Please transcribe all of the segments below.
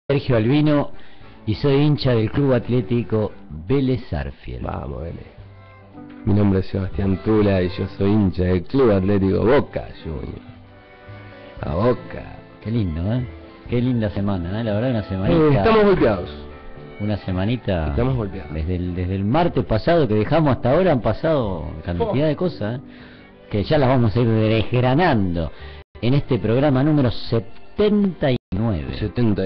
Sergio Albino y soy hincha del Club Atlético Vélez Sarsfield. Vamos, Vélez. Mi nombre es Sebastián Tula y yo soy hincha del Club Atlético Boca Juniors. A Boca. Qué lindo, ¿eh? Qué linda semana, ¿eh? La verdad, una semanita. Estamos golpeados. Una semanita. Estamos golpeados. Desde el martes pasado que dejamos hasta ahora han pasado cantidad de cosas, ¿eh? Que ya las vamos a ir desgranando en este programa número 79. 79.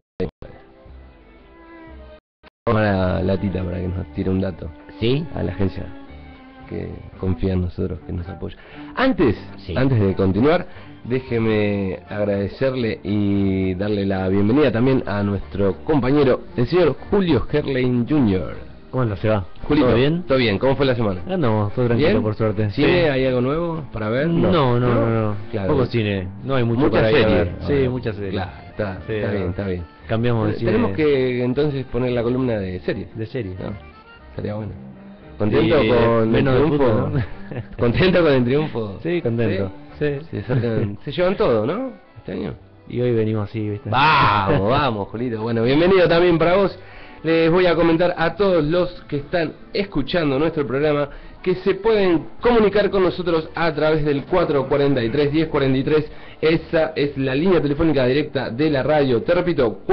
Vamos a la tita para que nos tire un dato. ¿Sí? A la agencia que confía en nosotros, que nos apoya. Antes Sí. Antes de continuar, déjeme agradecerle y darle la bienvenida también a nuestro compañero, el señor Julio Herlein Jr. ¿Cómo anda, Seba? Julito, ¿Todo bien? ¿Todo bien? ¿Cómo fue la semana? Andamos, todo tranquilo, ¿Bien? por suerte. ¿Cine? Sí. ¿Hay algo nuevo para ver? No. Claro. Poco cine, no hay mucho Mucha para ir a serie. ver. Sí, Ahora. muchas series. Claro, está Sí, bien, está bien. Cambiamos de cine. Tenemos que entonces poner la columna de series. De serie. No, sería bueno. ¿Contento Sí, con el menos de triunfo? fútbol, ¿no? ¿Contento con el triunfo? Sí, contento. Sí. Se llevan todo, ¿no? Este año. Y hoy venimos así, ¿viste? Vamos, vamos, Julito. Bueno, bienvenido también para vos. Les voy a comentar a todos los que están escuchando nuestro programa que se pueden comunicar con nosotros a través del 443-1043. Esa es la línea telefónica directa de la radio. Te repito,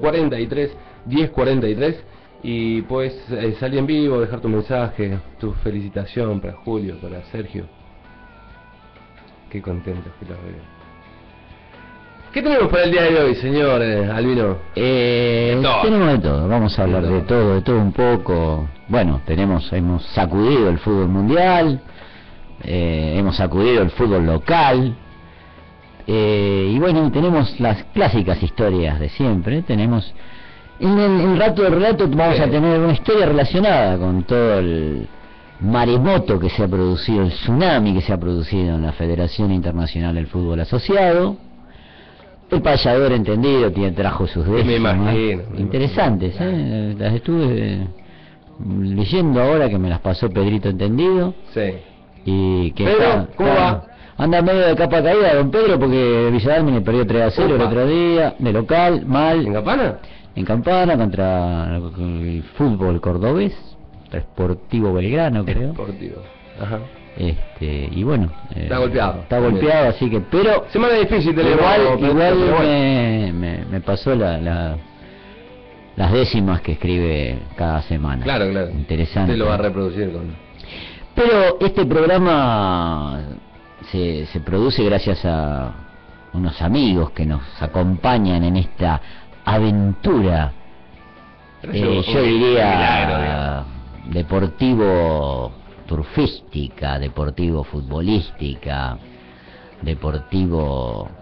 443-1043. Y puedes salir en vivo, dejar tu mensaje, tu felicitación para Julio, para Sergio. Qué contento que los veo. ¿Qué tenemos para el día de hoy, señor Albino? Tenemos de todo, vamos a hablar de todo un poco. Bueno, hemos sacudido el fútbol mundial, hemos sacudido el fútbol local, y bueno, tenemos las clásicas historias de siempre. Tenemos en el rato de relato vamos a tener una historia relacionada con todo el maremoto que se ha producido, el tsunami que se ha producido en la Federación Internacional del Fútbol Asociado. El payador entendido trajo sus décimas. Me imagino. Interesantes, ¿eh? Las estuve leyendo ahora, que me las pasó Pedrito Entendido. Sí. Y que Pedro, ¿cómo va? Anda medio de capa caída don Pedro, porque Villadalmi le perdió 3-0 el otro día, de local, mal. ¿En Campana? En Campana contra el fútbol cordobés, Sportivo Belgrano, creo. Deportivo. Ajá. Y bueno, Está golpeado. Está golpeado, así que, pero Semana difícil de igual pero bueno. me pasó las décimas que escribe cada semana. Claro. Interesante. Usted lo va a reproducir con... Pero este programa se produce gracias a unos amigos que nos acompañan en esta aventura, yo diría, deportivo turfística, deportivo futbolística, deportivo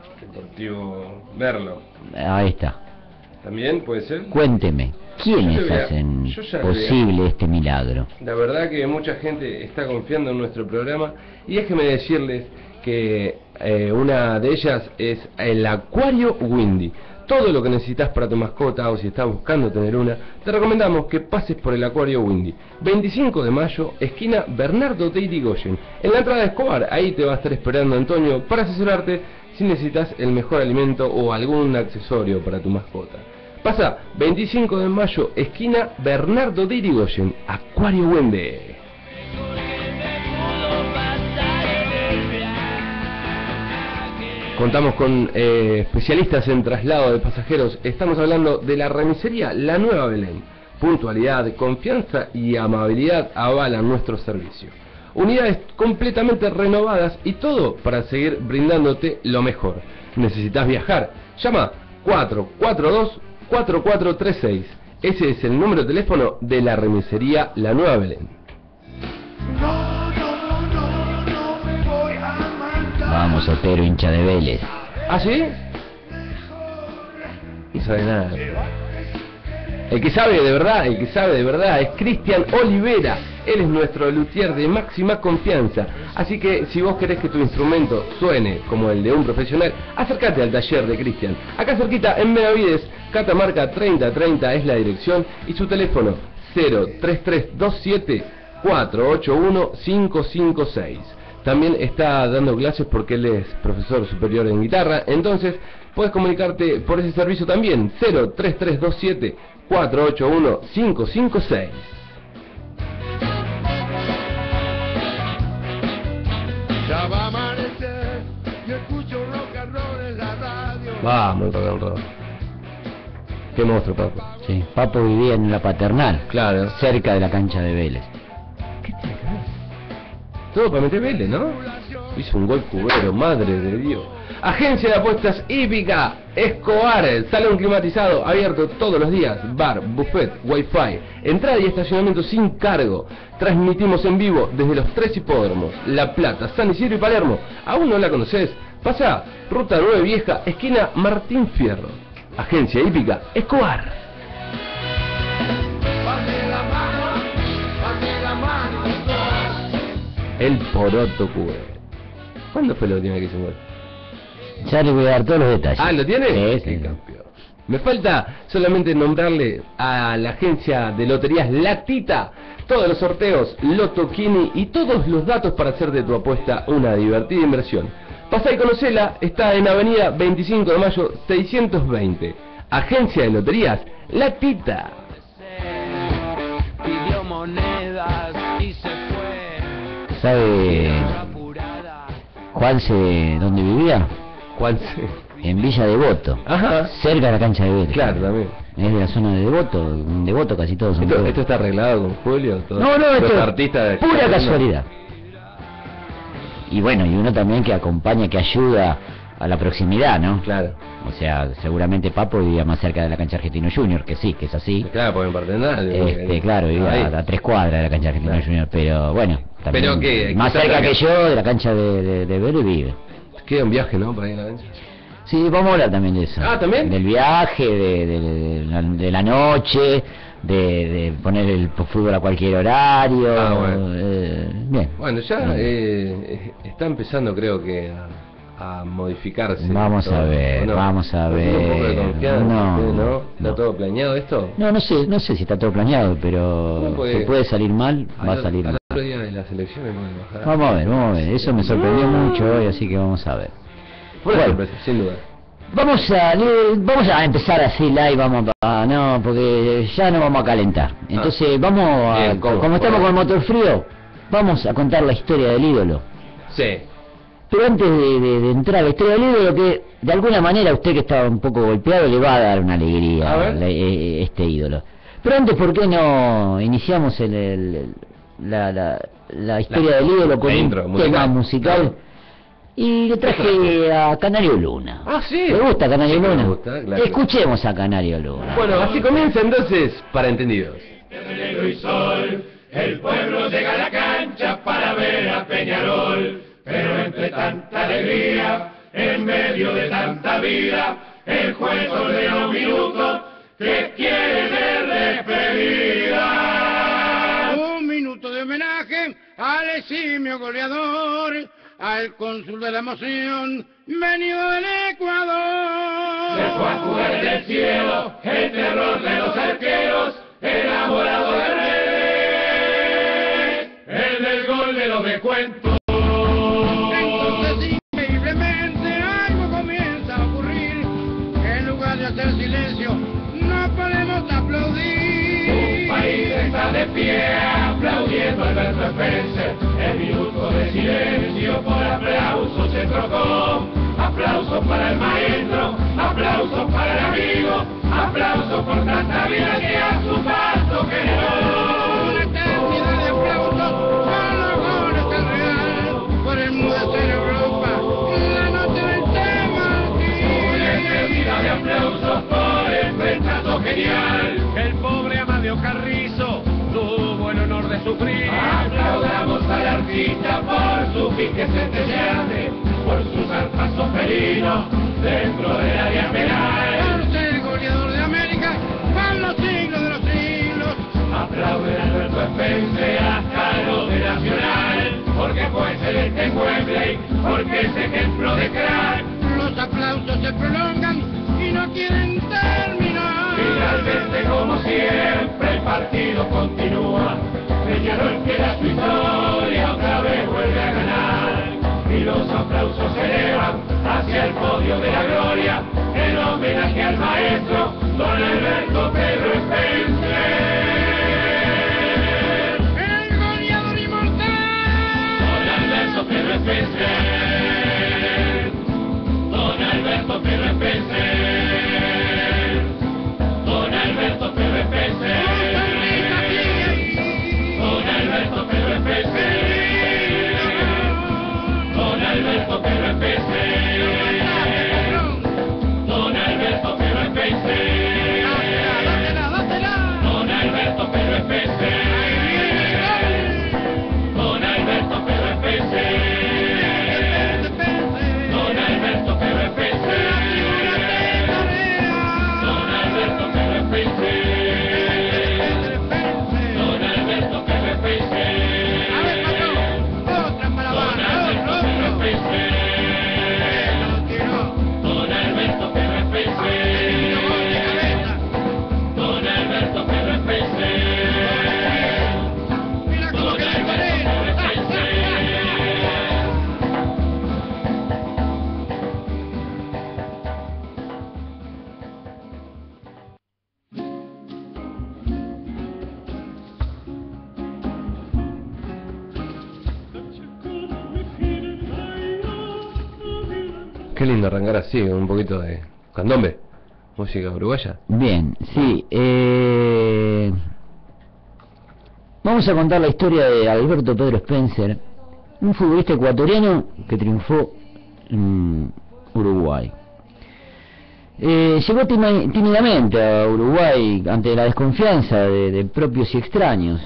verlo. Ahí está. ¿También puede ser? Cuénteme, ¿quiénes Yo hacen ya posible este milagro? La verdad que mucha gente está confiando en nuestro programa y déjeme decirles que una de ellas es el Acuario Windy. Todo lo que necesitas para tu mascota, o si estás buscando tener una, te recomendamos que pases por el Acuario Windy. 25 de mayo, esquina Bernardo de Irigoyen. En la entrada de Escobar, ahí te va a estar esperando Antonio para asesorarte si necesitas el mejor alimento o algún accesorio para tu mascota. Pasa 25 de mayo, esquina Bernardo de Irigoyen, Acuario Windy. Contamos con especialistas en traslado de pasajeros. Estamos hablando de la remisería La Nueva Belén. Puntualidad, confianza y amabilidad avalan nuestro servicio. Unidades completamente renovadas y todo para seguir brindándote lo mejor. ¿Necesitas viajar? Llama 442-4436. Ese es el número de teléfono de la remisería La Nueva Belén. Vamos, Otero, hincha de Vélez. ¿Ah, sí? No sabe nada. El que sabe de verdad es Cristian Olivera. Él es nuestro luthier de máxima confianza. Así que si vos querés que tu instrumento suene como el de un profesional, acércate al taller de Cristian. Acá cerquita en Benavides, Catamarca 3030 es la dirección y su teléfono 03327 481 556. también está dando clases porque él es profesor superior en guitarra. Entonces puedes comunicarte por ese servicio también. 03327 481 556. Ya va a amanecer y escucho rock and roll en la radio. Vamos, rock and roll. Qué monstruo, Papo. Sí, Papo vivía en la Paternal, Claro. cerca de la cancha de Vélez. Todo para meter Vélez, ¿no? Hizo un gol cubero, madre de Dios. Agencia de apuestas hípica Escobar, salón climatizado, abierto todos los días, bar, buffet, wifi, entrada y estacionamiento sin cargo. Transmitimos en vivo desde los 3 hipódromos, La Plata, San Isidro y Palermo. ¿Aún no la conoces? Pasa, Ruta 9 Vieja, esquina Martín Fierro. Agencia hípica Escobar. Pase la mano, El poroto cubero. ¿Cuándo fue la última vez que hizo un gol? Ya le voy a dar todos los detalles. Ah, ¿lo tiene? Sí, Qué sí. campeón. Me falta solamente nombrarle a la agencia de loterías Latita todos los sorteos, Loto, Kini y todos los datos para hacer de tu apuesta una divertida inversión. Pasá y conocela, está en Avenida 25 de Mayo 620. Agencia de loterías Latita. Pidió monedas y se fue. ¿Sabe Juanse dónde vivía? Juan. En Villa Devoto, Ajá. cerca de la cancha de Vélez. Claro, también. Es de la zona de Devoto, en Devoto casi todos son Esto todos. está arreglado con Julio. Todo. No, Los esto artistas es pura casualidad. Y bueno, y uno también que acompaña, que ayuda a la proximidad, ¿no? Claro. O sea, seguramente Papo vivía más cerca de la cancha Argentino Junior, que sí, que es así. Claro, porque en Partenal. Claro, vivía ahí. a 3 cuadras de la cancha Argentino Claro. Junior, pero bueno, también Pero que más está cerca cerca. que yo de la cancha de Vélez vive. Queda un viaje, ¿no? Para ir a la cancha. Sí, vamos a hablar también de eso. Ah, ¿también? Del viaje, de la noche, de poner el fútbol a cualquier horario. Ah, bueno. Bien. Bueno, ya Bien. está empezando, creo que, a modificarse. Vamos todo, a ver, ¿o no? vamos a ¿No tiene un poco de ver. confianza, No, ¿no? ¿Está no. todo planeado esto? No sé si está todo planeado, pero ¿Cómo puede- si puede salir mal, va a salir al mal. otro día de las elecciones pueden bajar. Vamos a ver, eso me sorprendió mucho hoy, así que vamos a ver. Fue una Bueno. sorpresa, sin duda. Vamos a empezar así live, no, porque ya no vamos a calentar. Entonces vamos a, Bien, ¿cómo? como estamos con el motor frío, vamos a contar la historia del ídolo. Sí. Pero antes de entrar a la historia del ídolo, que de alguna manera a usted que estaba un poco golpeado le va a dar una alegría A ver. este ídolo. Pero antes, ¿por qué no iniciamos la historia del ídolo con la un intro tema musical? musical? Y le traje a Canario Luna. Ah, sí. ¿Le gusta Canario Sí que me Luna? gusta, claro. Escuchemos a Canario Luna. Bueno, así comienza entonces, para entendidos. negro y sol, el pueblo llega a la cancha para ver a Peñarol, pero entre tanta alegría, en medio de tanta vida, el juez ordena un minuto que quiere ver despedida. Un minuto de homenaje al eximio goleador, al cónsul de la emoción, venido del Ecuador. Se fue a jugar en el cielo, el terror de los arqueros, enamorado de Redes, el del gol de los descuentos. Entonces increíblemente algo comienza a ocurrir, en lugar de hacer silencio, no podemos aplaudir. Un país está de pie aplaudiendo a Alberto Spencer, el minuto de silencio por aplausos se trocó. Aplausos para el maestro, aplausos para el amigo, aplausos por tanta vida que a su paso generó. Una eternidad de aplausos con los goles del Real, por el mudecer Europa, la noche del tema. Una eternidad de aplausos por el retrato genial. El pobre Amadeo Carrizo tuvo el honor de sufrir. Aplaudamos al artista por su pique centellante, por su zarpazo felino dentro del área penal. Por ser el goleador de América, van los siglos de los siglos. Aplauden a Alberto Spencer hasta lo de Nacional, porque fue celeste en Wembley, porque es ejemplo de crack. Los aplausos se prolongan y no quieren terminar. Finalmente, como siempre, el partido continúa. Peñarol queda su historia, otra vez vuelve a ganar. los aplausos se elevan hacia el podio de la gloria, en homenaje al maestro don Alberto Pedro Spencer. El goleador inmortal, don Alberto Pedro Spencer, don Alberto Pedro Spencer, don Alberto Pedro Spencer, don Alberto Pedro Spencer. Don Alberto Pedro Spencer, Don Alberto Pedro Spencer, Don Alberto Pedro Spencer, Don Alberto Pedro Spencer, Don Alberto Pedro Spencer, Don Alberto Pedro Spencer, Don Alberto Pedro Spencer. Qué lindo arrancar así, un poquito de candombe, música uruguaya. Bien, sí. Vamos a contar la historia de Alberto Pedro Spencer, un futbolista ecuatoriano que triunfó en Uruguay. Llegó tímidamente a Uruguay ante la desconfianza de propios y extraños.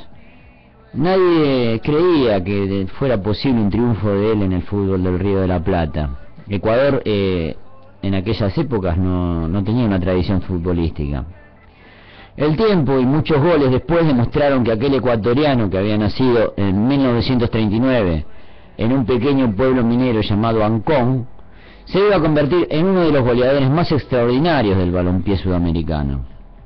Nadie creía que fuera posible un triunfo de él en el fútbol del Río de la Plata. Ecuador en aquellas épocas no tenía una tradición futbolística. El tiempo y muchos goles después demostraron que aquel ecuatoriano que había nacido en 1939 en un pequeño pueblo minero llamado Ancón se iba a convertir en uno de los goleadores más extraordinarios del balompié sudamericano.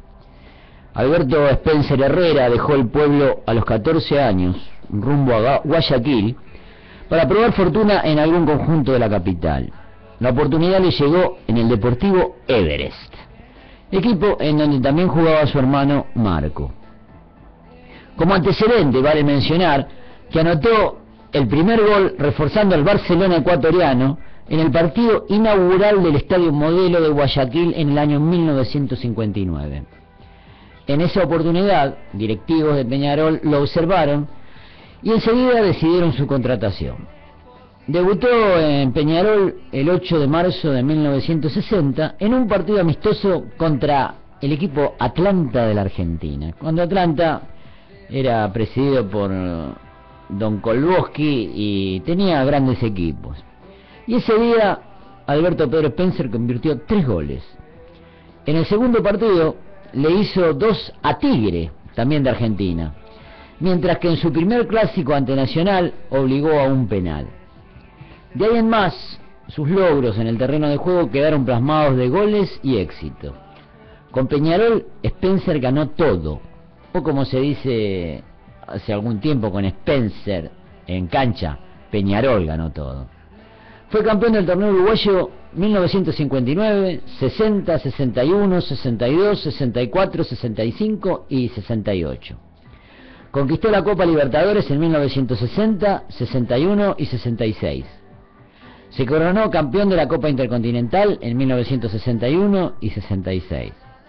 Alberto Spencer Herrera dejó el pueblo a los 14 años rumbo a Guayaquil para probar fortuna en algún conjunto de la capital. La oportunidad le llegó en el Deportivo Everest, equipo en donde también jugaba su hermano Marco. Como antecedente vale mencionar que anotó el primer gol reforzando al Barcelona ecuatoriano en el partido inaugural del Estadio Modelo de Guayaquil en el año 1959. En esa oportunidad, directivos de Peñarol lo observaron y enseguida decidieron su contratación. Debutó en Peñarol el 8 de marzo de 1960 en un partido amistoso contra el equipo Atlanta de la Argentina, cuando Atlanta era presidido por Don Kolboski y tenía grandes equipos. Y ese día Alberto Pedro Spencer convirtió 3 goles. En el segundo partido le hizo 2 a Tigre, también de Argentina, mientras que en su primer clásico ante Nacional obligó a un penal. De ahí en más, sus logros en el terreno de juego quedaron plasmados de goles y éxito. Con Peñarol, Spencer ganó todo, o como se dice hace algún tiempo con Spencer en cancha, Peñarol ganó todo. Fue campeón del torneo uruguayo 1959, 60, 61, 62, 64, 65 y 68. Conquistó la Copa Libertadores en 1960, 61 y 66. Se coronó campeón de la Copa Intercontinental en 1961 y 66.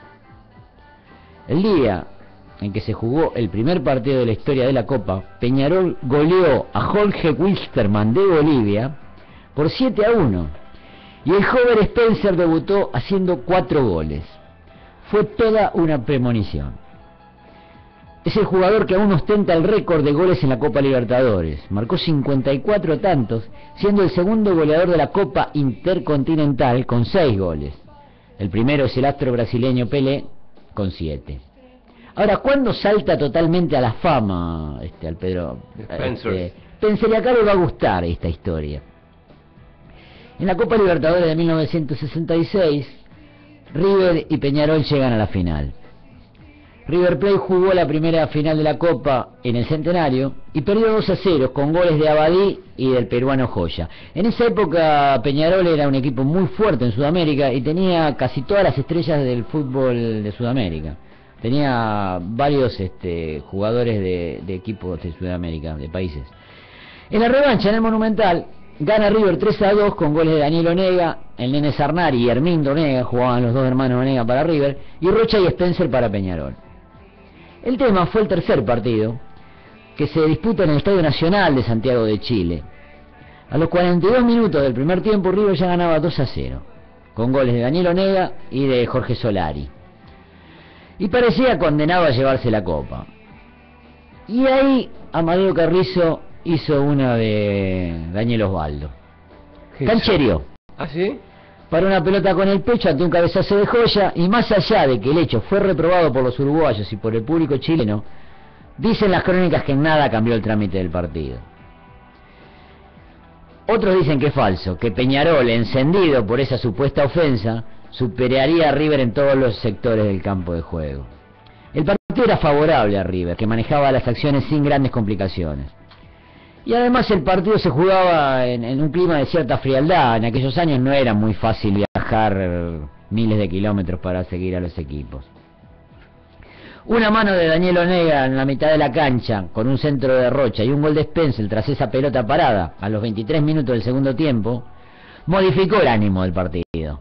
El día en que se jugó el primer partido de la historia de la Copa, Peñarol goleó a Jorge Wilstermann de Bolivia por 7-1, y el joven Spencer debutó haciendo 4 goles. Fue toda una premonición. Es el jugador que aún ostenta el récord de goles en la Copa Libertadores. Marcó 54 tantos, siendo el segundo goleador de la Copa Intercontinental con 6 goles. El primero es el astro brasileño Pelé con 7. Ahora, ¿cuándo salta totalmente a la fama al Pedro Spencer? Spencer, y acá le va a gustar esta historia. En la Copa Libertadores de 1966, River y Peñarol llegan a la final. River Plate jugó la primera final de la Copa en el Centenario y perdió 2-0 con goles de Abadí y del peruano Joya. En esa época Peñarol era un equipo muy fuerte en Sudamérica y tenía casi todas las estrellas del fútbol de Sudamérica. Tenía varios jugadores de equipos de Sudamérica, de países. En la revancha, en el Monumental, gana River 3-2 con goles de Daniel Onega, el Nene Sarnari y Hermindo Onega, jugaban los dos hermanos Onega para River, y Rocha y Spencer para Peñarol. El tema fue el tercer partido, que se disputa en el Estadio Nacional de Santiago de Chile. A los 42 minutos del primer tiempo, River ya ganaba 2-0, con goles de Daniel Onega y de Jorge Solari. Y parecía condenado a llevarse la copa. Y ahí Amadeo Carrizo hizo una de Daniel Osvaldo. Canchereó. ¿Ah, sí? Para una pelota con el pecho ante un cabezazo de Joya, y más allá de que el hecho fue reprobado por los uruguayos y por el público chileno, dicen las crónicas que en nada cambió el trámite del partido. Otros dicen que es falso, que Peñarol, encendido por esa supuesta ofensa, superaría a River en todos los sectores del campo de juego. El partido era favorable a River, que manejaba las acciones sin grandes complicaciones. Y además el partido se jugaba en un clima de cierta frialdad. En aquellos años no era muy fácil viajar miles de kilómetros para seguir a los equipos. Una mano de Daniel Onega en la mitad de la cancha, con un centro de Rocha y un gol de Spencer tras esa pelota parada, a los 23 minutos del segundo tiempo, modificó el ánimo del partido.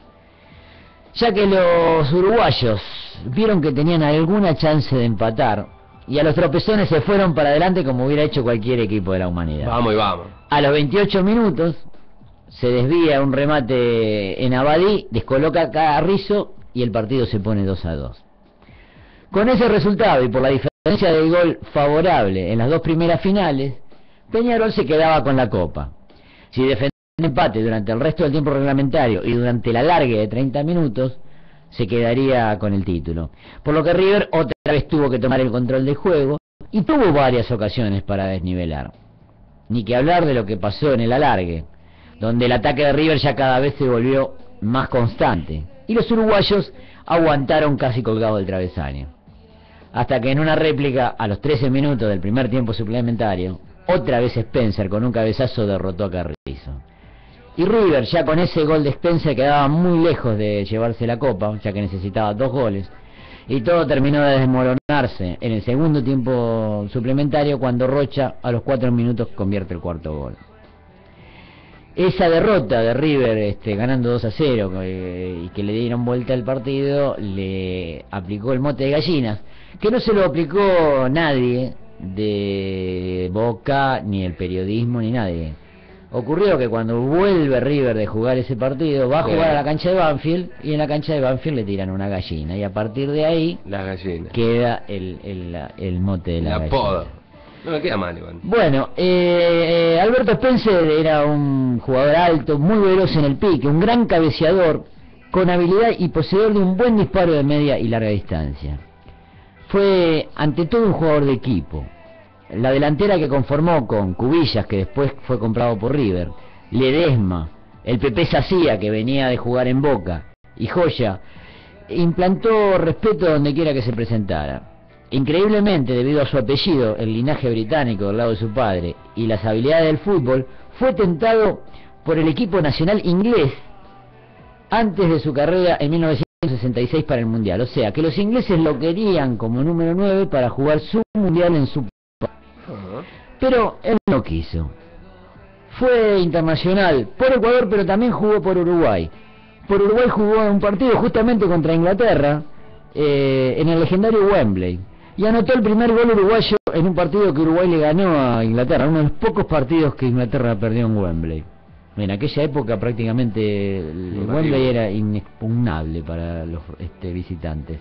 Ya que los uruguayos vieron que tenían alguna chance de empatar, y a los tropezones se fueron para adelante como hubiera hecho cualquier equipo de la humanidad. Vamos y vamos. A los 28 minutos se desvía un remate en Abadí, descoloca a Carrizo y el partido se pone 2-2. Con ese resultado y por la diferencia del gol favorable en las dos primeras finales, Peñarol se quedaba con la copa. Si defendía el empate durante el resto del tiempo reglamentario y durante la largue de 30 minutos, se quedaría con el título. Por lo que River otra vez tuvo que tomar el control del juego y tuvo varias ocasiones para desnivelar. Ni que hablar de lo que pasó en el alargue, donde el ataque de River ya cada vez se volvió más constante y los uruguayos aguantaron casi colgado del travesaño. Hasta que en una réplica, a los 13 minutos del primer tiempo suplementario, otra vez Spencer con un cabezazo derrotó a Carrizo. Y River, ya con ese gol de Spencer, quedaba muy lejos de llevarse la copa, ya que necesitaba 2 goles, y todo terminó de desmoronarse en el segundo tiempo suplementario, cuando Rocha a los 4 minutos convierte el cuarto gol. Esa derrota de River ganando 2-0 y que le dieron vuelta al partido, le aplicó el mote de gallinas, que no se lo aplicó nadie de Boca, ni el periodismo, ni nadie. Ocurrió que cuando vuelve River de jugar ese partido, va a jugar a la cancha de Banfield, y en la cancha de Banfield le tiran una gallina, y a partir de ahí la gallina queda el mote de la gallina. Apodo. No me queda mal, igual. Bueno, Alberto Spencer era un jugador alto, muy veloz en el pique, un gran cabeceador, con habilidad y poseedor de un buen disparo de media y larga distancia. Fue ante todo un jugador de equipo. La delantera que conformó con Cubillas, que después fue comprado por River, Ledesma, el Pepe Sacía, que venía de jugar en Boca, y Joya, implantó respeto donde quiera que se presentara. Increíblemente, debido a su apellido, el linaje británico del lado de su padre y las habilidades del fútbol, fue tentado por el equipo nacional inglés antes de su carrera en 1966 para el Mundial. O sea, que los ingleses lo querían como número 9 para jugar su Mundial en su país. Pero él no quiso. Fue internacional por Ecuador, pero también jugó por Uruguay. Por Uruguay jugó en un partido justamente contra Inglaterra, en el legendario Wembley, y anotó el primer gol uruguayo en un partido que Uruguay le ganó a Inglaterra, uno de los pocos partidos que Inglaterra perdió en Wembley. En aquella época prácticamente el Wembley era inexpugnable para los visitantes.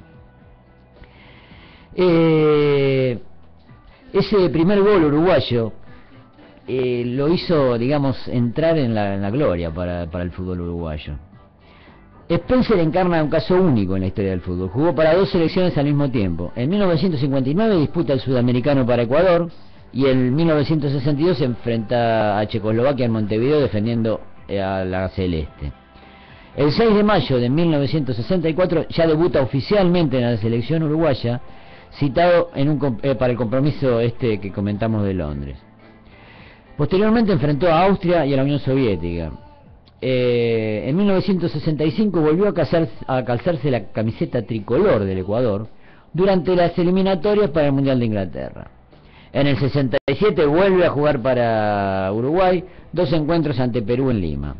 Ese primer gol uruguayo lo hizo, digamos, entrar en la gloria para el fútbol uruguayo. Spencer encarna un caso único en la historia del fútbol. Jugó para 2 selecciones al mismo tiempo. En 1959 disputa el Sudamericano para Ecuador, y en 1962 se enfrenta a Checoslovaquia en Montevideo defendiendo a la Celeste. El 6 de mayo de 1964 ya debuta oficialmente en la selección uruguaya, citado para el compromiso que comentamos de Londres. Posteriormente enfrentó a Austria y a la Unión Soviética. En 1965 volvió a calzarse la camiseta tricolor del Ecuador durante las eliminatorias para el Mundial de Inglaterra. En el 67 vuelve a jugar para Uruguay, 2 encuentros ante Perú en Lima.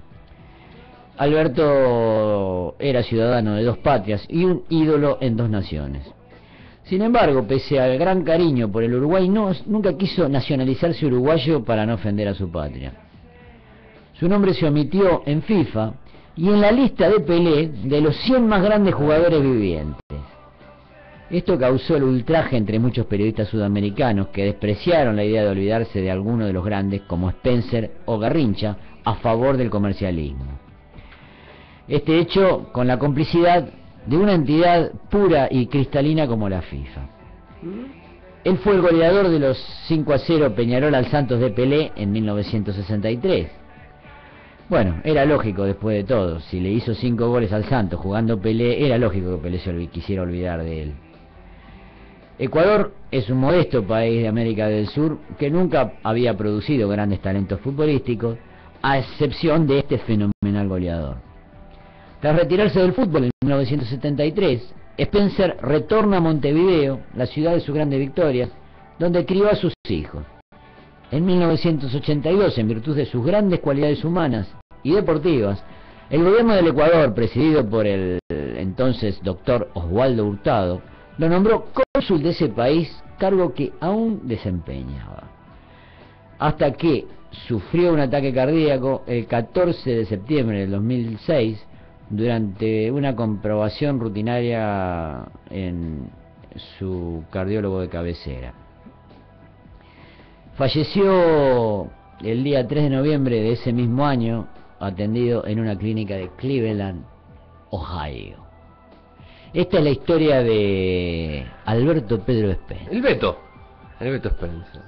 Alberto era ciudadano de 2 patrias y un ídolo en 2 naciones. Sin embargo, pese al gran cariño por el Uruguay, nunca quiso nacionalizarse uruguayo para no ofender a su patria. Su nombre se omitió en FIFA y en la lista de Pelé de los 100 más grandes jugadores vivientes. Esto causó el ultraje entre muchos periodistas sudamericanos que despreciaron la idea de olvidarse de alguno de los grandes como Spencer o Garrincha a favor del comercialismo. Este hecho con la complicidad de una entidad pura y cristalina como la FIFA. Él fue el goleador de los 5-0 Peñarol al Santos de Pelé en 1963. Bueno, era lógico después de todo, si le hizo 5 goles al Santos jugando Pelé, era lógico que Pelé quisiera olvidar de él. Ecuador es un modesto país de América del Sur que nunca había producido grandes talentos futbolísticos, a excepción de este fenomenal goleador. Tras retirarse del fútbol en 1973, Spencer retorna a Montevideo, la ciudad de sus grandes victorias, donde crió a sus hijos. En 1982, en virtud de sus grandes cualidades humanas y deportivas, el gobierno del Ecuador, presidido por el entonces doctor Oswaldo Hurtado, lo nombró cónsul de ese país, cargo que aún desempeñaba. Hasta que sufrió un ataque cardíaco el 14 de septiembre del 2006, durante una comprobación rutinaria en su cardiólogo de cabecera. Falleció el día 3 de noviembre de ese mismo año, atendido en una clínica de Cleveland, Ohio. Esta es la historia de Alberto Pedro Spencer. El Beto Spencer.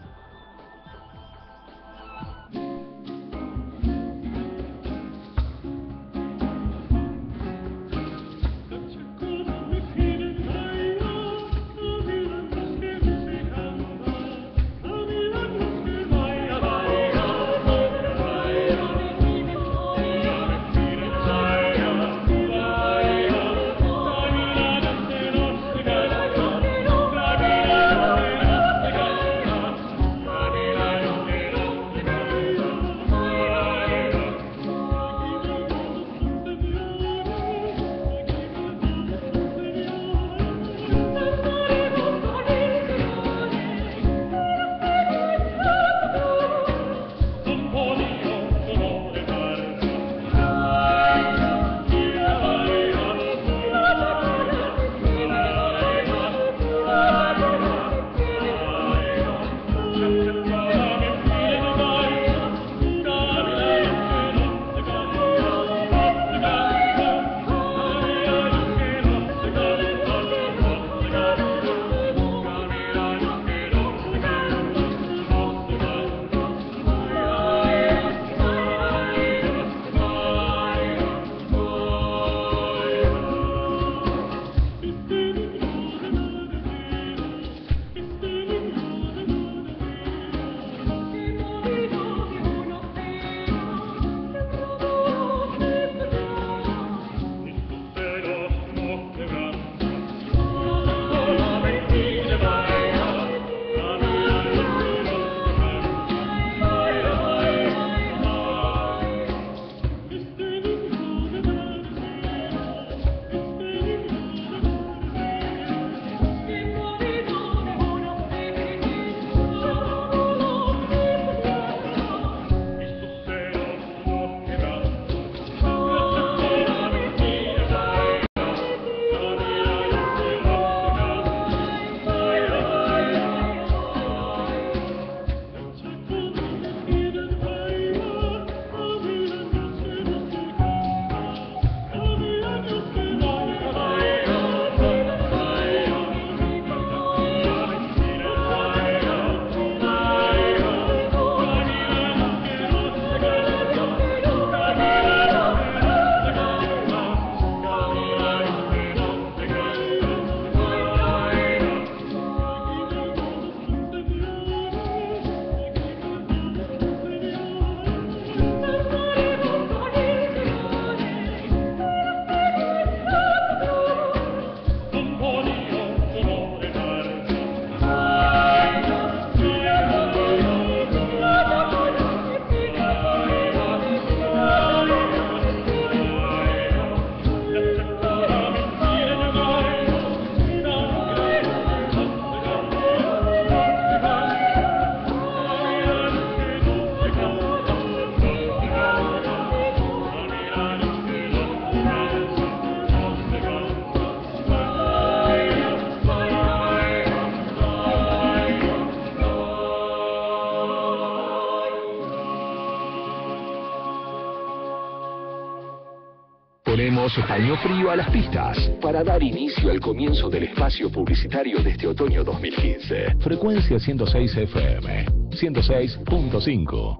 Ponemos paño frío a las pistas para dar inicio al comienzo del espacio publicitario de este otoño 2015. Frecuencia 106 FM, 106.5.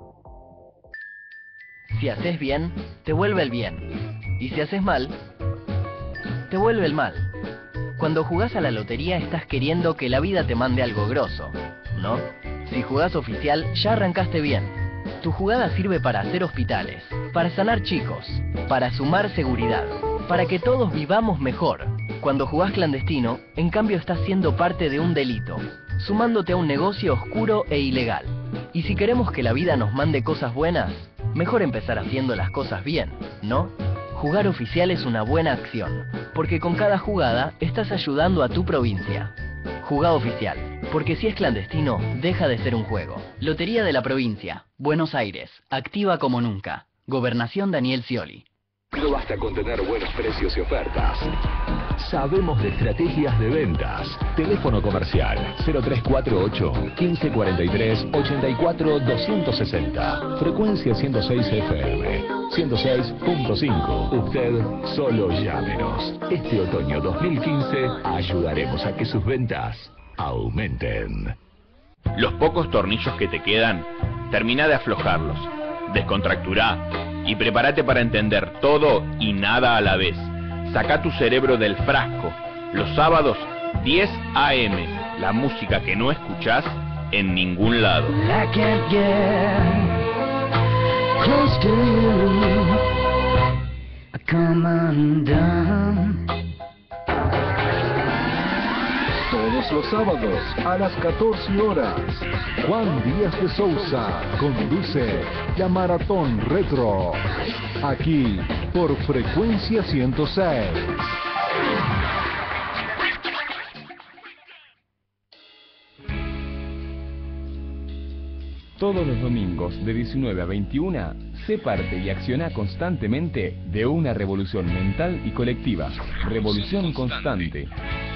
Si haces bien, te vuelve el bien. Y si haces mal, te vuelve el mal. Cuando jugás a la lotería estás queriendo que la vida te mande algo grosso, ¿no? Si jugás oficial, ya arrancaste bien. Tu jugada sirve para hacer hospitales, para sanar chicos, para sumar seguridad, para que todos vivamos mejor. Cuando jugás clandestino, en cambio estás siendo parte de un delito, sumándote a un negocio oscuro e ilegal. Y si queremos que la vida nos mande cosas buenas, mejor empezar haciendo las cosas bien, ¿no? Jugar oficial es una buena acción, porque con cada jugada estás ayudando a tu provincia. Jugá oficial, porque si es clandestino, deja de ser un juego. Lotería de la Provincia, Buenos Aires, activa como nunca. Gobernación Daniel Scioli. No basta con tener buenos precios y ofertas. Sabemos de estrategias de ventas. Teléfono comercial 0348 1543 84 260. Frecuencia 106 FM, 106.5. Usted solo llámenos. Este otoño 2015 ayudaremos a que sus ventas aumenten. Los pocos tornillos que te quedan, termina de aflojarlos, descontracturá y prepárate para entender todo y nada a la vez. Saca tu cerebro del frasco. Los sábados, 10 AM, la música que no escuchás en ningún lado. I can't get close to you. I come undone. Todos los sábados a las 14 horas. Juan Díaz de Sousa conduce la Maratón Retro. Aquí por Frecuencia 106. Todos los domingos de 19 a 21, sé parte y acciona constantemente de una revolución mental y colectiva. Revolución constante.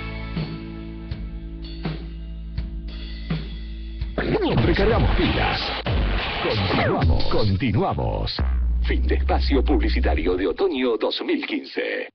Recargamos pilas. Continuamos. Fin de espacio publicitario de otoño 2015.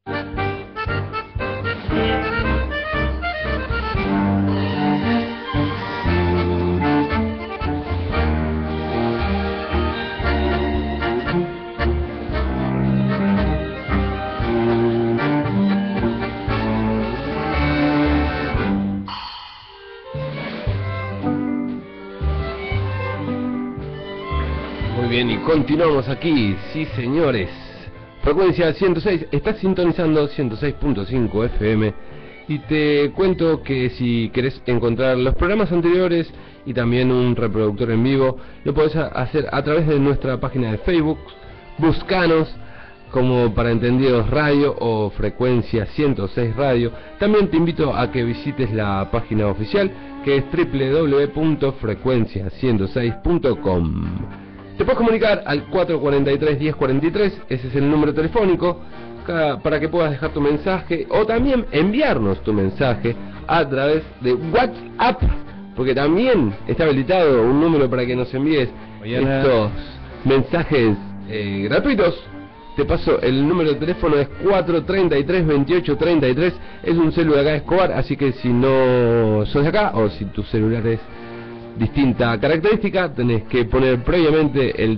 Bien, y continuamos aquí, sí señores. Frecuencia 106, estás sintonizando 106.5 FM. Y te cuento que si querés encontrar los programas anteriores y también un reproductor en vivo, lo podés hacer a través de nuestra página de Facebook. Buscanos como Para Entendidos Radio o Frecuencia 106 Radio. También te invito a que visites la página oficial, que es www.frecuencia106.com. Te puedes comunicar al 443-1043, ese es el número telefónico, para que puedas dejar tu mensaje o también enviarnos tu mensaje a través de WhatsApp, porque también está habilitado un número para que nos envíes estos mensajes gratuitos. Te paso, el número de teléfono es 433-2833, es un celular de acá de Escobar, así que si no sos de acá o si tu celular es distinta característica, tenés que poner previamente el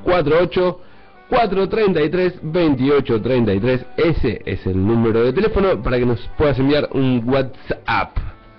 348-433-2833. Ese es el número de teléfono para que nos puedas enviar un WhatsApp.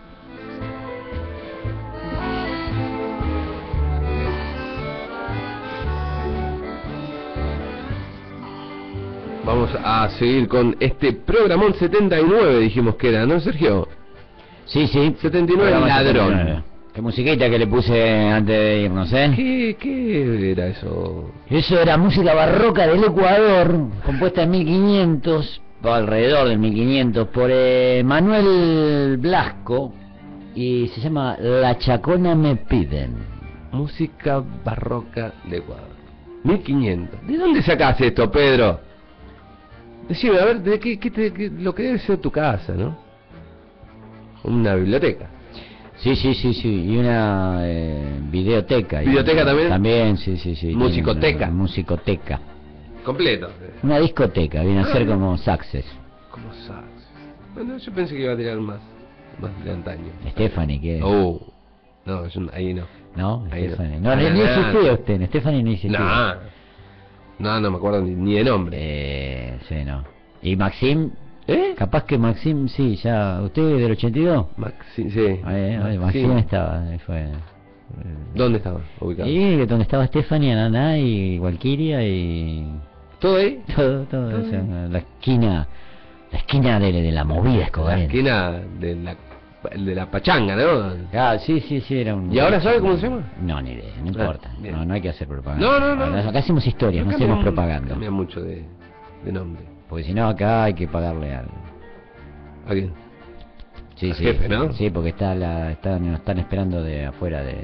Vamos a seguir con este programón 79, dijimos que era, ¿no, Sergio? Sí, sí. 79, ladrón. 79. Qué musiquita que le puse antes de irnos, ¿eh? ¿Qué era eso? Eso era música barroca del Ecuador, compuesta en 1500, o alrededor del 1500, por Manuel Blasco, y se llama La Chacona Me Piden. Música barroca de Ecuador. 1500. ¿De dónde sacás esto, Pedro? Decime, a ver, ¿de qué lo que debe ser tu casa, ¿no? Una biblioteca. Sí, y una videoteca. ¿Videoteca también? También, sí. Musicoteca. Musicoteca. Completo. Una discoteca, viene a ser como Success. Como sax. Bueno, yo pensé que iba a tirar más de antaño. Stephanie, ¿qué? No, ahí no. ¿No? Ahí Stephanie. no. No, ni existía usted, Stephanie no existía. No me acuerdo ni de nombre. Sí, no. ¿Y Maxim? ¿Eh? Capaz que Maxim, sí, ya. ¿Usted es del 82? Maxim, sí. Maxim estaba, fue. ¿Dónde estaba ubicado? Y donde estaba Stephanie, Naná y Valkyria y... ¿Todo ahí? Todo, o sea, la esquina de la movida Escobar. La esquina de la pachanga, ¿no? Ah, sí, era un... ¿Y ahora sabe cómo se llama? No, ni idea, no importa. Bien. No hay que hacer propaganda. No. Acá hacemos historias, no hacemos propaganda. Cambia mucho de nombre. Porque si no, acá hay que pagarle algo. ¿A quién? Sí, ¿Al jefe, no? Sí, porque nos están esperando de afuera de...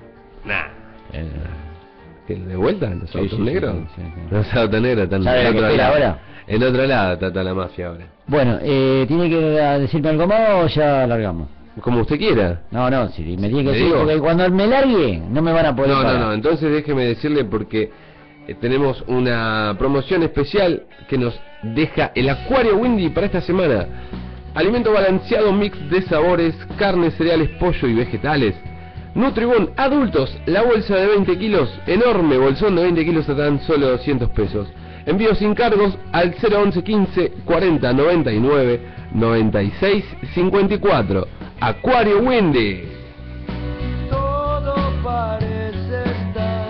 ¿De vuelta? ¿Los autos negros? Sí. Los autos negros están ¿Sabe en lo que otro espera lado. ahora? En otro lado está la mafia ahora. Bueno, ¿tiene que decirme algo más o ya largamos? Como usted quiera. No, si me tiene que ¿Le decir, digo? porque cuando me largue no me van a poder pagar. No, entonces déjeme decirle porque tenemos una promoción especial que nos deja el Acuario Windy para esta semana. Alimento balanceado, mix de sabores, carne, cereales, pollo y vegetales. Nutribón adultos, la bolsa de 20 kilos, enorme bolsón de 20 kilos a tan solo 200 pesos. Envío sin cargos al 011 15 40 99 96 54. Acuario Windy. Todo parece estar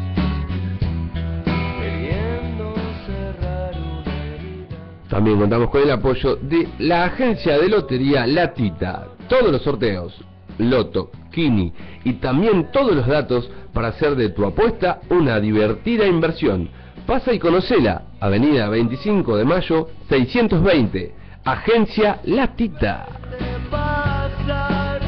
queriendo cerrar una herida. También contamos con el apoyo de la agencia de lotería Latita. Todos los sorteos, Loto, Kini y también todos los datos para hacer de tu apuesta una divertida inversión. Pasa y conocela, Avenida 25 de Mayo 620, Agencia Latita. Pasar,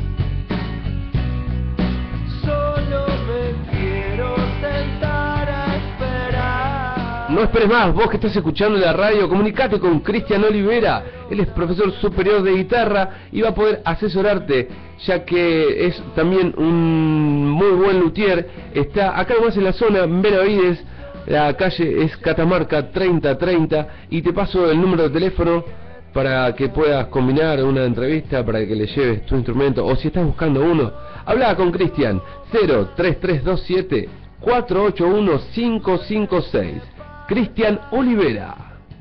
solo me quiero sentar a esperar. No esperes más, vos que estás escuchando la radio, comunicate con Cristian Olivera. Él es profesor superior de guitarra y va a poder asesorarte, ya que es también un muy buen luthier. Está acá nomás en la zona, en Benavides. La calle es Catamarca 3030 y te paso el número de teléfono para que puedas combinar una entrevista, para que le lleves tu instrumento, o si estás buscando uno, habla con Cristian 03327 481 556. Cristian Olivera.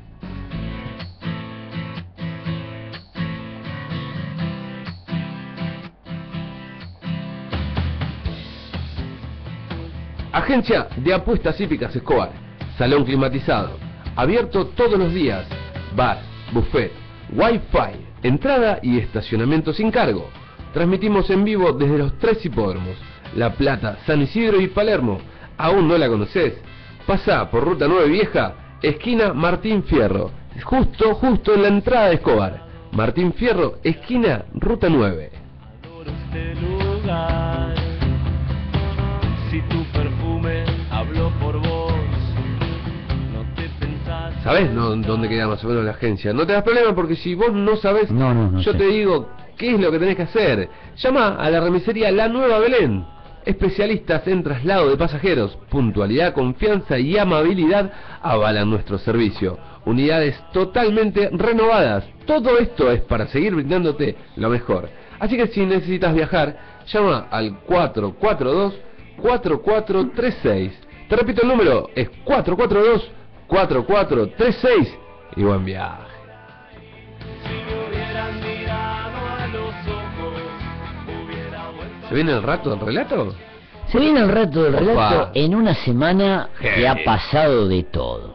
Agencia de Apuestas Hípicas Escobar. Salón climatizado. Abierto todos los días. Bar, buffet, wifi, entrada y estacionamiento sin cargo. Transmitimos en vivo desde los 3 hipódromos: La Plata, San Isidro y Palermo. ¿Aún no la conoces? Pasá por Ruta 9 Vieja, esquina Martín Fierro. Justo en la entrada de Escobar. Martín Fierro, esquina Ruta 9. Adoro este lugar. Si tu perfume habló por vos, no te pensás. ¿Sabés dónde queda más o menos la agencia? No te das problema porque si vos no sabés, No yo sé. te digo qué es lo que tenés que hacer. Llama a la remisería La Nueva Belén. Especialistas en traslado de pasajeros, puntualidad, confianza y amabilidad avalan nuestro servicio. Unidades totalmente renovadas. Todo esto es para seguir brindándote lo mejor. Así que si necesitas viajar, llama al 442-4436. Te repito el número, es 442-4436 y buen viaje. Si me hubieran mirado a los ojos, hubiera vuelto. ¿Se viene el rato del relato? Se viene el rato del relato Opa. en una semana que Genial. ha pasado de todo.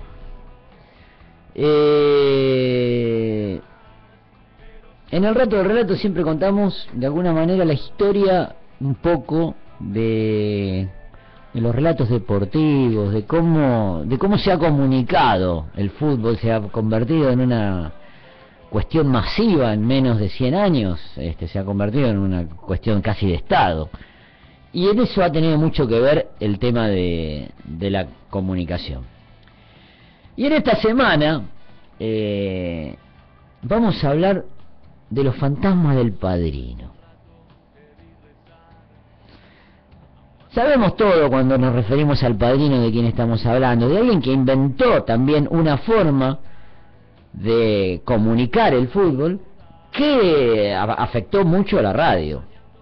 En el rato del relato siempre contamos de alguna manera la historia un poco de los relatos deportivos, de cómo se ha comunicado el fútbol, se ha convertido en una cuestión masiva en menos de 100 años, se ha convertido en una cuestión casi de Estado. Y en eso ha tenido mucho que ver el tema de la comunicación. Y en esta semana vamos a hablar de los fantasmas del Padrino. Sabemos todo cuando nos referimos al padrino de quien estamos hablando, de alguien que inventó también una forma de comunicar el fútbol que afectó mucho a la radio.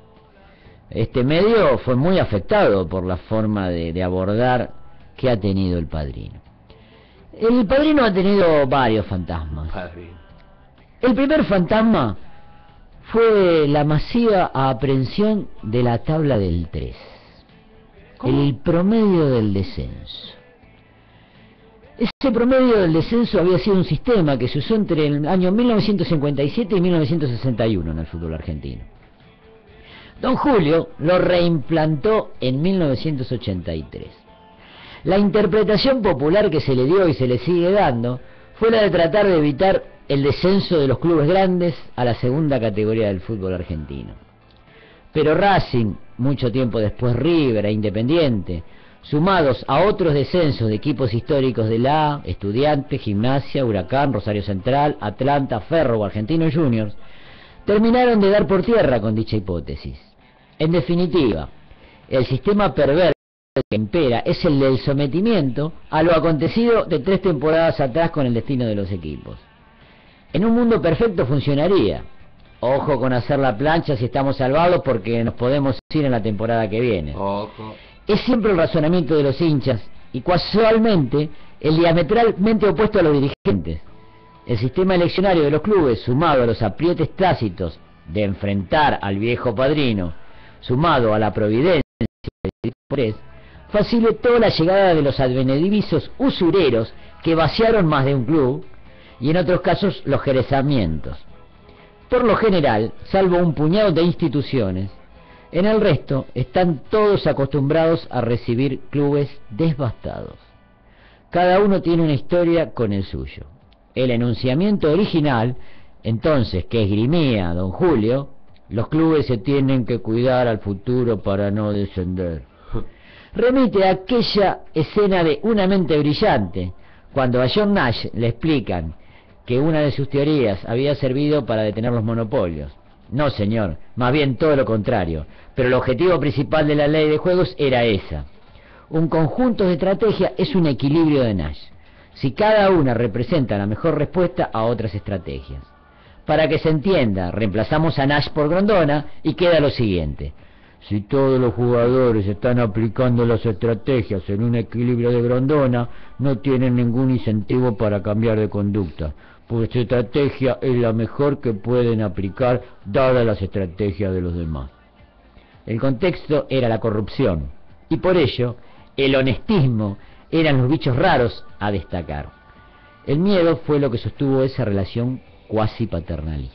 Este medio fue muy afectado por la forma de abordar que ha tenido el padrino. El padrino ha tenido varios fantasmas. El primer fantasma fue la masiva aprehensión de la tabla del 3. El promedio del descenso. Ese promedio del descenso había sido un sistema que se usó entre el año 1957 y 1961 en el fútbol argentino. Don Julio lo reimplantó en 1983. La interpretación popular que se le dio y se le sigue dando fue la de tratar de evitar el descenso de los clubes grandes a la segunda categoría del fútbol argentino. Pero Racing, mucho tiempo después River e Independiente, sumados a otros descensos de equipos históricos de la A, Estudiantes, Gimnasia, Huracán, Rosario Central, Atlanta, Ferro o Argentinos Juniors, terminaron de dar por tierra con dicha hipótesis. En definitiva, el sistema perverso que impera es el del sometimiento a lo acontecido de 3 temporadas atrás con el destino de los equipos. En un mundo perfecto funcionaría. Ojo con hacer la plancha si estamos salvados porque nos podemos ir en la temporada que viene. Ojo. Es siempre el razonamiento de los hinchas y casualmente el diametralmente opuesto a los dirigentes. El sistema eleccionario de los clubes, sumado a los aprietes tácitos de enfrentar al viejo padrino, sumado a la providencia del interés, facilitó la llegada de los advenedizos usureros que vaciaron más de un club y en otros casos los jerezamientos. Por lo general, salvo un puñado de instituciones, en el resto están todos acostumbrados a recibir clubes devastados. Cada uno tiene una historia con el suyo. El enunciamiento original, entonces, que esgrimía don Julio, los clubes se tienen que cuidar al futuro para no descender, remite a aquella escena de Una mente brillante, cuando a John Nash le explican que una de sus teorías había servido para detener los monopolios. No, señor, más bien todo lo contrario, pero el objetivo principal de la ley de juegos era esa. Un conjunto de estrategias es un equilibrio de Nash, si cada una representa la mejor respuesta a otras estrategias. Para que se entienda, reemplazamos a Nash por Grondona y queda lo siguiente: si todos los jugadores están aplicando las estrategias en un equilibrio de Grondona, no tienen ningún incentivo para cambiar de conducta, pues su estrategia es la mejor que pueden aplicar dadas las estrategias de los demás. El contexto era la corrupción, y por ello el honestismo eran los bichos raros a destacar. El miedo fue lo que sostuvo esa relación cuasi paternalista.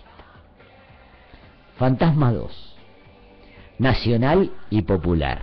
Fantasma 2. Nacional y popular.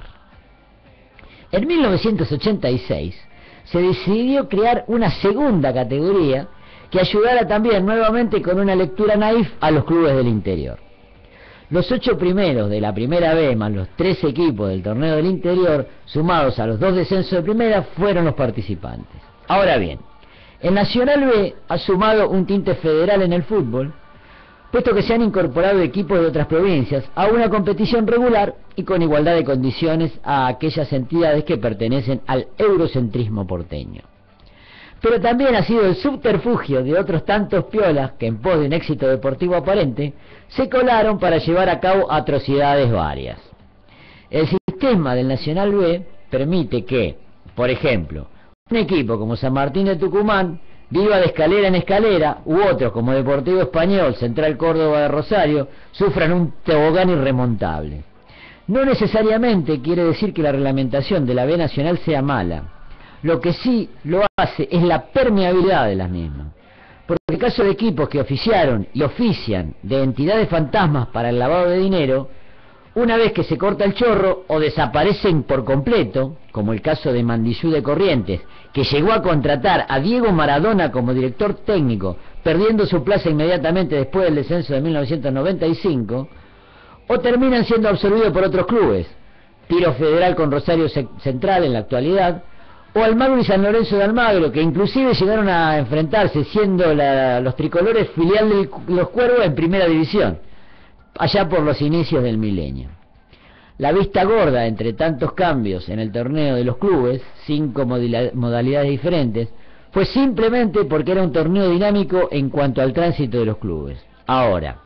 En 1986 se decidió crear una segunda categoría que ayudara también nuevamente con una lectura naif a los clubes del interior. Los 8 primeros de la primera B más los 3 equipos del torneo del interior, sumados a los 2 descensos de primera, fueron los participantes. Ahora bien, el Nacional B ha sumado un tinte federal en el fútbol, puesto que se han incorporado equipos de otras provincias a una competición regular y con igualdad de condiciones a aquellas entidades que pertenecen al eurocentrismo porteño. Pero también ha sido el subterfugio de otros tantos piolas que en pos de un éxito deportivo aparente se colaron para llevar a cabo atrocidades varias. El sistema del Nacional B permite que, por ejemplo, un equipo como San Martín de Tucumán viva de escalera en escalera, u otros como Deportivo Español, Central Córdoba de Rosario, sufran un tobogán irremontable. No necesariamente quiere decir que la reglamentación de la B Nacional sea mala. Lo que sí lo hace es la permeabilidad de las mismas. Porque en el caso de equipos que oficiaron y ofician de entidades fantasmas para el lavado de dinero, una vez que se corta el chorro o desaparecen por completo, como el caso de Mandillú de Corrientes, que llegó a contratar a Diego Maradona como director técnico, perdiendo su plaza inmediatamente después del descenso de 1995, o terminan siendo absorbidos por otros clubes, Tiro Federal con Rosario Central en la actualidad, o Almagro y San Lorenzo de Almagro, que inclusive llegaron a enfrentarse siendo los tricolores filial de los Cuervos en primera división, allá por los inicios del milenio. La vista gorda entre tantos cambios en el torneo de los clubes, 5 modalidades diferentes, fue simplemente porque era un torneo dinámico en cuanto al tránsito de los clubes. Ahora,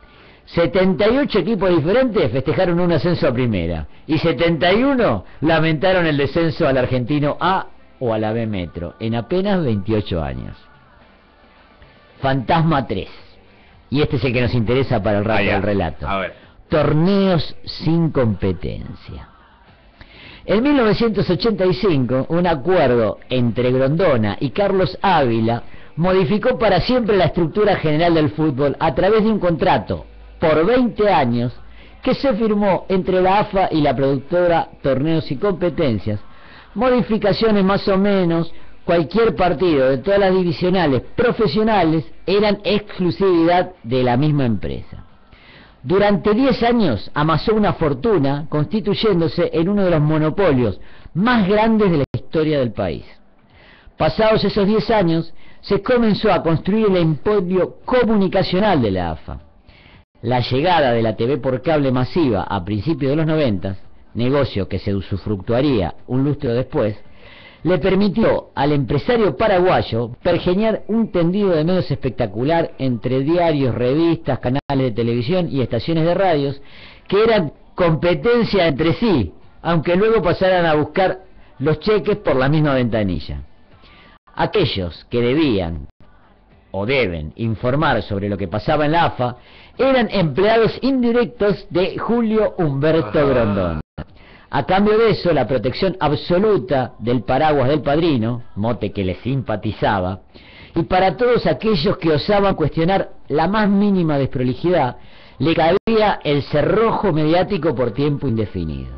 78 equipos diferentes festejaron un ascenso a primera y 71 lamentaron el descenso al Argentino A o a la B Metro en apenas 28 años. Fantasma 3. Y este es el que nos interesa para el rato del relato. A ver. Torneos sin competencia. En 1985, un acuerdo entre Grondona y Carlos Ávila modificó para siempre la estructura general del fútbol a través de un contrato por 20 años que se firmó entre la AFA y la productora Torneos y Competencias. Modificaciones más o menos, cualquier partido de todas las divisionales profesionales eran exclusividad de la misma empresa. Durante 10 años amasó una fortuna, constituyéndose en uno de los monopolios más grandes de la historia del país. Pasados esos 10 años, se comenzó a construir el emporio comunicacional de la AFA. La llegada de la TV por cable masiva a principios de los 90, negocio que se usufructuaría un lustro después, le permitió al empresario paraguayo pergeñar un tendido de medios espectacular entre diarios, revistas, canales de televisión y estaciones de radios que eran competencia entre sí, aunque luego pasaran a buscar los cheques por la misma ventanilla. Aquellos que debían o deben informar sobre lo que pasaba en la AFA eran empleados indirectos de Julio Humberto Grondona. A cambio de eso, la protección absoluta del paraguas del padrino, mote que le simpatizaba, y para todos aquellos que osaban cuestionar la más mínima desprolijidad, le cabía el cerrojo mediático por tiempo indefinido.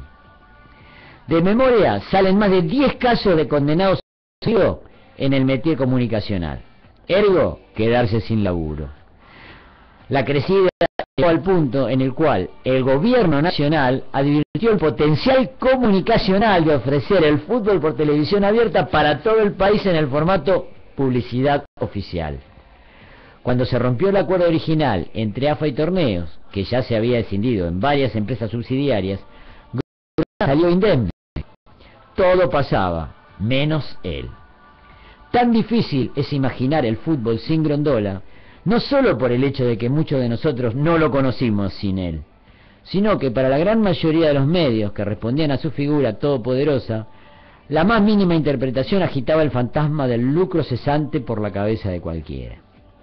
De memoria salen más de 10 casos de condenados en el métier comunicacional. Ergo, quedarse sin laburo. La crecida llegó al punto en el cual el gobierno nacional advirtió el potencial comunicacional de ofrecer el fútbol por televisión abierta para todo el país en el formato publicidad oficial. Cuando se rompió el acuerdo original entre AFA y Torneos, que ya se había escindido en varias empresas subsidiarias, salió indemne. Todo pasaba, menos él. Tan difícil es imaginar el fútbol sin Grondona, no solo por el hecho de que muchos de nosotros no lo conocimos sin él, sino que para la gran mayoría de los medios que respondían a su figura todopoderosa, la más mínima interpretación agitaba el fantasma del lucro cesante por la cabeza de cualquiera.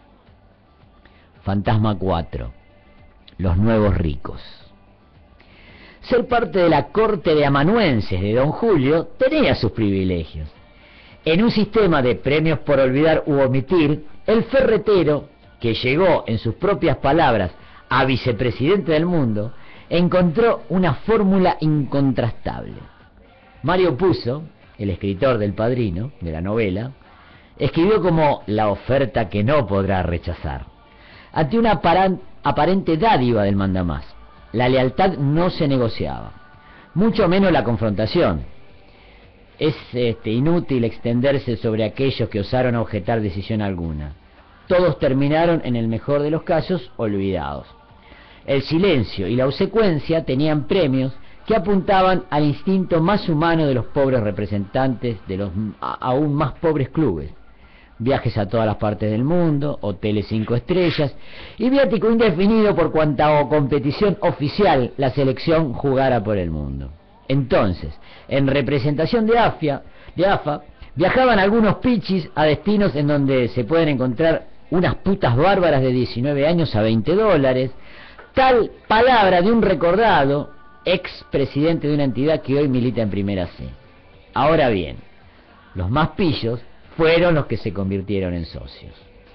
Fantasma 4. Los nuevos ricos. Ser parte de la corte de amanuenses de Don Julio tenía sus privilegios. En un sistema de premios por olvidar u omitir, el ferretero, que llegó, en sus propias palabras, a vicepresidente del mundo, encontró una fórmula incontrastable. Mario Puzo, el escritor del Padrino, de la novela, escribió como la oferta que no podrá rechazar. Ante una aparente dádiva del mandamás, la lealtad no se negociaba, mucho menos la confrontación. Es inútil extenderse sobre aquellos que osaron objetar decisión alguna. Todos terminaron, en el mejor de los casos, olvidados. El silencio y la obsecuencia tenían premios que apuntaban al instinto más humano de los pobres representantes de los aún más pobres clubes. Viajes a todas las partes del mundo, hoteles 5 estrellas y viático indefinido por cuanta competición oficial la selección jugara por el mundo. Entonces, en representación de AFA, viajaban algunos pichis a destinos en donde se pueden encontrar unas putas bárbaras de 19 años a $20, tal palabra de un recordado ex presidente de una entidad que hoy milita en Primera C. Ahora bien, los más pillos fueron los que se convirtieron en socios.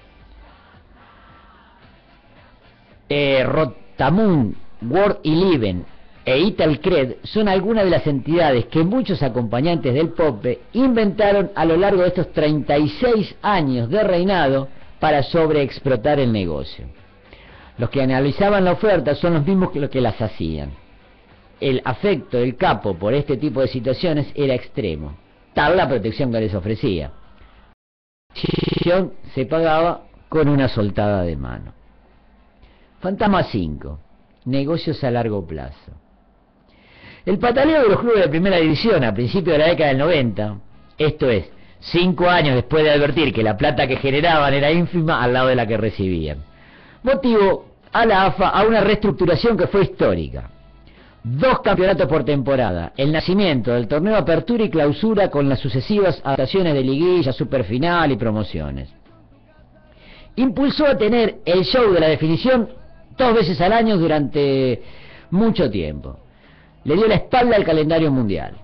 Rotamund, World Eleven e Italcred son algunas de las entidades que muchos acompañantes del Pope inventaron a lo largo de estos 36 años de reinado para sobreexplotar el negocio. Los que analizaban la oferta son los mismos que los que las hacían. El afecto del capo por este tipo de situaciones era extremo, tal la protección que les ofrecía. Se pagaba con una soltada de mano. Fantasma 5. Negocios a largo plazo. El pataleo de los clubes de primera división a principios de la década del 90, esto es, 5 años después de advertir que la plata que generaban era ínfima al lado de la que recibían, motivó a la AFA a una reestructuración que fue histórica. 2 campeonatos por temporada, el nacimiento del torneo Apertura y Clausura con las sucesivas adaptaciones de liguilla, superfinal y promociones. Impulsó a tener el show de la definición 2 veces al año durante mucho tiempo. Le dio la espalda al calendario mundial,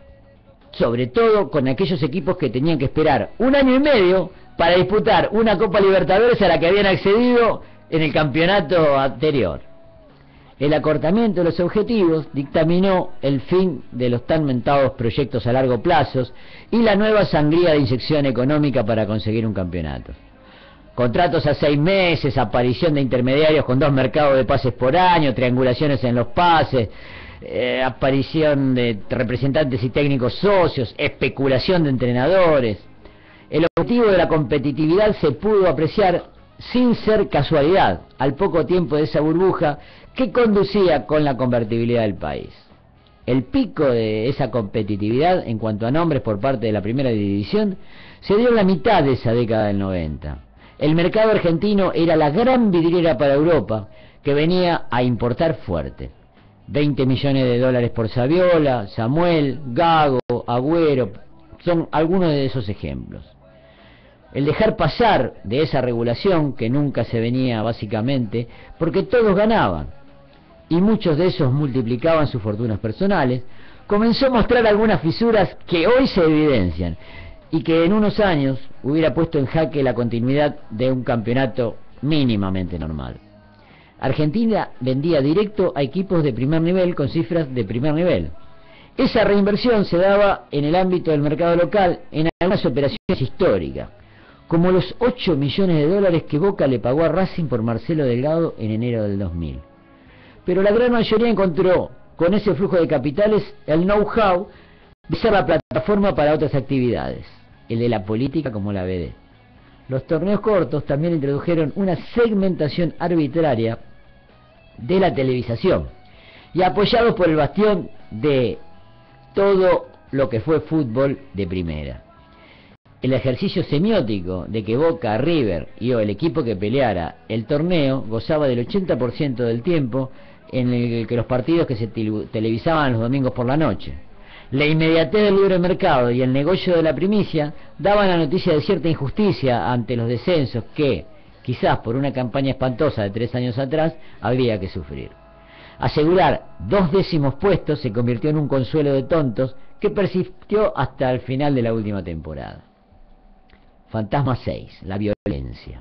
sobre todo con aquellos equipos que tenían que esperar 1 año y medio para disputar una Copa Libertadores a la que habían accedido en el campeonato anterior. El acortamiento de los objetivos dictaminó el fin de los tan mentados proyectos a largo plazo y la nueva sangría de inyección económica para conseguir un campeonato. Contratos a 6 meses, aparición de intermediarios con 2 mercados de pases por año, triangulaciones en los pases, aparición de representantes y técnicos socios, especulación de entrenadores. El objetivo de la competitividad se pudo apreciar sin ser casualidad, al poco tiempo de esa burbuja que conducía con la convertibilidad del país. El pico de esa competitividad en cuanto a nombres por parte de la primera división se dio en la mitad de esa década del 90. El mercado argentino era la gran vidriera para Europa, que venía a importar fuerte. 20 millones de dólares por Saviola, Samuel, Gago, Agüero, son algunos de esos ejemplos. El dejar pasar de esa regulación, que nunca se venía básicamente, porque todos ganaban, y muchos de esos multiplicaban sus fortunas personales, comenzó a mostrar algunas fisuras que hoy se evidencian, y que en unos años hubiera puesto en jaque la continuidad de un campeonato mínimamente normal. Argentina vendía directo a equipos de primer nivel con cifras de primer nivel. Esa reinversión se daba en el ámbito del mercado local en algunas operaciones históricas, como los 8 millones de dólares que Boca le pagó a Racing por Marcelo Delgado en enero del 2000. Pero la gran mayoría encontró con ese flujo de capitales el know-how de ser la plataforma para otras actividades, el de la política como la BD. Los torneos cortos también introdujeron una segmentación arbitraria de la televisación, y apoyados por el bastión de todo lo que fue fútbol de primera. El ejercicio semiótico de que Boca, River y o el equipo que peleara el torneo gozaba del 80% del tiempo en el que los partidos que se televisaban los domingos por la noche. La inmediatez del libre mercado y el negocio de la primicia daban la noticia de cierta injusticia ante los descensos que, quizás por una campaña espantosa de 3 años atrás, habría que sufrir. Asegurar 2 décimos puestos se convirtió en un consuelo de tontos que persistió hasta el final de la última temporada. Fantasma 6, la violencia.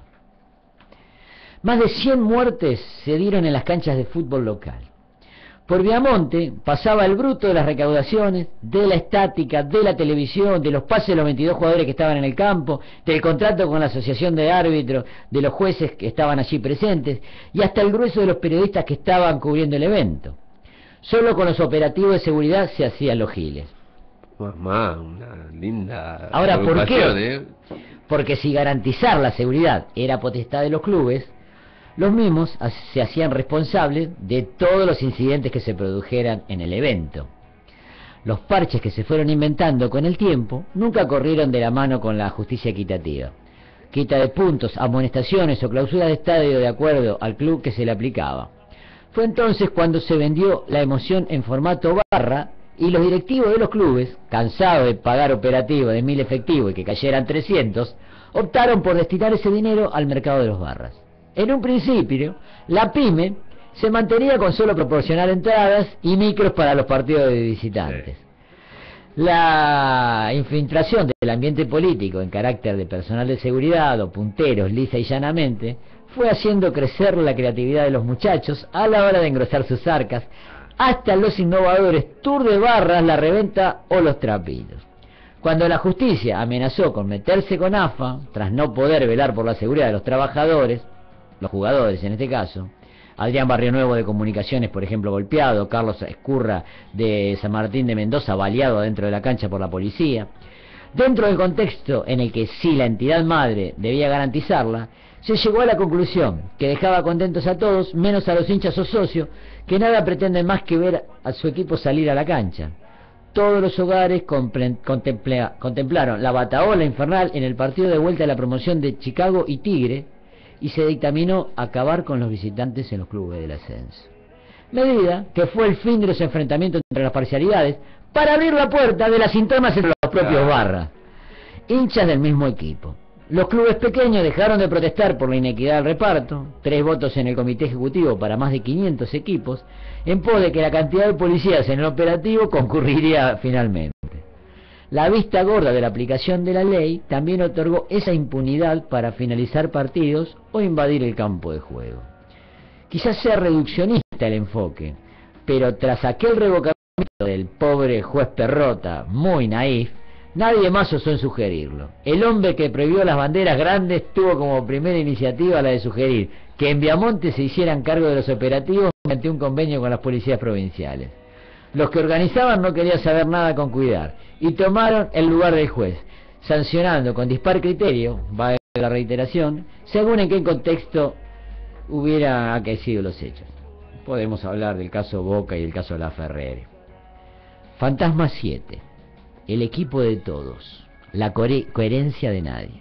Más de 100 muertes se dieron en las canchas de fútbol local. Por Viamonte pasaba el bruto de las recaudaciones, de la estática, de la televisión, de los pases de los 22 jugadores que estaban en el campo, del contrato con la asociación de árbitros, de los jueces que estaban allí presentes, y hasta el grueso de los periodistas que estaban cubriendo el evento. Solo con los operativos de seguridad se hacían los giles. Mamá, una linda Ahora, ¿por qué? agrupación, Porque si garantizar la seguridad era potestad de los clubes, los mismos se hacían responsables de todos los incidentes que se produjeran en el evento. Los parches que se fueron inventando con el tiempo nunca corrieron de la mano con la justicia equitativa. Quita de puntos, amonestaciones o clausuras de estadio de acuerdo al club que se le aplicaba. Fue entonces cuando se vendió la emoción en formato barra y los directivos de los clubes, cansados de pagar operativos de 1000 efectivos y que cayeran 300, optaron por destinar ese dinero al mercado de los barras. En un principio, la PYME se mantenía con solo proporcionar entradas y micros para los partidos de visitantes. La infiltración del ambiente político en carácter de personal de seguridad o punteros, lisa y llanamente, fue haciendo crecer la creatividad de los muchachos a la hora de engrosar sus arcas, hasta los innovadores tour de barras, la reventa o los trapitos. Cuando la justicia amenazó con meterse con AFA, tras no poder velar por la seguridad de los trabajadores, los jugadores en este caso, Adrián Barrionuevo de Comunicaciones, por ejemplo, golpeado, Carlos Escurra de San Martín de Mendoza baleado dentro de la cancha por la policía, dentro del contexto en el que sí la entidad madre debía garantizarla, se llegó a la conclusión que dejaba contentos a todos, menos a los hinchas o socios, que nada pretenden más que ver a su equipo salir a la cancha. Todos los hogares contemplaron la batahola infernal en el partido de vuelta de la promoción de Chicago y Tigre, y se dictaminó acabar con los visitantes en los clubes del ascenso. Medida que fue el fin de los enfrentamientos entre las parcialidades para abrir la puerta de las internas entre los propios barras, hinchas del mismo equipo. Los clubes pequeños dejaron de protestar por la inequidad del reparto, 3 votos en el comité ejecutivo para más de 500 equipos, en pos de que la cantidad de policías en el operativo concurriría finalmente. La vista gorda de la aplicación de la ley también otorgó esa impunidad para finalizar partidos o invadir el campo de juego. Quizás sea reduccionista el enfoque, pero tras aquel revocamiento del pobre juez Perrota, muy naif, nadie más osó en sugerirlo. El hombre que prohibió las banderas grandes tuvo como primera iniciativa la de sugerir que en Viamonte se hicieran cargo de los operativos mediante un convenio con las policías provinciales. Los que organizaban no querían saber nada con cuidar y tomaron el lugar del juez, sancionando con dispar criterio, va la reiteración, según en qué contexto hubiera acaecido los hechos. Podemos hablar del caso Boca y el caso Laferrere. Fantasma 7. El equipo de todos, la coherencia de nadie.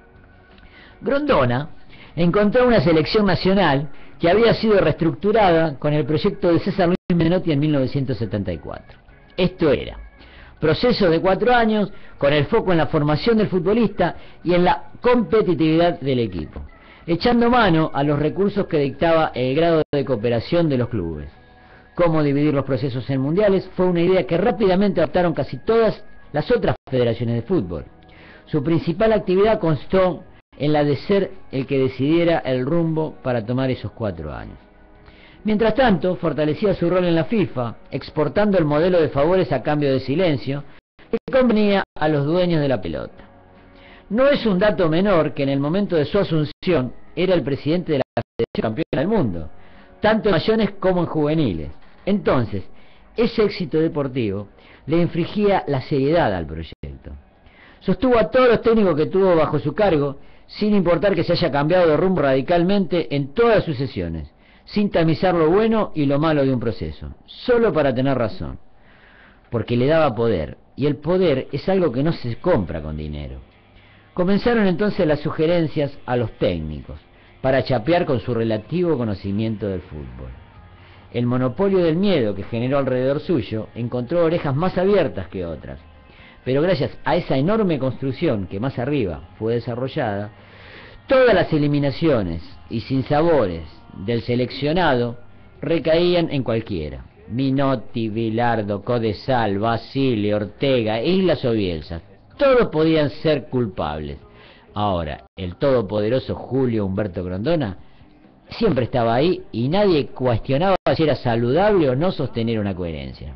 Grondona encontró una selección nacional que había sido reestructurada con el proyecto de César Luis Menotti en 1974. Esto era proceso de 4 años con el foco en la formación del futbolista y en la competitividad del equipo, echando mano a los recursos que dictaba el grado de cooperación de los clubes. Cómo dividir los procesos en mundiales fue una idea que rápidamente adoptaron casi todas las otras federaciones de fútbol. Su principal actividad constó en la de ser el que decidiera el rumbo para tomar esos 4 años. Mientras tanto, fortalecía su rol en la FIFA, exportando el modelo de favores a cambio de silencio, que convenía a los dueños de la pelota. No es un dato menor que en el momento de su asunción era el presidente de la Federación Campeona del Mundo, tanto en mayores como en juveniles. Entonces, ese éxito deportivo le infligía la seriedad al proyecto. Sostuvo a todos los técnicos que tuvo bajo su cargo, sin importar que se haya cambiado de rumbo radicalmente en todas sus sesiones, sin tamizar lo bueno y lo malo de un proceso, solo para tener razón, porque le daba poder, y el poder es algo que no se compra con dinero. Comenzaron entonces las sugerencias a los técnicos, para chapear con su relativo conocimiento del fútbol. El monopolio del miedo que generó alrededor suyo encontró orejas más abiertas que otras, pero gracias a esa enorme construcción que más arriba fue desarrollada, todas las eliminaciones y sinsabores del seleccionado recaían en cualquiera. Minotti, Bilardo, Codesal, Basile, Ortega, Islas o Bielsa, todos podían ser culpables. Ahora, el todopoderoso Julio Humberto Grondona siempre estaba ahí y nadie cuestionaba si era saludable o no sostener una coherencia.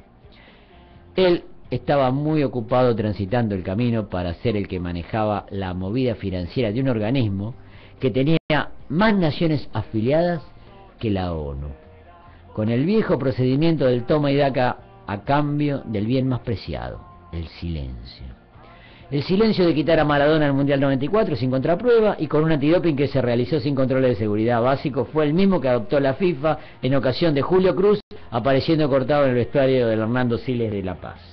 Él estaba muy ocupado transitando el camino para ser el que manejaba la movida financiera de un organismo que tenía más naciones afiliadas que la ONU, con el viejo procedimiento del toma y daca a cambio del bien más preciado, el silencio. El silencio de quitar a Maradona en el Mundial 94 sin contraprueba y con un antidoping que se realizó sin controles de seguridad básico fue el mismo que adoptó la FIFA en ocasión de Julio Cruz apareciendo cortado en el vestuario de Hernando Siles de La Paz.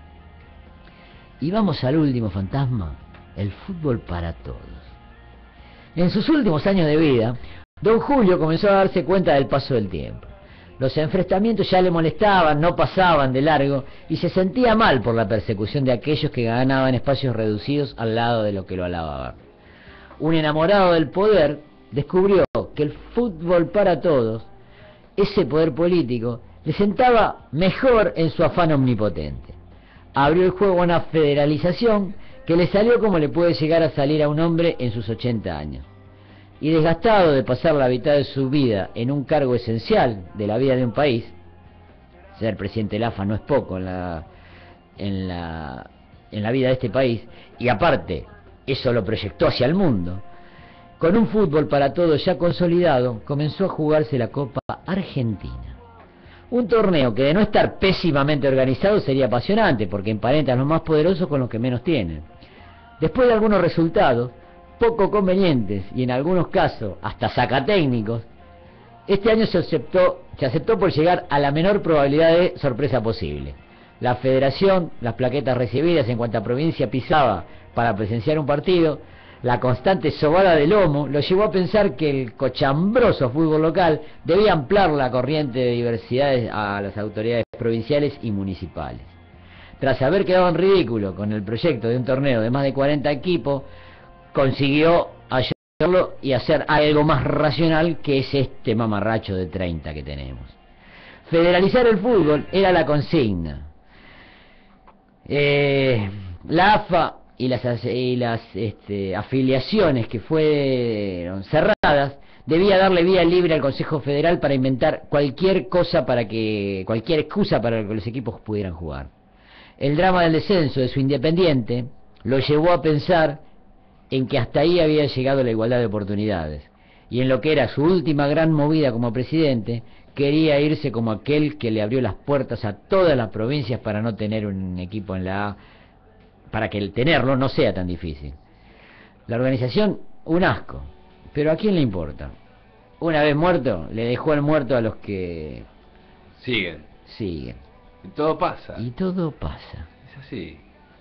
Y vamos al último fantasma, el fútbol para todos. En sus últimos años de vida, don Julio comenzó a darse cuenta del paso del tiempo. Los enfrentamientos ya le molestaban, no pasaban de largo, y se sentía mal por la persecución de aquellos que ganaban espacios reducidos al lado de lo que lo alababan. Un enamorado del poder descubrió que el fútbol para todos, ese poder político, le sentaba mejor en su afán omnipotente. Abrió el juego a una federalización que le salió como le puede llegar a salir a un hombre en sus 80 años. Y desgastado de pasar la mitad de su vida en un cargo esencial de la vida de un país, ser presidente del AFA no es poco en la vida de este país, y aparte, eso lo proyectó hacia el mundo, con un fútbol para todos ya consolidado, comenzó a jugarse la Copa Argentina. Un torneo que de no estar pésimamente organizado sería apasionante, porque emparenta a los más poderosos con los que menos tienen. Después de algunos resultados, poco convenientes y en algunos casos hasta sacatécnicos, este año se aceptó por llegar a la menor probabilidad de sorpresa posible. La federación, las plaquetas recibidas en cuanta provincia pisaba para presenciar un partido, la constante sobada de lomo lo llevó a pensar que el cochambroso fútbol local debía ampliar la corriente de diversidades a las autoridades provinciales y municipales. Tras haber quedado en ridículo con el proyecto de un torneo de más de 40 equipos, consiguió ayudarlo y hacer algo más racional, que es este mamarracho de 30 que tenemos. Federalizar el fútbol era la consigna. La AFA y las afiliaciones que fueron cerradas debía darle vía libre al Consejo Federal para inventar cualquier excusa para que los equipos pudieran jugar. El drama del descenso de su Independiente lo llevó a pensar en que hasta ahí había llegado la igualdad de oportunidades, y en lo que era su última gran movida como presidente, quería irse como aquel que le abrió las puertas a todas las provincias para no tener un equipo en la A, para que el tenerlo no sea tan difícil. La organización, un asco, pero ¿a quién le importa? Una vez muerto, le dejó el muerto a los que siguen. Y todo pasa. Es así.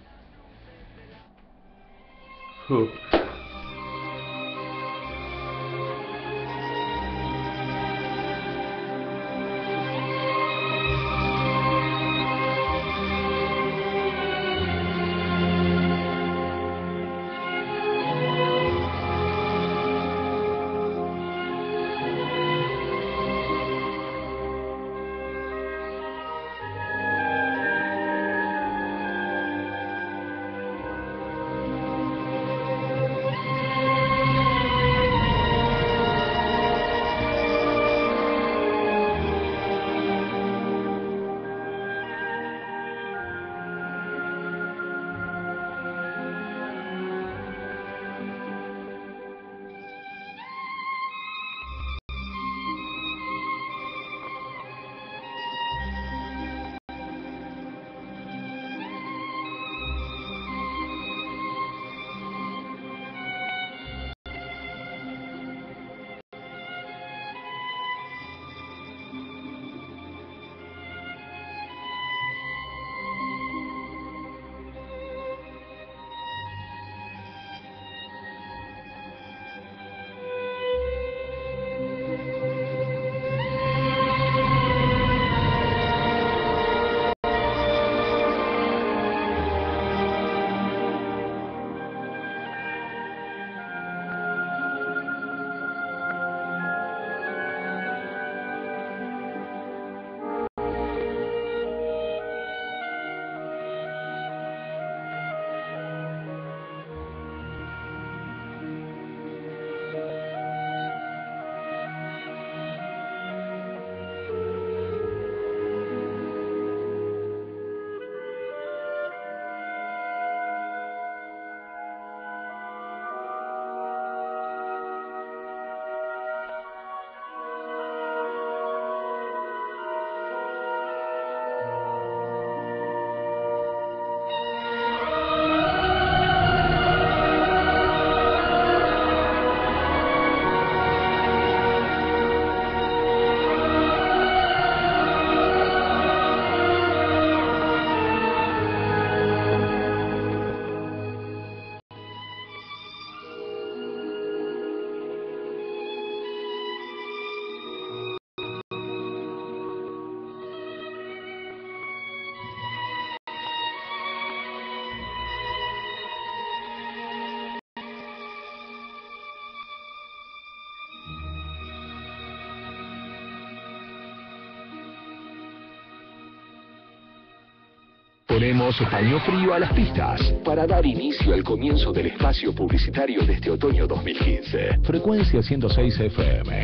Ponemos paño frío a las pistas para dar inicio al comienzo del espacio publicitario de este otoño 2015. Frecuencia 106 FM,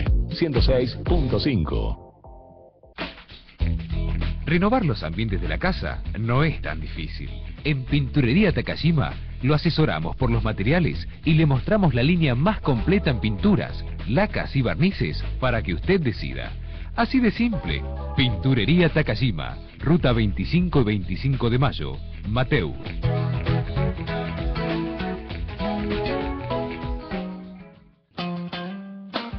106.5. Renovar los ambientes de la casa no es tan difícil. En Pinturería Takashima lo asesoramos por los materiales y le mostramos la línea más completa en pinturas, lacas y barnices para que usted decida. Así de simple. Pinturería Takashima, Ruta 25 y 25 de Mayo, Mateu.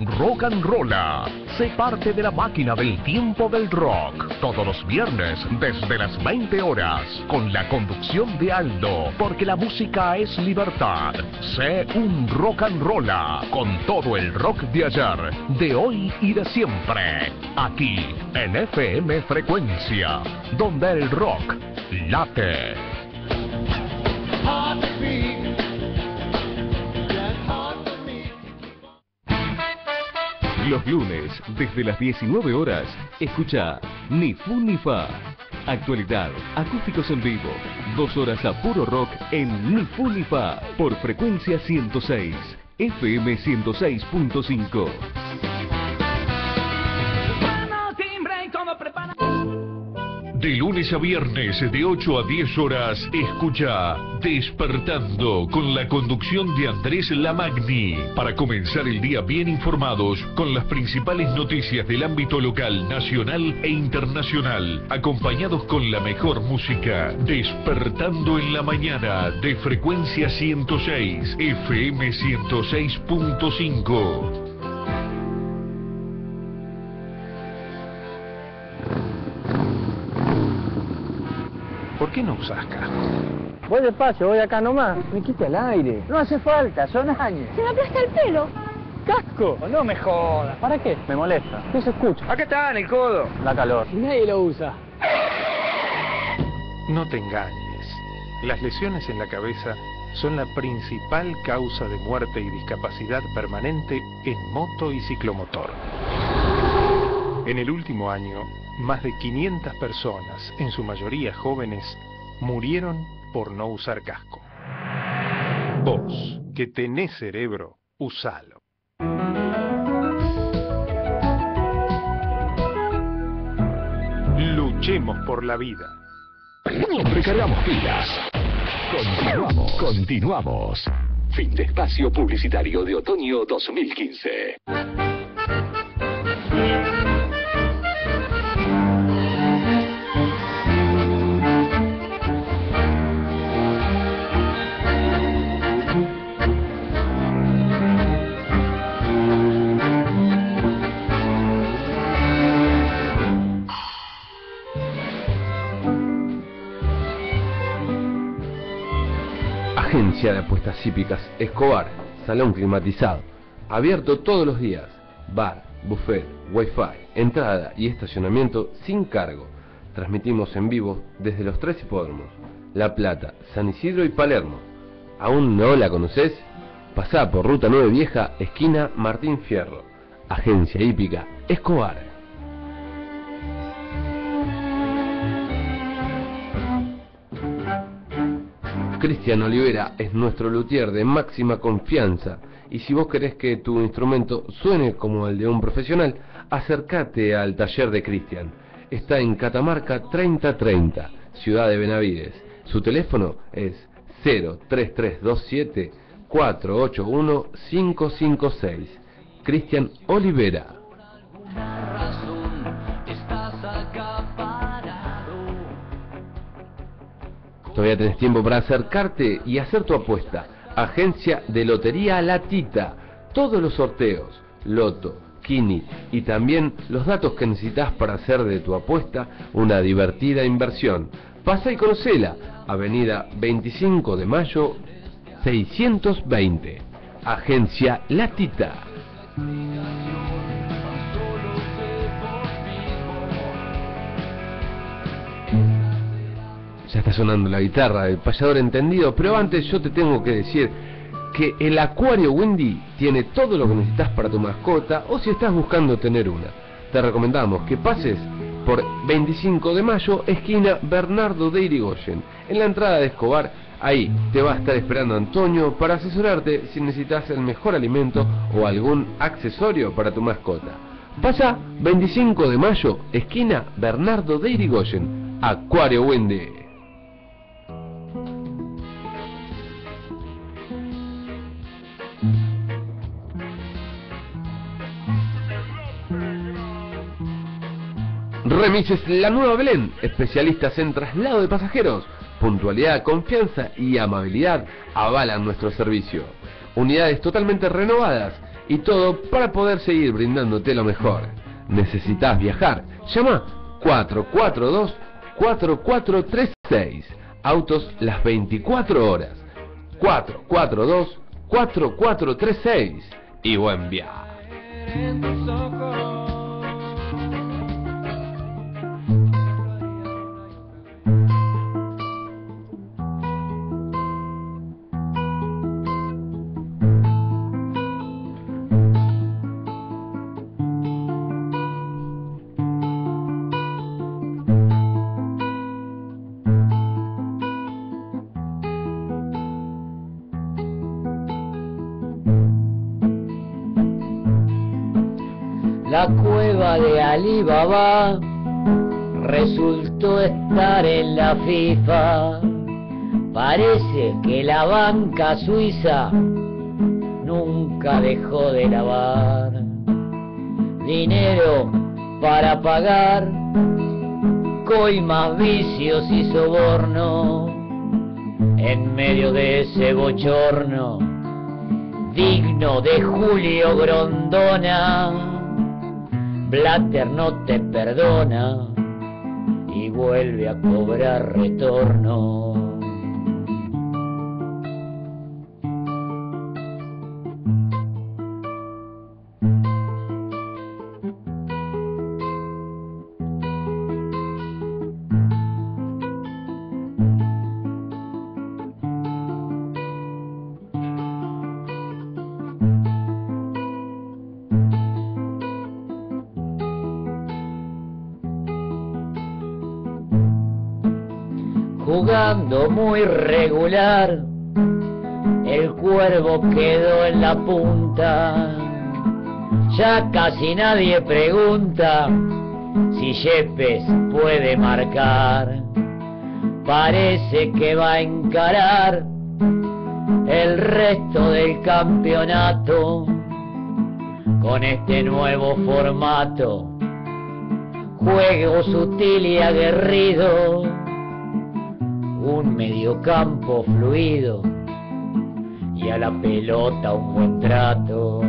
Rock and Rolla. Sé parte de la máquina del tiempo del rock. Todos los viernes desde las 20 horas. Con la conducción de Aldo. Porque la música es libertad. Sé un Rock and Rolla. Con todo el rock de ayer, de hoy y de siempre. Aquí en FM Frecuencia. Donde el rock late. Los lunes, desde las 19 horas, escucha Ni Fu Ni Fa. Actualidad, acústicos en vivo, 2 horas a puro rock en Ni Fu Ni Fa, por Frecuencia 106, FM 106.5. De lunes a viernes, de 8 a 10 horas, escucha Despertando, con la conducción de Andrés Lamagni, para comenzar el día bien informados con las principales noticias del ámbito local, nacional e internacional, acompañados con la mejor música. Despertando en la mañana, de Frecuencia 106, FM 106.5. ¿Por qué no usas casco? Voy despacio, voy acá nomás. Me quita el aire. No hace falta, son años. Se me aplasta el pelo. ¡Casco! No me jodas. ¿Para qué? Me molesta. No se escucha. Acá está, en el codo. Da calor. Nadie lo usa. No te engañes. Las lesiones en la cabeza son la principal causa de muerte y discapacidad permanente en moto y ciclomotor. En el último año, más de 500 personas, en su mayoría jóvenes, murieron por no usar casco. Vos, que tenés cerebro, usalo. Luchemos por la vida. Recargamos pilas. Continuamos. Fin de espacio publicitario de otoño 2015. Agencia de apuestas hípicas Escobar, salón climatizado, abierto todos los días, bar, buffet, wifi, entrada y estacionamiento sin cargo. Transmitimos en vivo desde los 3 hipódromos, La Plata, San Isidro y Palermo. ¿Aún no la conocés? Pasá por Ruta 9 Vieja, esquina Martín Fierro. Agencia hípica Escobar. Cristian Olivera es nuestro luthier de máxima confianza, y si vos querés que tu instrumento suene como el de un profesional, acércate al taller de Cristian. Está en Catamarca 3030, Ciudad de Benavides. Su teléfono es 03327 481 556. Cristian Olivera. Todavía tenés tiempo para acercarte y hacer tu apuesta. Agencia de Lotería La Tita. Todos los sorteos, loto, Kini y también los datos que necesitas para hacer de tu apuesta una divertida inversión. Pasa y conocela. Avenida 25 de Mayo 620. Agencia La Tita. Ya está sonando la guitarra, el payador entendido, pero antes yo te tengo que decir que el Acuario Windy tiene todo lo que necesitas para tu mascota, o si estás buscando tener una. Te recomendamos que pases por 25 de Mayo, esquina Bernardo de Irigoyen. En la entrada de Escobar, ahí te va a estar esperando Antonio para asesorarte si necesitas el mejor alimento o algún accesorio para tu mascota. Pasa 25 de Mayo, esquina Bernardo de Irigoyen. Acuario Windy. Remises La Nueva Belén, especialistas en traslado de pasajeros. Puntualidad, confianza y amabilidad avalan nuestro servicio. Unidades totalmente renovadas y todo para poder seguir brindándote lo mejor. ¿Necesitas viajar? Llama 442-4436. Autos las 24 horas. 442-4436. Y buen viaje. En tus ojos. La cueva de Ali Baba resultó estar en la FIFA. Parece que la banca suiza nunca dejó de lavar dinero para pagar coimas, vicios y soborno. En medio de ese bochorno digno de Julio Grondona, Blatter no te perdona y vuelve a cobrar retorno. Jugando muy regular, el Cuervo quedó en la punta. Ya casi nadie pregunta si Yepes puede marcar. Parece que va a encarar el resto del campeonato con este nuevo formato. Juego sutil y aguerrido, un mediocampo fluido y a la pelota un buen trato.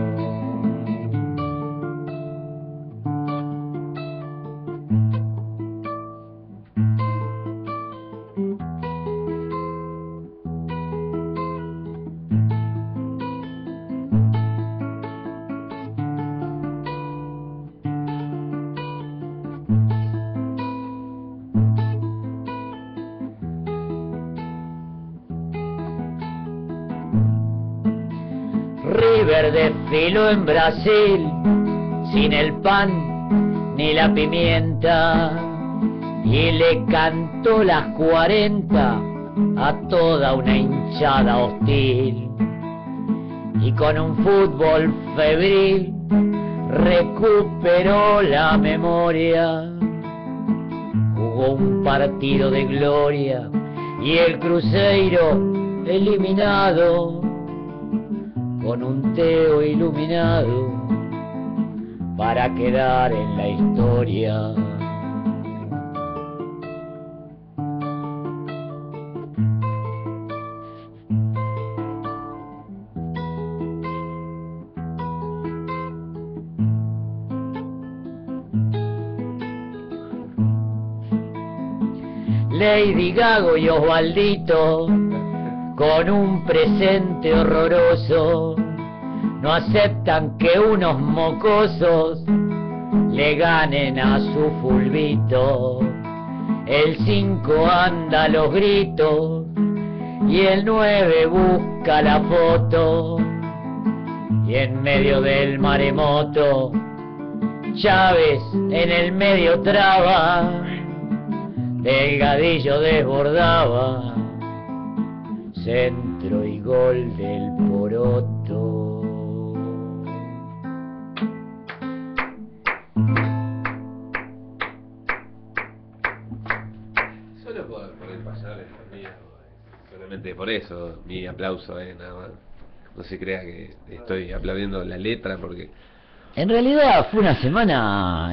River desfiló en Brasil sin el pan ni la pimienta y le cantó las 40 a toda una hinchada hostil, y con un fútbol febril recuperó la memoria. Jugó un partido de gloria y el Cruzeiro eliminado con un Teo iluminado para quedar en la historia. Lady Gaga y Osvaldito, con un presente horroroso, no aceptan que unos mocosos le ganen a su fulbito. El 5 anda a los gritos y el 9 busca la foto, y en medio del maremoto Chávez en el medio traba, Delgadillo desbordaba, centro y gol del Poroto. Solo por el pasar solamente por eso mi aplauso, nada más. No se crea que estoy aplaudiendo la letra, porque en realidad fue una semana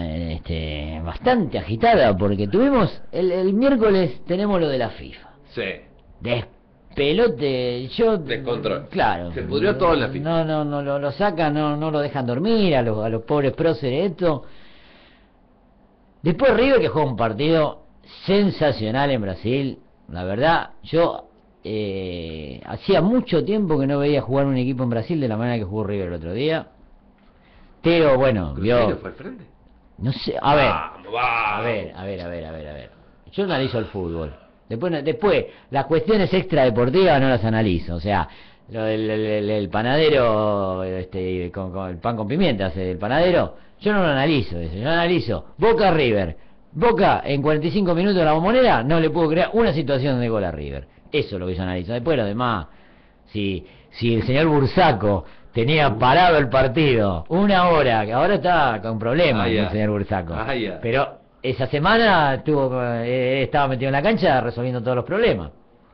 bastante agitada, porque tuvimos el miércoles tenemos lo de la FIFA. sí. Pelote, yo... Descontrol. Claro. Se pudrió todo en la pista. No, lo sacan, no lo dejan dormir a los pobres próceres esto. Después River, que juega un partido sensacional en Brasil. La verdad, yo hacía mucho tiempo que no veía jugar un equipo en Brasil de la manera que jugó River el otro día. Pero bueno, ¿Cruzeiro fue al frente? No sé, a ver. Vamos. A ver. Yo analizo el fútbol. Después, las cuestiones extradeportivas no las analizo. O sea, el panadero, con el pan con pimientas, el panadero, yo no lo analizo eso. Yo analizo Boca River. Boca en 45 minutos de la Bombonera no le pudo crear una situación de gol a River. Eso es lo que yo analizo. Después lo demás, si el señor Bursaco tenía parado el partido 1 hora, que ahora está con problemas el señor Bursaco. Pero esa semana estaba metido en la cancha resolviendo todos los problemas.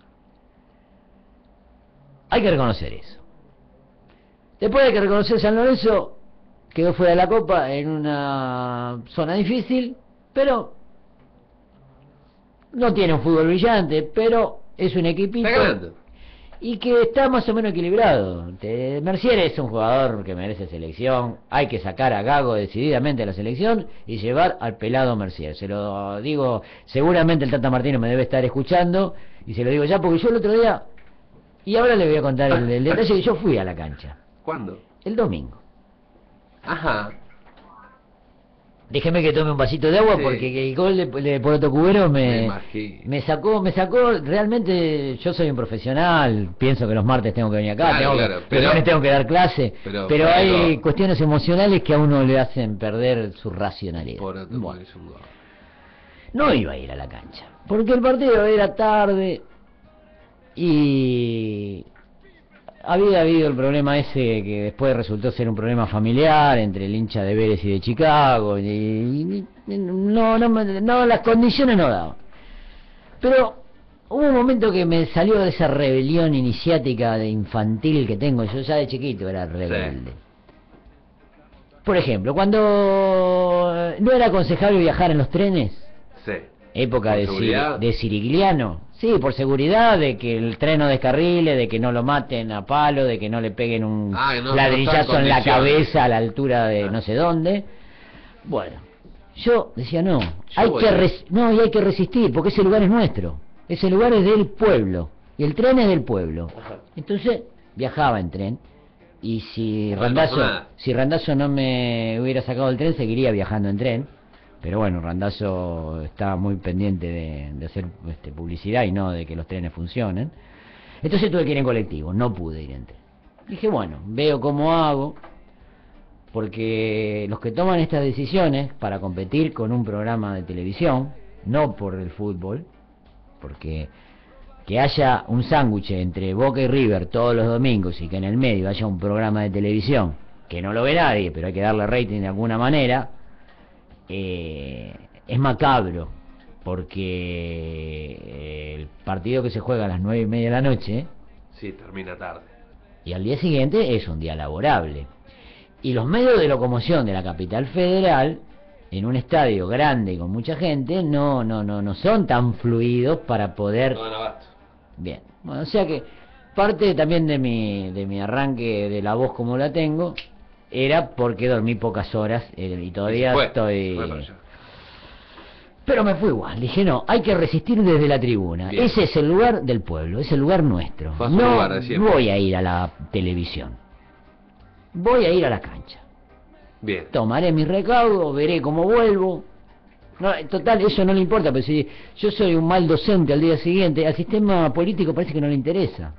Hay que reconocer eso. Después hay que reconocer San Lorenzo quedó fuera de la Copa en una zona difícil, pero no tiene un fútbol brillante, pero es un equipito y que está más o menos equilibrado. Mercier es un jugador que merece selección. Hay que sacar a Gago decididamente de la selección y llevar al pelado Mercier. Se lo digo, seguramente el Tata Martino me debe estar escuchando y se lo digo ya porque yo el otro día, y ahora le voy a contar el detalle, que yo fui a la cancha. ¿Cuándo? El domingo. Ajá. Déjeme que tome un vasito de agua, sí, porque el gol de Poroto Cubero me sacó, realmente. Yo soy un profesional, pienso que los martes tengo que venir acá, los lunes tengo que dar clase, pero hay cuestiones emocionales que a uno le hacen perder su racionalidad. Bueno, no iba a ir a la cancha, porque el partido era tarde y había habido el problema ese que después resultó ser un problema familiar entre el hincha de Vélez y de Chicago, y no, las condiciones no daban. Pero hubo un momento que me salió de esa rebelión iniciática de infantil que tengo. Yo ya de chiquito era rebelde. Sí. Por ejemplo, cuando no era aconsejable viajar en los trenes, sí, época de Cirigliano. Sí, por seguridad, de que el tren no descarrile, de que no lo maten a palo, de que no le peguen un ladrillazo en la cabeza a la altura de no sé dónde. Bueno, yo decía hay que resistir, porque ese lugar es nuestro, ese lugar es del pueblo, y el tren es del pueblo. Entonces viajaba en tren, y si Randazzo no me hubiera sacado del tren, seguiría viajando en tren. Pero bueno, Randazzo está muy pendiente de hacer publicidad y no de que los trenes funcionen. Entonces tuve que ir en colectivo, no pude ir en tren. Dije, bueno, veo cómo hago, porque los que toman estas decisiones para competir con un programa de televisión, no por el fútbol, porque que haya un sándwich entre Boca y River todos los domingos y que en el medio haya un programa de televisión, que no lo ve nadie, pero hay que darle rating de alguna manera, es macabro, porque el partido que se juega a las 9:30 de la noche, sí, termina tarde, y al día siguiente es un día laborable, y los medios de locomoción de la capital federal en un estadio grande y con mucha gente no son tan fluidos para poder bien. Bueno, o sea que parte también de mi arranque de la voz como la tengo era porque dormí pocas horas y todavía estoy... Pero me fui igual, dije hay que resistir desde la tribuna. Bien. Ese es el lugar del pueblo, es el lugar nuestro. No voy a ir a la televisión, voy a ir a la cancha. Bien. Tomaré mi recaudo, veré cómo vuelvo. No, total, eso no le importa, pero si yo soy un mal docente al día siguiente, al sistema político parece que no le interesa.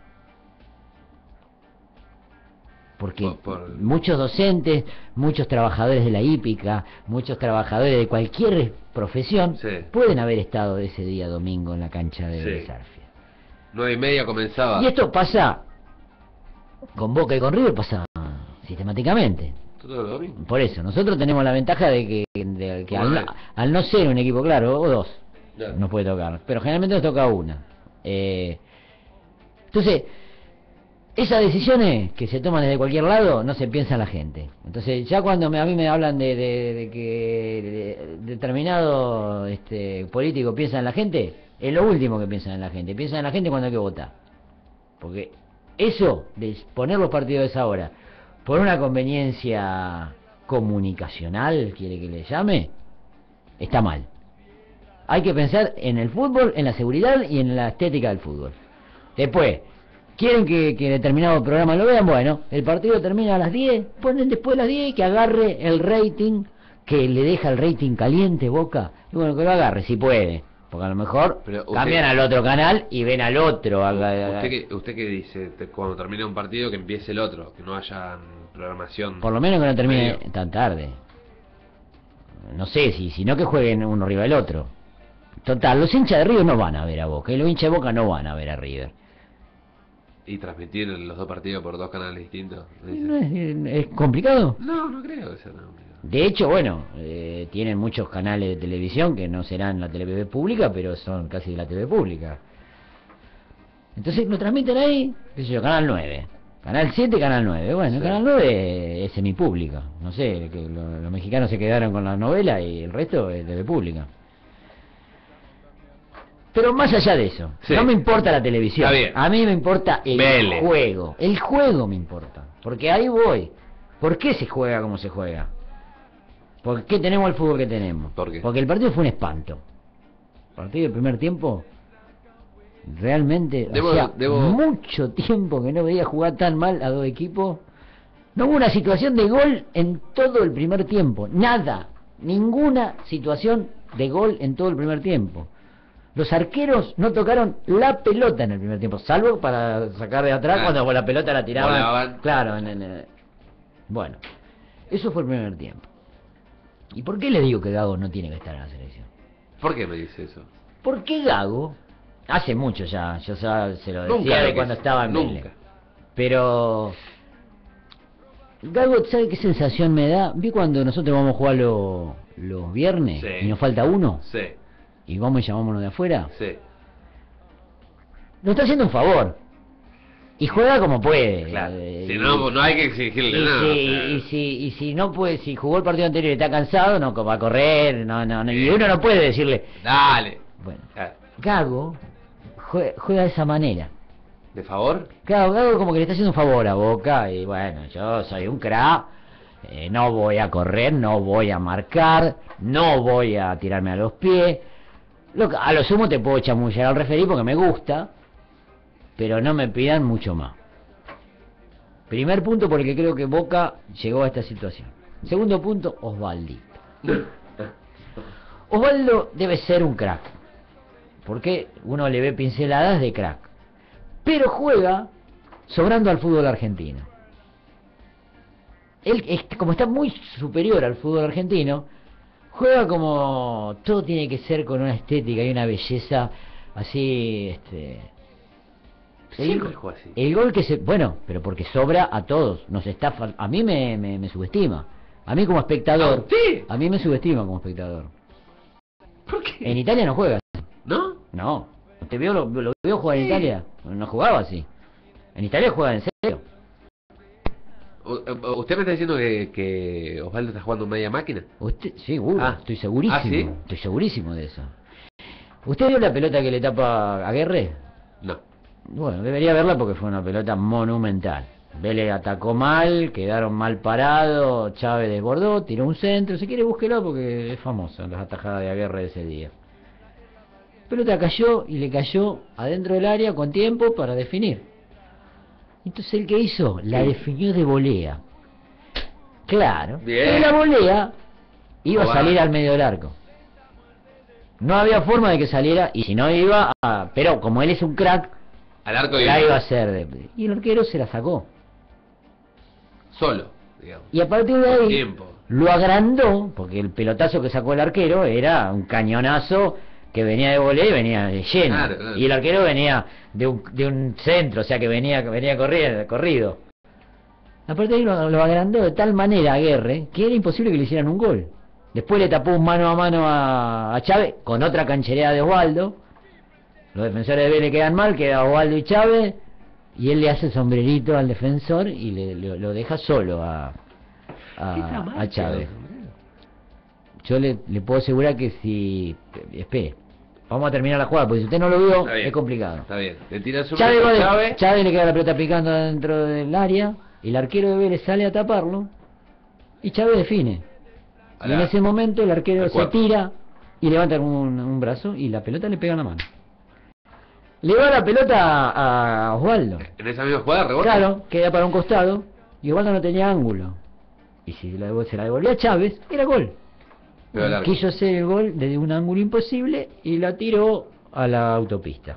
Porque muchos docentes, muchos trabajadores de la hípica, muchos trabajadores de cualquier profesión, pueden haber estado ese día domingo en la cancha de Sarfia. 9:30 comenzaba. Y esto pasa con Boca y con River, pasa sistemáticamente. Por eso, nosotros tenemos la ventaja de que al no ser un equipo claro, o dos, nos puede tocar, pero generalmente nos toca una. Entonces, esas decisiones que se toman desde cualquier lado no se piensa en la gente. Entonces ya cuando a mí me hablan de que determinado político piensa en la gente, es lo último que piensan en la gente. Piensan en la gente cuando hay que votar. Porque eso de poner los partidos a esa hora por una conveniencia comunicacional, quiere que le llame, está mal. Hay que pensar en el fútbol, en la seguridad y en la estética del fútbol. Después, ¿quieren que determinado programa lo vean? Bueno, el partido termina a las 10, ponen después a las 10 que agarre el rating, que le deja el rating caliente Boca, y bueno, que lo agarre si puede. Porque a lo mejor cambian al otro canal y ven al otro. ¿Usted qué dice? Cuando termine un partido que empiece el otro, que no haya programación. Por lo menos que no termine tan tarde. No sé, si no que jueguen uno arriba del otro. Total, los hinchas de River no van a ver a Boca y los hinchas de Boca no van a ver a River. ¿Y transmitir los dos partidos por dos canales distintos? ¿No es complicado? No, no creo que sea tan complicado. De hecho, bueno, tienen muchos canales de televisión que no serán la TV pública, pero son casi de la TV pública. Entonces lo transmiten ahí, qué sé yo, Canal 9. Canal 7, Canal 9. Bueno, sí. Canal 9 es semipública. No sé, que los mexicanos se quedaron con la novela y el resto es TV pública. Pero más allá de eso, sí, no me importa la televisión. A mí me importa el juego. El juego me importa. Porque ahí voy. ¿Por qué se juega como se juega? ¿Por qué tenemos el fútbol que tenemos? ¿Por qué? Porque el partido fue un espanto. El partido del primer tiempo, realmente, hacía mucho tiempo que no veía jugar tan mal a dos equipos. No hubo una situación de gol en todo el primer tiempo. Nada. Ninguna situación de gol en todo el primer tiempo. Los arqueros no tocaron la pelota en el primer tiempo, salvo para sacar de atrás cuando la pelota la tiraban. Claro, bueno, eso fue el primer tiempo. ¿Y por qué le digo que Gago no tiene que estar en la selección? ¿Por qué me dice eso? Porque Gago, hace mucho ya, yo se lo decía de cuando estaba en Vélez. Pero Gago, ¿sabe qué sensación me da? ¿Vi cuando nosotros vamos a jugar los viernes y nos falta uno? Sí. Y vamos y llamamos uno de afuera. Sí. Nos está haciendo un favor. Y juega como puede. Claro. Si no hay que exigirle nada. Y si no puede, si jugó el partido anterior y está cansado, no va a correr, y uno no puede decirle. Dale. Bueno, Gago juega de esa manera. ¿De favor? Claro, Gago como que le está haciendo un favor a Boca. Y bueno, yo soy un crack. No voy a correr, no voy a marcar, no voy a tirarme a los pies. A lo sumo te puedo chamullar al referí porque me gusta, pero no me pidan mucho más. Primer punto porque creo que Boca llegó a esta situación. Segundo punto, Osvaldito. Osvaldo debe ser un crack, porque uno le ve pinceladas de crack, pero juega sobrando al fútbol argentino. Él, como está muy superior al fútbol argentino, juega como todo tiene que ser con una estética y una belleza así, siempre juega así. El gol que bueno, pero porque sobra a todos, nos está a mí me subestima. A mí como espectador, a mí me subestima como espectador. ¿Por qué? En Italia no juega así. ¿No? No. ¿Usted lo veo jugar en Italia? No jugaba así. En Italia juega en serio. ¿Usted me está diciendo que Osvaldo está jugando media máquina? Seguro, estoy segurísimo. ¿Sí? Estoy segurísimo de eso. ¿Usted vio la pelota que le tapa a Guerre? No. Bueno, debería verla porque fue una pelota monumental. Vélez atacó mal, quedaron mal parados, Chávez desbordó, tiró un centro, si quiere búsquelo porque es famosa las atajadas de Aguerre de ese día. La pelota cayó y le cayó adentro del área con tiempo para definir. Entonces el que hizo la definió de volea. Claro. Bien. Y la volea iba a salir al medio del arco. No había forma de que saliera, y si no iba pero como él es un crack, al arco la iba a hacer y el arquero se la sacó. Solo, digamos. Y a partir de ahí lo agrandó, porque el pelotazo que sacó el arquero era un cañonazo que venía de volea y venía de lleno. Claro. Y el arquero venía de un centro, o sea que venía corrido. A partir de ahí lo agrandó de tal manera a Aguerre que era imposible que le hicieran un gol. Después le tapó un mano a mano a Chávez con otra canchereada de Osvaldo. Los defensores de Vélez quedan mal, queda Osvaldo y Chávez, y él le hace el sombrerito al defensor y lo deja solo a Chávez. Yo le puedo asegurar que si... Espere. Vamos a terminar la jugada, porque si usted no lo vio, Está bien. es complicado. Está bien. Le tira su Chávez le queda la pelota picando dentro del área, y el arquero de Vélez sale a taparlo, y Chávez define. Y en ese momento el arquero se tira y levanta un brazo y la pelota le pega en la mano. Le va la pelota a Osvaldo. En esa misma jugada rebota. Claro, queda para un costado y Osvaldo no tenía ángulo. Y si se la devolvió a Chávez, era gol. Quiso hacer el gol desde un ángulo imposible y la tiró a la autopista.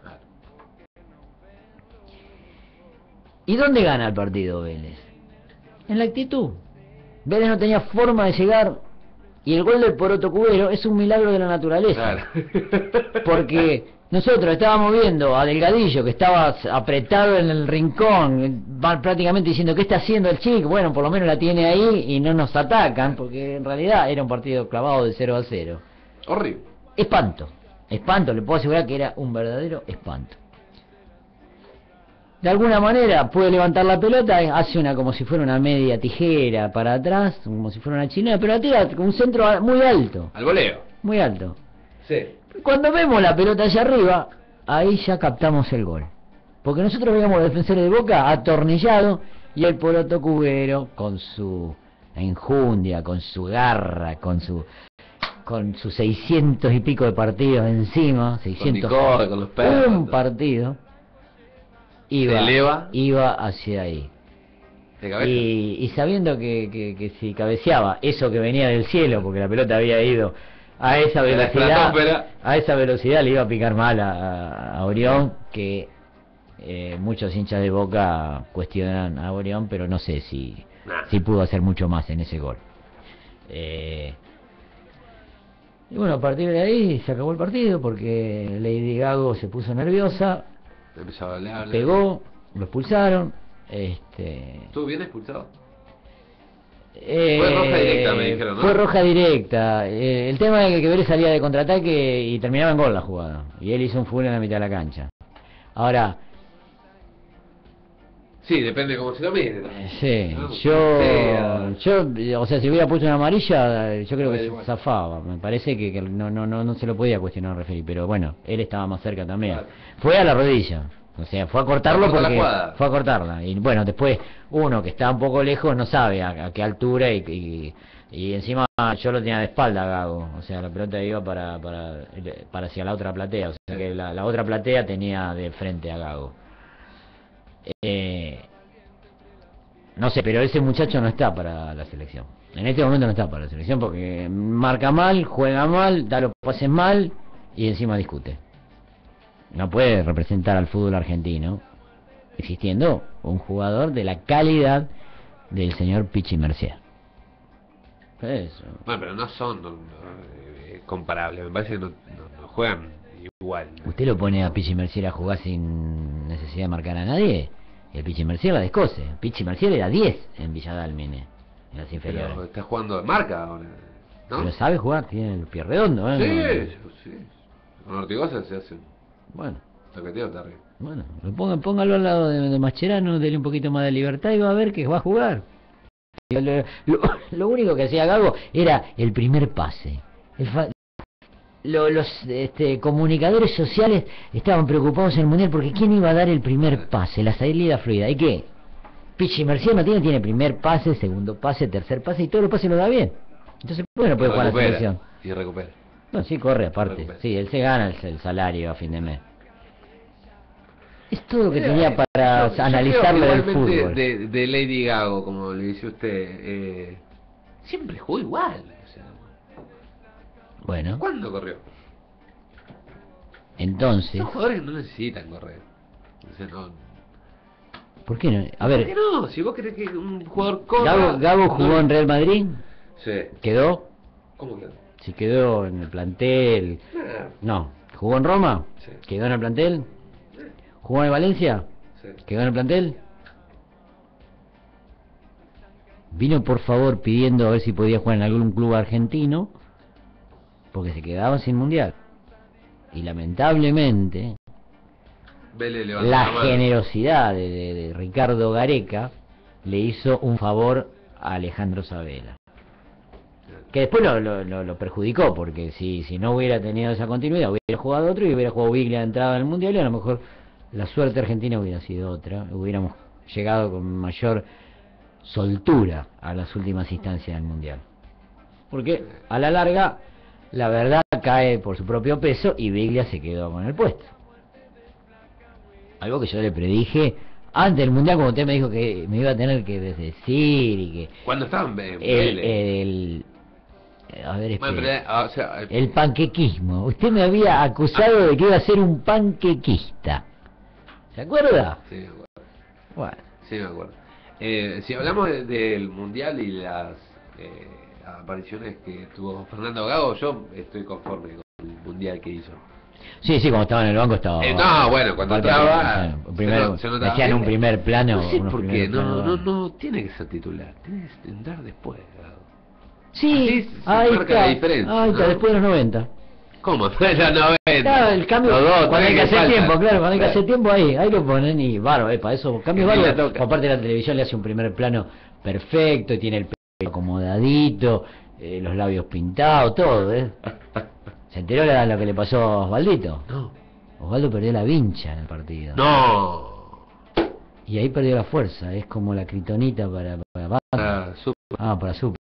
¿Y dónde gana el partido Vélez? En la actitud. Vélez no tenía forma de llegar y el gol del Poroto Cubero es un milagro de la naturaleza. Porque nosotros estábamos viendo a Delgadillo que estaba apretado en el rincón, prácticamente diciendo ¿qué está haciendo el chico? Bueno, por lo menos la tiene ahí y no nos atacan, porque en realidad era un partido clavado de 0-0. Horrible. Espanto, le puedo asegurar que era un verdadero espanto. De alguna manera puede levantar la pelota, hace una como si fuera una media tijera para atrás, como si fuera una chilena, pero la tira con un centro muy alto. Al voleo. Muy alto. Sí. Cuando vemos la pelota allá arriba, ahí ya captamos el gol. Porque nosotros veíamos al defensor de Boca atornillado y el Poroto Cubero con su enjundia, con su garra, con sus 600 y pico de partidos encima, 600 con los perros, un partido, iba hacia ahí. De cabeza. Y sabiendo que si cabeceaba eso que venía del cielo, porque la pelota había ido a esa velocidad le iba a picar mal a Orión, que muchos hinchas de Boca cuestionan a Orión, pero no sé si pudo hacer mucho más en ese gol. Y bueno, a partir de ahí se acabó el partido porque Lady Gago se puso nerviosa, pegó, lo expulsaron. ¿Estuvo bien expulsado? Fue roja directa, me dijeron, ¿no? Fue roja directa. El tema es que Vélez salía de contraataque y terminaba en gol la jugada. Y él hizo un full en la mitad de la cancha. Ahora... Sí, depende cómo se lo mire. Sí, yo, o sea, si hubiera puesto una amarilla, yo creo que zafaba. Me parece que no se lo podía cuestionar al referee, pero bueno, él estaba más cerca también. Fue a la rodilla. O sea, fue a cortarlo porque fue a cortarla. Y bueno, después uno que está un poco lejos no sabe a qué altura y encima yo lo tenía de espalda a Gago. O sea, la pelota iba para hacia la otra platea. O sea, que la otra platea tenía de frente a Gago. No sé, pero ese muchacho no está para la selección. En este momento no está para la selección porque marca mal, juega mal, da los pases mal y encima discute. No puede representar al fútbol argentino existiendo un jugador de la calidad del señor Pichi Mercier. Eso. Bueno, pero no son comparables, me parece que no juegan igual. ¿Usted lo pone a Pichi Mercier a jugar sin necesidad de marcar a nadie? El Pichi Mercier la descoce. Pichi Mercier era 10 en Villa Dálmine, en las inferiores. Pero está jugando de marca ahora, ¿no? Pero sabe jugar, tiene el pie redondo, ¿eh? Sí. Con Ortigosa se hace. Bueno. Toqueteo está arriba. Bueno, póngalo al lado de Mascherano, dele un poquito más de libertad y va a ver que va a jugar. Lo único que hacía Gago era el primer pase. Los comunicadores sociales estaban preocupados en el Mundial porque ¿quién iba a dar el primer pase? La salida fluida. ¿Y qué? Pichi Mercier no tiene primer pase, segundo pase, tercer pase y todos los pases lo da bien. Entonces, bueno, puede jugar la selección. Y recupera. No, sí, corre aparte. Sí, él se gana el salario a fin de mes. Es todo lo que tenía para analizarlo del fútbol. De Lady Gago, como le dice usted, siempre jugó igual. O sea, bueno. ¿Cuándo corrió? Entonces... Son jugadores que no necesitan correr. O sea, no... ¿Por qué no? A ver... ¿Por qué no? Si vos querés que un jugador corra... Gago jugó en Real Madrid. Sí. ¿Quedó? ¿Cómo quedó? Si quedó en el plantel... No. ¿Jugó en Roma? Sí. ¿Quedó en el plantel? ¿Jugó en Valencia? Sí. ¿Quedó en el plantel? Vino por favor pidiendo a ver si podía jugar en algún club argentino porque se quedaba sin mundial. Y lamentablemente la generosidad de Ricardo Gareca le hizo un favor a Alejandro Sabela. que después lo perjudicó, porque si no hubiera tenido esa continuidad, hubiera jugado otro y hubiera jugado Biglia de entrada en el Mundial, y a lo mejor la suerte argentina hubiera sido otra, hubiéramos llegado con mayor soltura a las últimas instancias del Mundial. Porque a la larga, la verdad cae por su propio peso y Biglia se quedó con el puesto. Algo que yo le predije antes del Mundial, como usted me dijo que me iba a tener que decir y que... ¿Cuándo estaban? A ver, bueno, pero, o sea, el panquequismo. Usted me había acusado de que iba a ser un panquequista. ¿Se acuerda? Sí, me acuerdo. Bueno. Sí, me acuerdo. Si hablamos del Mundial y las apariciones que tuvo Fernando Gago, yo estoy conforme con el Mundial que hizo. Sí, cuando estaba en el banco estaba... no, bueno, cuando entraba... se decían un primer plano... No sé por qué, no tiene que ser titular, tiene que entrar después. Sí, ahí marca está, la diferencia. Ahí está, después de los 90. ¿Cómo? Después de los 90. Claro, el cambio, cuando hay que hacer tiempo, claro, cuando hay que hacer tiempo ahí lo ponen y bárbaro, para eso, cambio bárbaro. Aparte la televisión le hace un primer plano perfecto, y tiene el pelo acomodadito, los labios pintados, todo, ¿Se enteró de lo que le pasó a Osvaldito? No. Osvaldo perdió la vincha en el partido. No. Y ahí perdió la fuerza, es como la kritonita para para Super.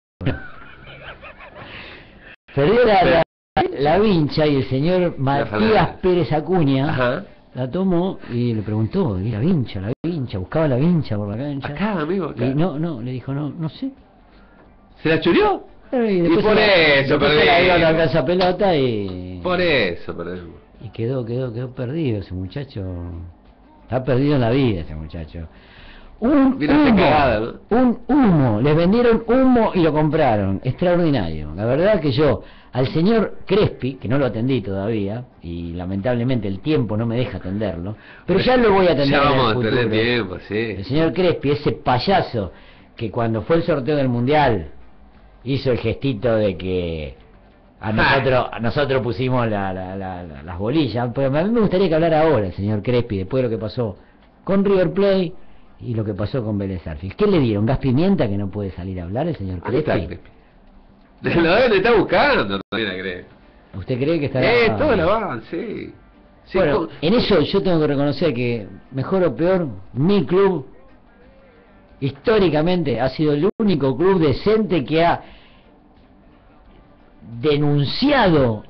Perdió la vincha y el señor Matías Pérez Acuña la tomó y le preguntó, ¿y la vincha? Buscaba la vincha por la cancha. Acá, amigo, acá. Y no, le dijo, no sé. ¿Se la churió? Y por eso perdimos. La dio a la casa pelota y... Por eso perdimos. Y quedó perdido ese muchacho. Está perdido en la vida ese muchacho. Un humo, les vendieron humo y lo compraron, extraordinario. La verdad que yo, al señor Crespi, que no lo atendí todavía, y lamentablemente el tiempo no me deja atenderlo, pero ya lo voy a atender en el futuro. Tiempo, sí. El señor Crespi, ese payaso que cuando fue el sorteo del Mundial hizo el gestito de que a nosotros pusimos las bolillas, pero a mí me gustaría que hablara ahora el señor Crespi, después de lo que pasó con River Plate y lo que pasó con Vélez Sarsfield. ¿Qué le dieron? ¿Gas pimienta que no puede salir a hablar el señor Crespi? Lo deben estar buscando también, creo. ¿Usted cree que estará...? Todo lo van, sí. Bueno, en eso yo tengo que reconocer que, mejor o peor, mi club históricamente ha sido el único club decente que ha denunciado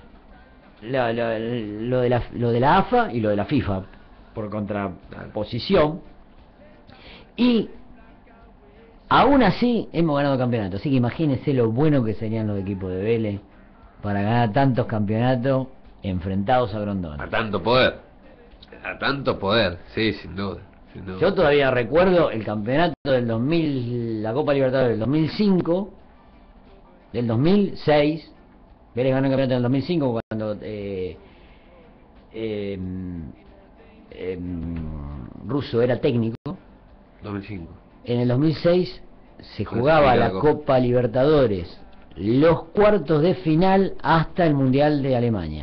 lo de la AFA y lo de la FIFA por contraposición, y aún así hemos ganado campeonatos. Así que imagínense lo bueno que serían los equipos de Vélez para ganar tantos campeonatos enfrentados a Grondona. A tanto poder, sí, sin duda. Yo todavía recuerdo el campeonato del 2000, la Copa Libertadores del 2005, del 2006. Vélez ganó el campeonato del 2005 cuando Russo era técnico. 2005. En el 2006 se jugaba la Copa Libertadores, los cuartos de final hasta el Mundial de Alemania.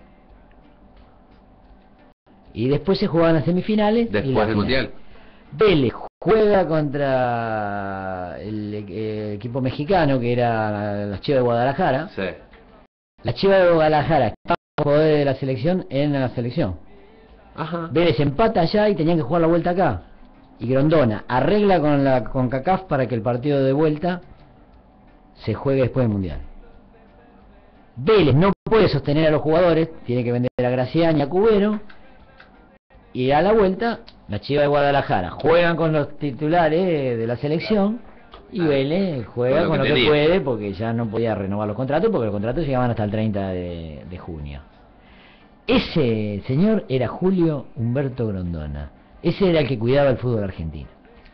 Y después se jugaban las semifinales. Después del Mundial. Vélez juega contra el equipo mexicano, que era la Chivas de Guadalajara. Sí. La Chivas de Guadalajara estaba en poder de la selección en la selección. Ajá. Vélez empata allá y tenían que jugar la vuelta acá. Y Grondona arregla con la CONCACAF para que el partido de vuelta se juegue después del Mundial. Vélez no puede sostener a los jugadores, tiene que vender a Gracián y a Cubero. Y a la vuelta, la Chivas de Guadalajara juegan con los titulares de la selección y Vélez juega con lo que puede, porque ya no podía renovar los contratos, porque los contratos llegaban hasta el 30 de junio. Ese señor era Julio Humberto Grondona. Ese era el que cuidaba el fútbol argentino.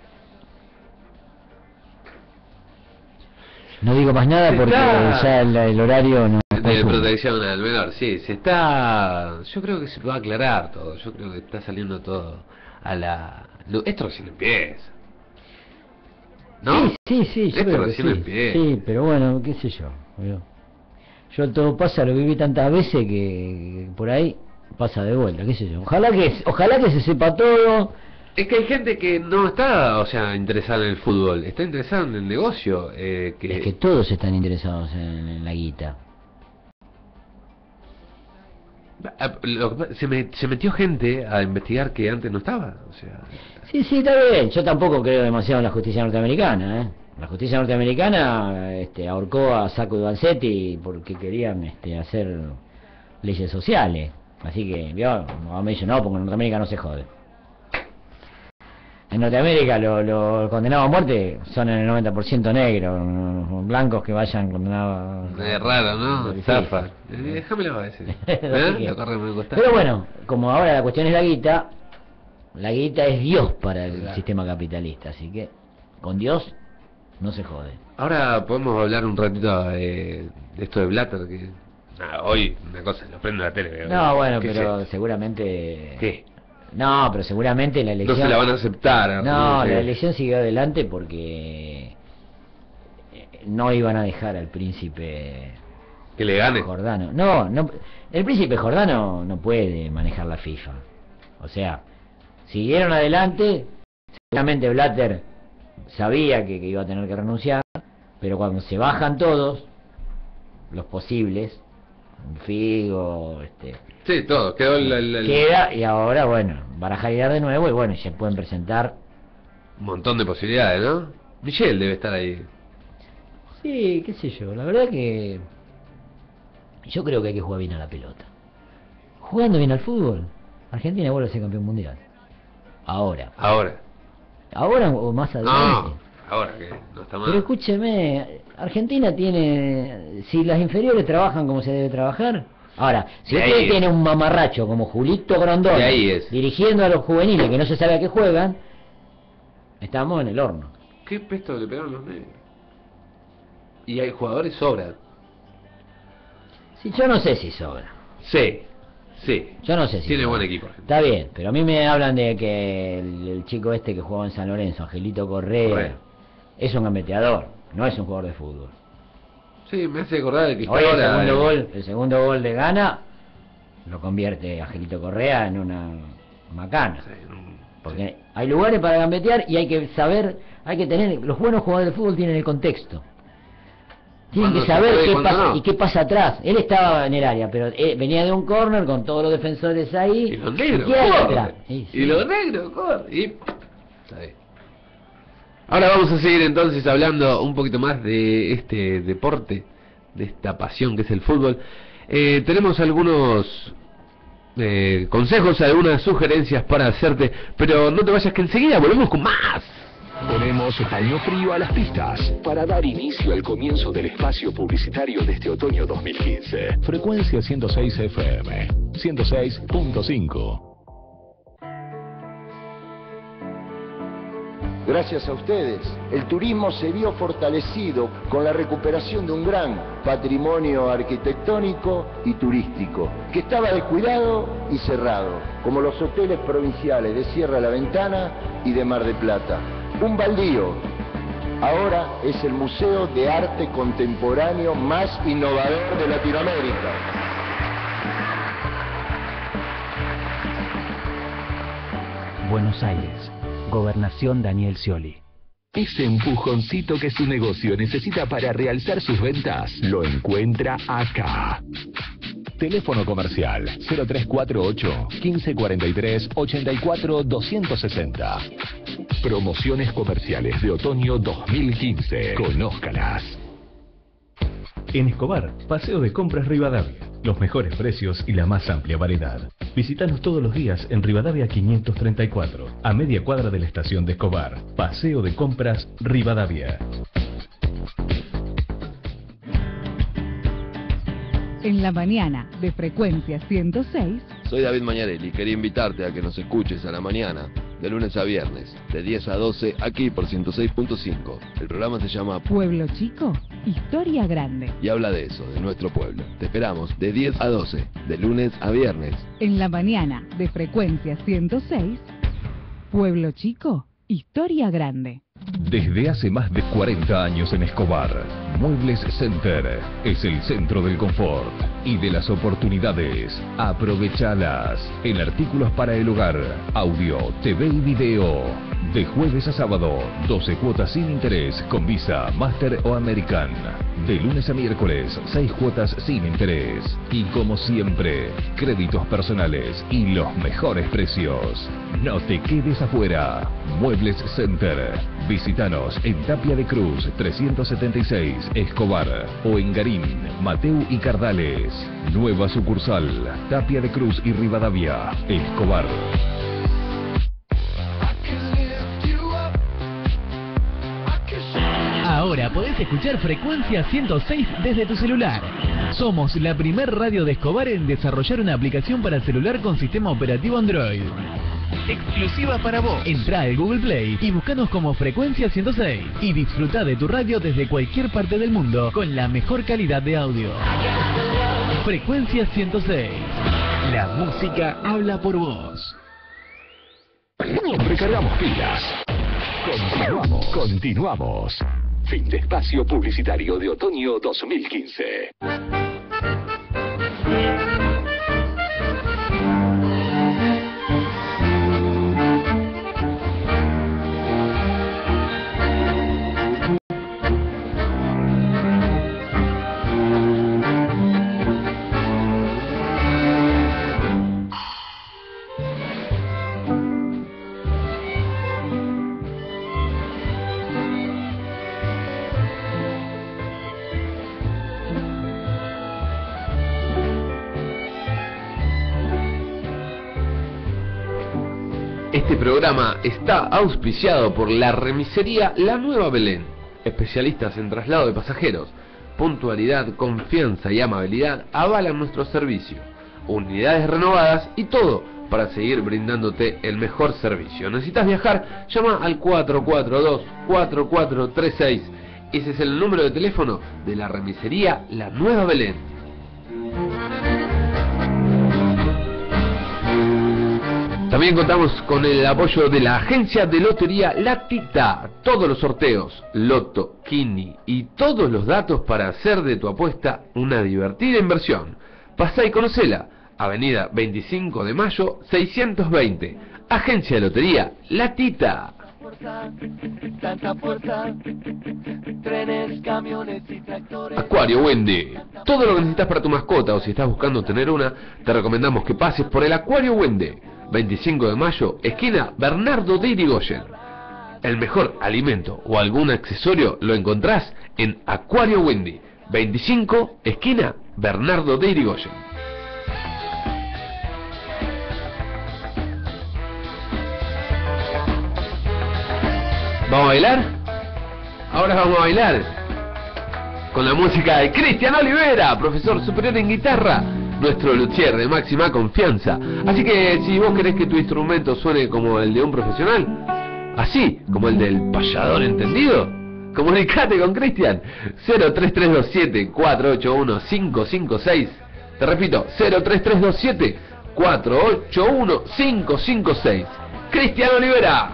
No digo más nada porque ya el horario no... De protección al menor, sí, yo creo que se va a aclarar todo, yo creo que está saliendo todo a la... Esto recién empieza, ¿no? Sí, yo esto creo recién que sí. empieza. Sí, pero bueno, qué sé yo. Yo todo pasa, lo viví tantas veces que por ahí pasa de vuelta, qué sé yo. Ojalá que se sepa todo, Es que hay gente que no está, o sea, interesada en el fútbol, está interesada en el negocio. Es que todos están interesados en la guita. Se metió gente a investigar que antes no estaba, o sea... Sí, está bien. Yo tampoco creo demasiado en la justicia norteamericana, ¿eh? La justicia norteamericana ahorcó a Sacco y Vanzetti porque querían hacer leyes sociales. Así que, yo me dice, no, porque en Norteamérica no se jode. En Norteamérica los condenados a muerte son en el 90% negros, blancos que vayan condenados... Es raro, ¿no? Zafa. Déjamelo a veces. Pero bueno, como ahora la cuestión es la guita es Dios para el sistema capitalista, así que con Dios no se jode. Ahora podemos hablar un ratito de esto de Blatter, que hoy una cosa, lo prendo la tele. No, bueno, pero seguramente... ¿Qué? No, pero seguramente la elección... No se la van a aceptar. No, la elección siguió adelante porque no iban a dejar al príncipe... Que le gane. Jordano. No, el príncipe Jordano no puede manejar la FIFA. O sea, siguieron adelante, seguramente Blatter sabía que iba a tener que renunciar, pero cuando se bajan todos, los posibles, Figo, sí, todo, quedó queda, y ahora, bueno, barajar de nuevo, y bueno, se pueden presentar un montón de posibilidades, ¿no? Michel debe estar ahí. Sí, qué sé yo, la verdad que yo creo que hay que jugar bien a la pelota. Jugando bien al fútbol, Argentina vuelve a ser campeón mundial. Ahora o más adelante. No, ahora que no está mal. Pero escúcheme, Argentina tiene, si las inferiores trabajan como se debe trabajar. Ahora, si usted tiene un mamarracho como Julito Grondona dirigiendo a los juveniles que no se sabe a qué juegan, estamos en el horno. ¿Qué pesto le pegaron los negros? Y hay jugadores sobran. Sí, yo no sé si sobra. Sí. Yo no sé si tiene sobra. buen equipo. Está bien, pero a mí me hablan de que el chico que jugaba en San Lorenzo, Angelito Correa, es un gambeteador, no es un jugador de fútbol. Sí, me hace acordar de que hoy el segundo gol de Ghana lo convierte Angelito Correa en una macana. Porque hay lugares para gambetear y hay que saber, los buenos jugadores de fútbol tienen el contexto. Tienen que saber qué pasa y qué pasa atrás. Él estaba en el área, pero venía de un córner con todos los defensores ahí. Y los negros, y los negros, Ahora vamos a seguir entonces hablando un poquito más de este deporte, de esta pasión que es el fútbol. Tenemos algunos consejos, algunas sugerencias para hacerte, pero no te vayas que enseguida volvemos con más. Ponemos paño frío a las pistas para dar inicio al comienzo del espacio publicitario de este otoño 2015. Frecuencia 106 FM, 106.5. Gracias a ustedes, el turismo se vio fortalecido con la recuperación de un gran patrimonio arquitectónico y turístico, que estaba descuidado y cerrado, como los hoteles provinciales de Sierra La Ventana y de Mar del Plata. Un baldío. Ahora es el museo de arte contemporáneo más innovador de Latinoamérica. Buenos Aires, Gobernación Daniel Scioli. Ese empujoncito que su negocio necesita para realzar sus ventas, lo encuentra acá. Teléfono comercial 0348 1543 84 260. Promociones comerciales de otoño 2015. Conózcalas. En Escobar, Paseo de Compras Rivadavia. Los mejores precios y la más amplia variedad. Visítanos todos los días en Rivadavia 534, a media cuadra de la estación de Escobar. Paseo de Compras Rivadavia. En la mañana de Frecuencia 106. Soy David Mañarelli, quería invitarte a que nos escuches a la mañana, de lunes a viernes, de 10 a 12, aquí por 106.5. El programa se llama Pueblo Chico, Historia Grande. Y habla de eso, de nuestro pueblo. Te esperamos de 10 a 12, de lunes a viernes. En la mañana de Frecuencia 106, Pueblo Chico, Historia Grande. Desde hace más de 40 años en Escobar, Muebles Center es el centro del confort y de las oportunidades. Aprovechalas en artículos para el hogar, audio, TV y video. De jueves a sábado, 12 cuotas sin interés con Visa, Master o American. De lunes a miércoles, 6 cuotas sin interés. Y como siempre, créditos personales y los mejores precios. No te quedes afuera. Muebles Center. Visítanos en Tapia de Cruz 376, Escobar, o en Garín, Mateu y Cardales. Nueva sucursal, Tapia de Cruz y Rivadavia, Escobar. Ahora podés escuchar Frecuencia 106 desde tu celular. Somos la primer radio de Escobar en desarrollar una aplicación para celular con sistema operativo Android. Exclusiva para vos. Entrá al Google Play y buscanos como Frecuencia 106 y disfrutá de tu radio desde cualquier parte del mundo con la mejor calidad de audio. Frecuencia 106. La música habla por vos. Recargamos pilas. Continuamos. Fin de espacio publicitario de otoño 2015. Este programa está auspiciado por la remisería La Nueva Belén, especialistas en traslado de pasajeros. Puntualidad, confianza y amabilidad avalan nuestro servicio. Unidades renovadas y todo para seguir brindándote el mejor servicio. ¿Necesitas viajar? Llama al 442-4436. Ese es el número de teléfono de la remisería La Nueva Belén. También contamos con el apoyo de la agencia de lotería La Tita. Todos los sorteos, loto, kini y todos los datos para hacer de tu apuesta una divertida inversión. Pasá y conocela. Avenida 25 de Mayo 620. Agencia de lotería La Tita. Tanta fuerza, trenes, camiones y tractores. Acuario Wendy. Todo lo que necesitas para tu mascota o si estás buscando tener una, te recomendamos que pases por el Acuario Wendy. 25 de Mayo, esquina Bernardo de Irigoyen. El mejor alimento o algún accesorio lo encontrás en Acuario Wendy. 25, esquina Bernardo de Irigoyen. ¿Vamos a bailar? Ahora vamos a bailar con la música de Cristian Olivera, profesor superior en guitarra, nuestro luthier de máxima confianza. Así que si vos querés que tu instrumento suene como el de un profesional, así como el del payador entendido, comunicate con Cristian. 03327-481-556. Te repito, 03327-481-556. Cristian Olivera.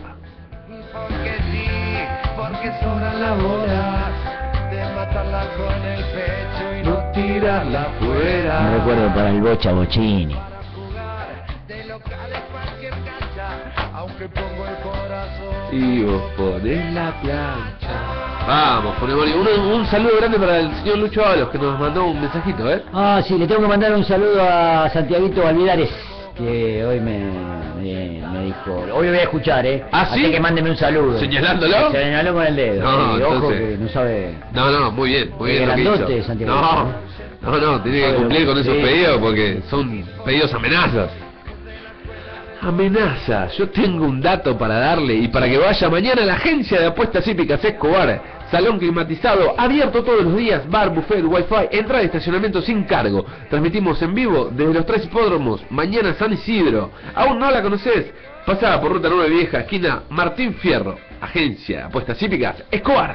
Porque sobran las horas de matarla con el pecho y no tirarla fuera. Me recuerdo para el Bocha Bochini. De locales cualquier cancha, aunque pongo el corazón. Y vos ponés la plancha. Vamos, ponemos un saludo grande para el señor Lucho Ábalos, que nos mandó un mensajito, ¿eh? Ah, sí, le tengo que mandar un saludo a Santiaguito Valvidares, que hoy me dijo, hoy lo voy a escuchar, ¿Ah, sí? Así que mándeme un saludo. ¿Señalándolo? Señaló con el dedo. No, sí, entonces... ojo que no sabe. No, muy bien lo que grandote, hizo. Santiago. No, tiene que cumplir con esos pedidos porque son pedidos amenazas. Amenaza, yo tengo un dato para darle y para que vaya mañana a la agencia de apuestas hípicas Escobar. Salón climatizado, abierto todos los días, bar, buffet, wifi, entrada y estacionamiento sin cargo. Transmitimos en vivo desde los 3 hipódromos, mañana San Isidro. ¿Aún no la conoces? Pasada por Ruta 9 Vieja, esquina Martín Fierro. Agencia de apuestas hípicas Escobar.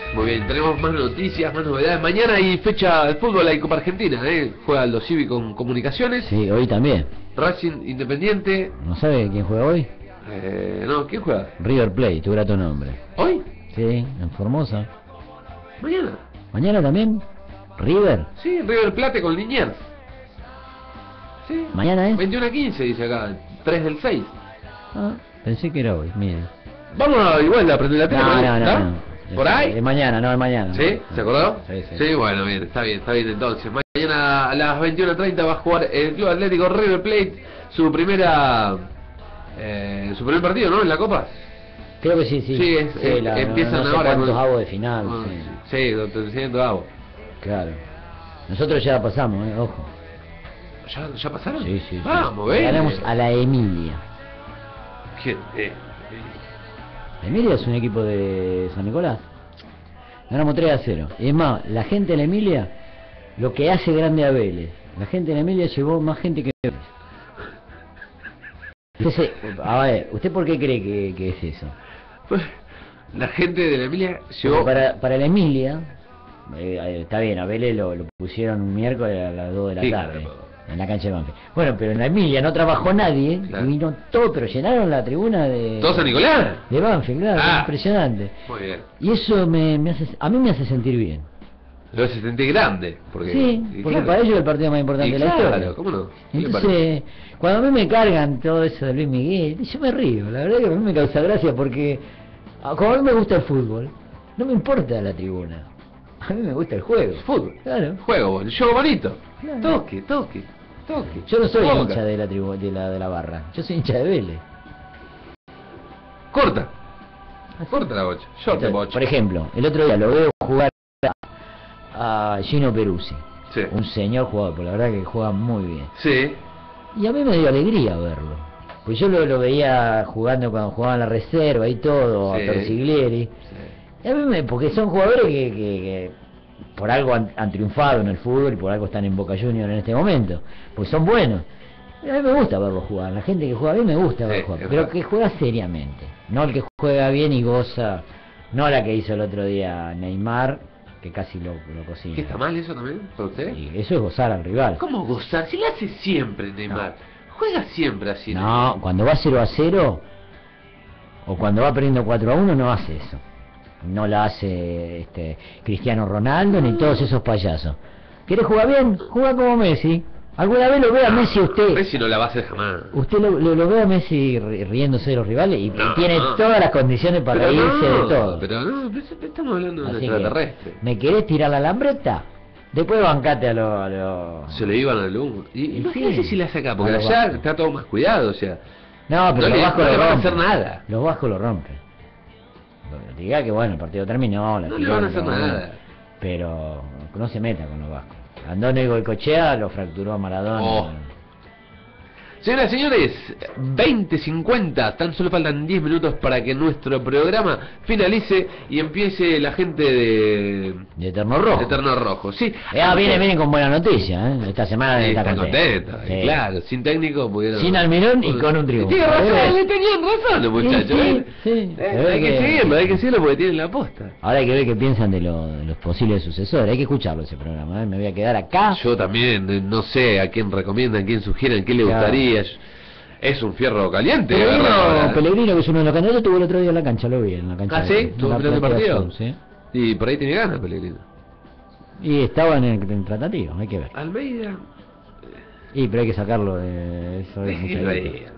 Muy bien, tenemos más noticias, más novedades. Mañana hay fecha de fútbol, hay Copa Argentina, juega Aldo Civi con Comunicaciones. Sí, hoy también. Racing Independiente. ¿No sabe quién juega hoy? No, ¿quién juega? River Plate, tu grato nombre. ¿Hoy? Sí, en Formosa. Mañana. ¿Mañana también? ¿River? Sí, River Plate con Liniers. Sí. ¿Mañana es? 21:15 dice acá, 3 del 6. Ah, pensé que era hoy, mire. Vamos a igual a aprender la tele. No. ¿Por ahí? Es mañana, no, es mañana. ¿Sí? ¿Se acordó? Sí. Bueno, bien, está bien entonces. Mañana a las 21:30 va a jugar el Club Atlético River Plate su primer partido, ¿no? En la Copa. Creo que sí. Sí, empiezan no sé ahora. ¿Cuántos avos de final? Sí, 300 avos. Claro. Nosotros ya pasamos, ojo. ¿Ya pasaron? Sí. Vamos, ven. Ganamos a la Emilia. ¿Quién? Emilia es un equipo de San Nicolás. Ganamos 3-0. Y es más, la gente de la Emilia, lo que hace grande a Vélez, la gente de la Emilia llevó más gente que Vélez. Entonces, a ver, ¿usted por qué cree que es eso? Pues, la gente de la Emilia llevó... Para la Emilia, está bien, a Vélez lo pusieron un miércoles a las 2 de la tarde. En la cancha de Banfield. Bueno, pero en la Emilia no trabajó nadie, y vino todo, pero llenaron la tribuna de... ¿Todo San Nicolás? De Banfield, claro, impresionante. Muy bien. Y eso a mí me hace sentir bien. Lo hace sentir grande. Porque, sí, porque claro, para ellos es el partido más importante de la historia. Claro, ¿cómo no? Entonces, cuando a mí me cargan todo eso de Luis Miguel, yo me río, la verdad que a mí me causa gracia porque, como a mí me gusta el fútbol, no me importa la tribuna. A mí me gusta el juego. Fútbol. Claro. Juego bonito. Claro. Toque. Yo no soy hincha de la barra, yo soy hincha de Vélez. Corta la bocha. Bocha. Por ejemplo, el otro día lo veo jugar a Gino Peruzzi, un señor jugador, pero la verdad que juega muy bien. Sí. Y a mí me dio alegría verlo, pues yo lo veía jugando cuando jugaba en la reserva y todo, a Torsiglieri. Y a mí porque son jugadores que por algo han triunfado en el fútbol y por algo están en Boca Juniors en este momento, pues son buenos. A mí me gusta verlos jugar, la gente que juega bien me gusta verlos jugar, pero que juega seriamente, no el que juega bien y goza, no la que hizo el otro día Neymar, que casi lo cocina. ¿Qué está mal eso también para usted? Sí, eso es gozar al rival. ¿Cómo gozar? Si le hace siempre Neymar, juega siempre así. No, Neymar. Cuando va 0-0 o cuando va perdiendo 4-1 no hace eso. No la hace Cristiano Ronaldo ni todos esos payasos. ¿Querés jugar bien? Juega como Messi. ¿Alguna vez lo ve a Messi usted? Messi no la va a hacer jamás. Usted lo ve a Messi riéndose de los rivales y tiene todas las condiciones para reírse de todo. Pero no, estamos hablando de un extraterrestre. ¿Me querés tirar la lambreta? Después bancate a lo... Se le iban al humo. Y imagínese si la hace acá, porque allá está todo más cuidado, o sea... No, pero los vascos no le van a hacer nada. Los vascos lo rompen. Diga que bueno, el partido terminó, no le van a hacer nada. Pero no se meta con los vascos. Andone Goicoechea lo fracturó a Maradona. Señoras y señores, 20:50, tan solo faltan 10 minutos para que nuestro programa finalice y empiece la gente de Eterno Rojo. De Eterno Rojo, sí. Vienen con buena noticia, Esta semana está contenta. Sí. Claro, sin técnico pudieron... Sin Almirón y con un triunfo. Tiene razón, tenían razón los muchachos. Hay que seguirlo porque tienen la posta. Ahora hay que ver qué piensan de los posibles sucesores. Hay que escucharlo ese programa, Me voy a quedar acá. Yo también, no sé a quién recomiendan, a quién sugieren, qué le gustaría. Es un fierro caliente. Pellegrino, que es uno de los candidatos, estuvo el otro día en la cancha, lo vi en la cancha. ¿Ah, sí? ¿Tuvo el partido? Sí. Y por ahí tiene ganas Pellegrino. Y estaba en tratativo, hay que ver. Almeida. Pero hay que sacarlo de eso. Déjenlo.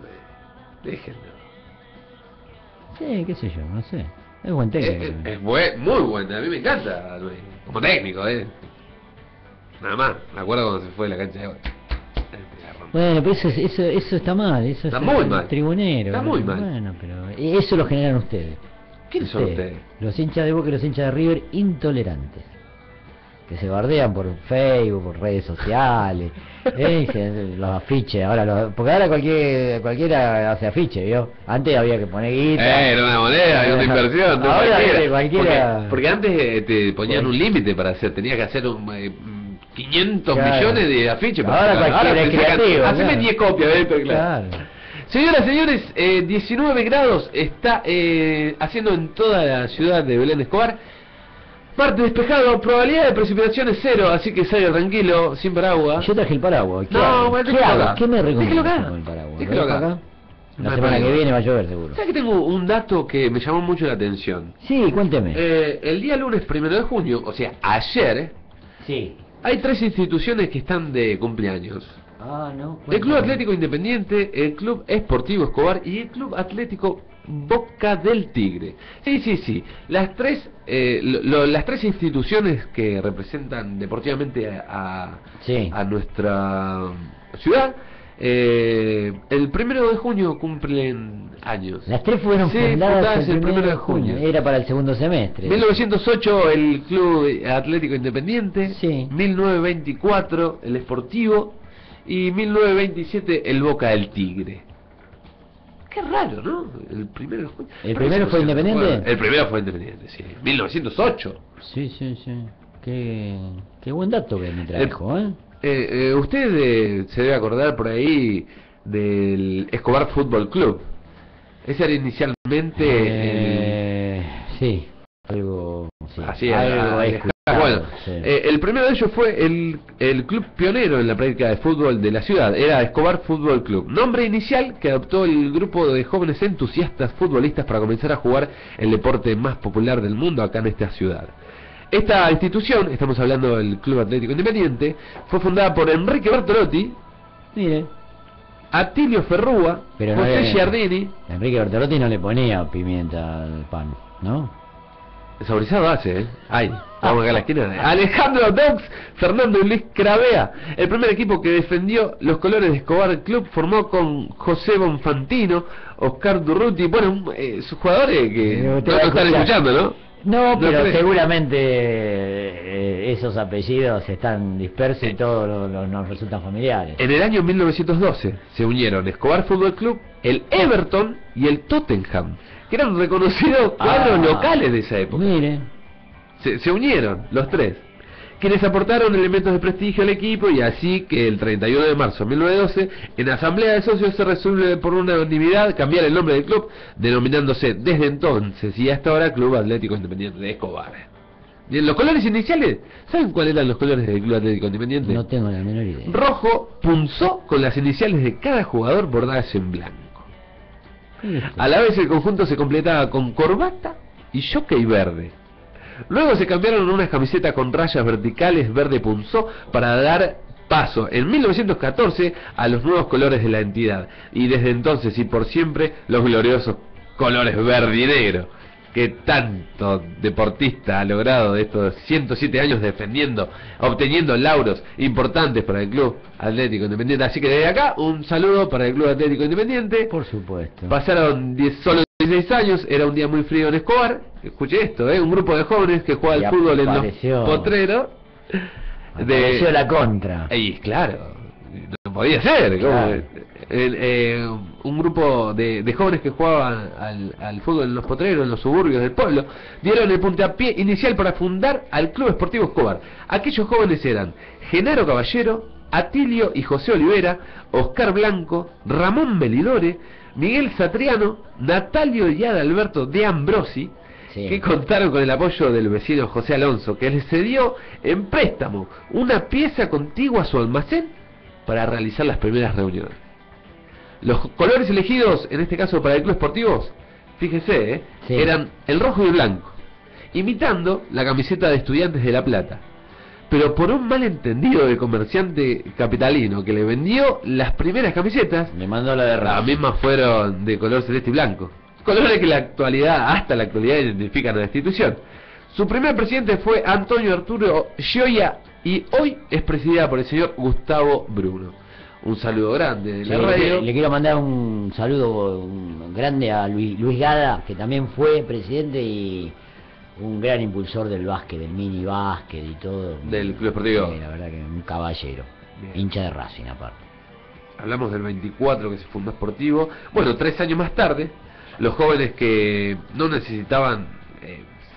Sí, qué sé yo, no sé. Es buen técnico. Es muy bueno, a mí me encanta Almeida. Como técnico, Nada más, me acuerdo cuando se fue de la cancha de hoy. Bueno, pero eso está mal, eso está muy mal. Tribunero. Está muy mal. Bueno, pero eso lo generan ustedes. ¿Quiénes son ustedes? Los hinchas de Boca y los hinchas de River intolerantes. Que se bardean por Facebook, por redes sociales, los afiches, porque ahora cualquiera hace afiche, ¿vio? Antes había que poner guita. Era una moneda, era una inversión. No ahora cualquiera. Porque antes te ponían un límite para hacer, tenías que hacer 500 millones de afiches. Ahora cualquiera es creativo. Haceme 10 copias, pero claro. Señoras y señores, 19 grados está haciendo en toda la ciudad de Belén de Escobar. Parte despejado, probabilidad de precipitaciones 0, así que salga tranquilo, sin paraguas. Yo traje el paraguas. ¿Qué No, hago? bueno, ¿Qué déjelo hago? acá. ¿Qué me recomiendas Déjelo acá. con el paraguas? Déjelo ¿Lo dejo acá. La No hay semana que problema. viene va a llover seguro. ¿Sabes que tengo un dato que me llamó mucho la atención? Sí, cuénteme. El día lunes 1 de junio, o sea, ayer, Sí. hay 3 instituciones que están de cumpleaños. Ah, no. El Club Atlético Independiente, el Club Esportivo Escobar y el Club Atlético Boca del Tigre. Sí. Las tres, las tres instituciones que representan deportivamente a nuestra ciudad, el 1 de junio cumplen años. Las tres fueron fundadas el 1 de junio. Era para el segundo semestre. 1908 el Club Atlético Independiente, 1924 el Esportivo y 1927 el Boca del Tigre. Qué raro, ¿no? El 1 de junio. ¿El primero fue Independiente? Bueno, el primero fue Independiente, sí. 1908. Sí. Qué buen dato que me trajo, Usted se debe acordar por ahí del Escobar Fútbol Club. Ese era inicialmente sí, algo sí, así algo era, bueno, sí. El primero de ellos fue el club pionero en la práctica de fútbol de la ciudad, era Escobar Fútbol Club, nombre inicial que adoptó el grupo de jóvenes entusiastas futbolistas para comenzar a jugar el deporte más popular del mundo acá en esta ciudad. Esta institución, estamos hablando del Club Atlético Independiente, fue fundada por Enrique Bertolotti, mire, Atilio Ferrúa, pero José no Giardini. Enrique Bertolotti no le ponía pimienta al pan, ¿no? Saborizado hace, ¿eh? Ay, vamos acá a la esquina. Alejandro Dox, Fernando y Luis Cravea. El primer equipo que defendió los colores de Escobar Club formó con José Bonfantino, Oscar Durruti. Bueno, sus jugadores que no lo están escuchando, ¿no? No, pero creo. seguramente esos apellidos están dispersos y todos nos resultan familiares. En el año 1912 se unieron Escobar Fútbol Club, el Everton y el Tottenham, que eran reconocidos cuadros locales de esa época. Mire. Se unieron los tres, quienes aportaron elementos de prestigio al equipo, y así que el 31 de marzo de 1912, en asamblea de socios se resuelve por unanimidad cambiar el nombre del club, denominándose desde entonces y hasta ahora Club Atlético Independiente de Escobar. Bien, los colores iniciales, ¿saben cuáles eran los colores del Club Atlético Independiente? No tengo la menor idea. Rojo, punzó, con las iniciales de cada jugador bordadas en blanco. A la vez el conjunto se completaba con corbata y jockey verde. Luego se cambiaron unas camisetas con rayas verticales verde punzó para dar paso en 1914 a los nuevos colores de la entidad, y desde entonces y por siempre los gloriosos colores verde y negro que tanto deportista ha logrado de estos 107 años defendiendo, obteniendo lauros importantes para el Club Atlético Independiente. Así que desde acá un saludo para el Club Atlético Independiente. Por supuesto. Pasaron solo 16 años, era un día muy frío en Escobar. Escuche esto, un grupo de jóvenes que juega al fútbol en los potreros. Apareció la contra. Y claro, no podía ser. Claro. Un grupo de jóvenes que jugaban al fútbol en los potreros, en los suburbios del pueblo, dieron el puntapié inicial para fundar al Club Esportivo Escobar. Aquellos jóvenes eran Genaro Caballero, Atilio y José Olivera, Oscar Blanco, Ramón Melidore, Miguel Satriano, Natalio y Adalberto de Ambrosi, que contaron con el apoyo del vecino José Alonso, que les cedió en préstamo una pieza contigua a su almacén para realizar las primeras reuniones. Los colores elegidos, en este caso para el club esportivo, fíjese, eran el rojo y el blanco, imitando la camiseta de Estudiantes de La Plata. Pero por un malentendido del comerciante capitalino que le vendió las primeras camisetas, le mandó la de rojo. Las mismas fueron de color celeste y blanco, colores que hasta la actualidad identifican a la institución. Su primer presidente fue Antonio Arturo Gioia y hoy es presidida por el señor Gustavo Bruno. Un saludo grande de la radio. Le quiero mandar un saludo grande a Luis Gada, que también fue presidente y un gran impulsor del básquet, del mini básquet y todo. Del Club Esportivo. Sí, la verdad que un caballero. Bien. Hincha de Racing aparte. Hablamos del 24 que se fundó Esportivo. Bueno, 3 años más tarde, los jóvenes que no necesitaban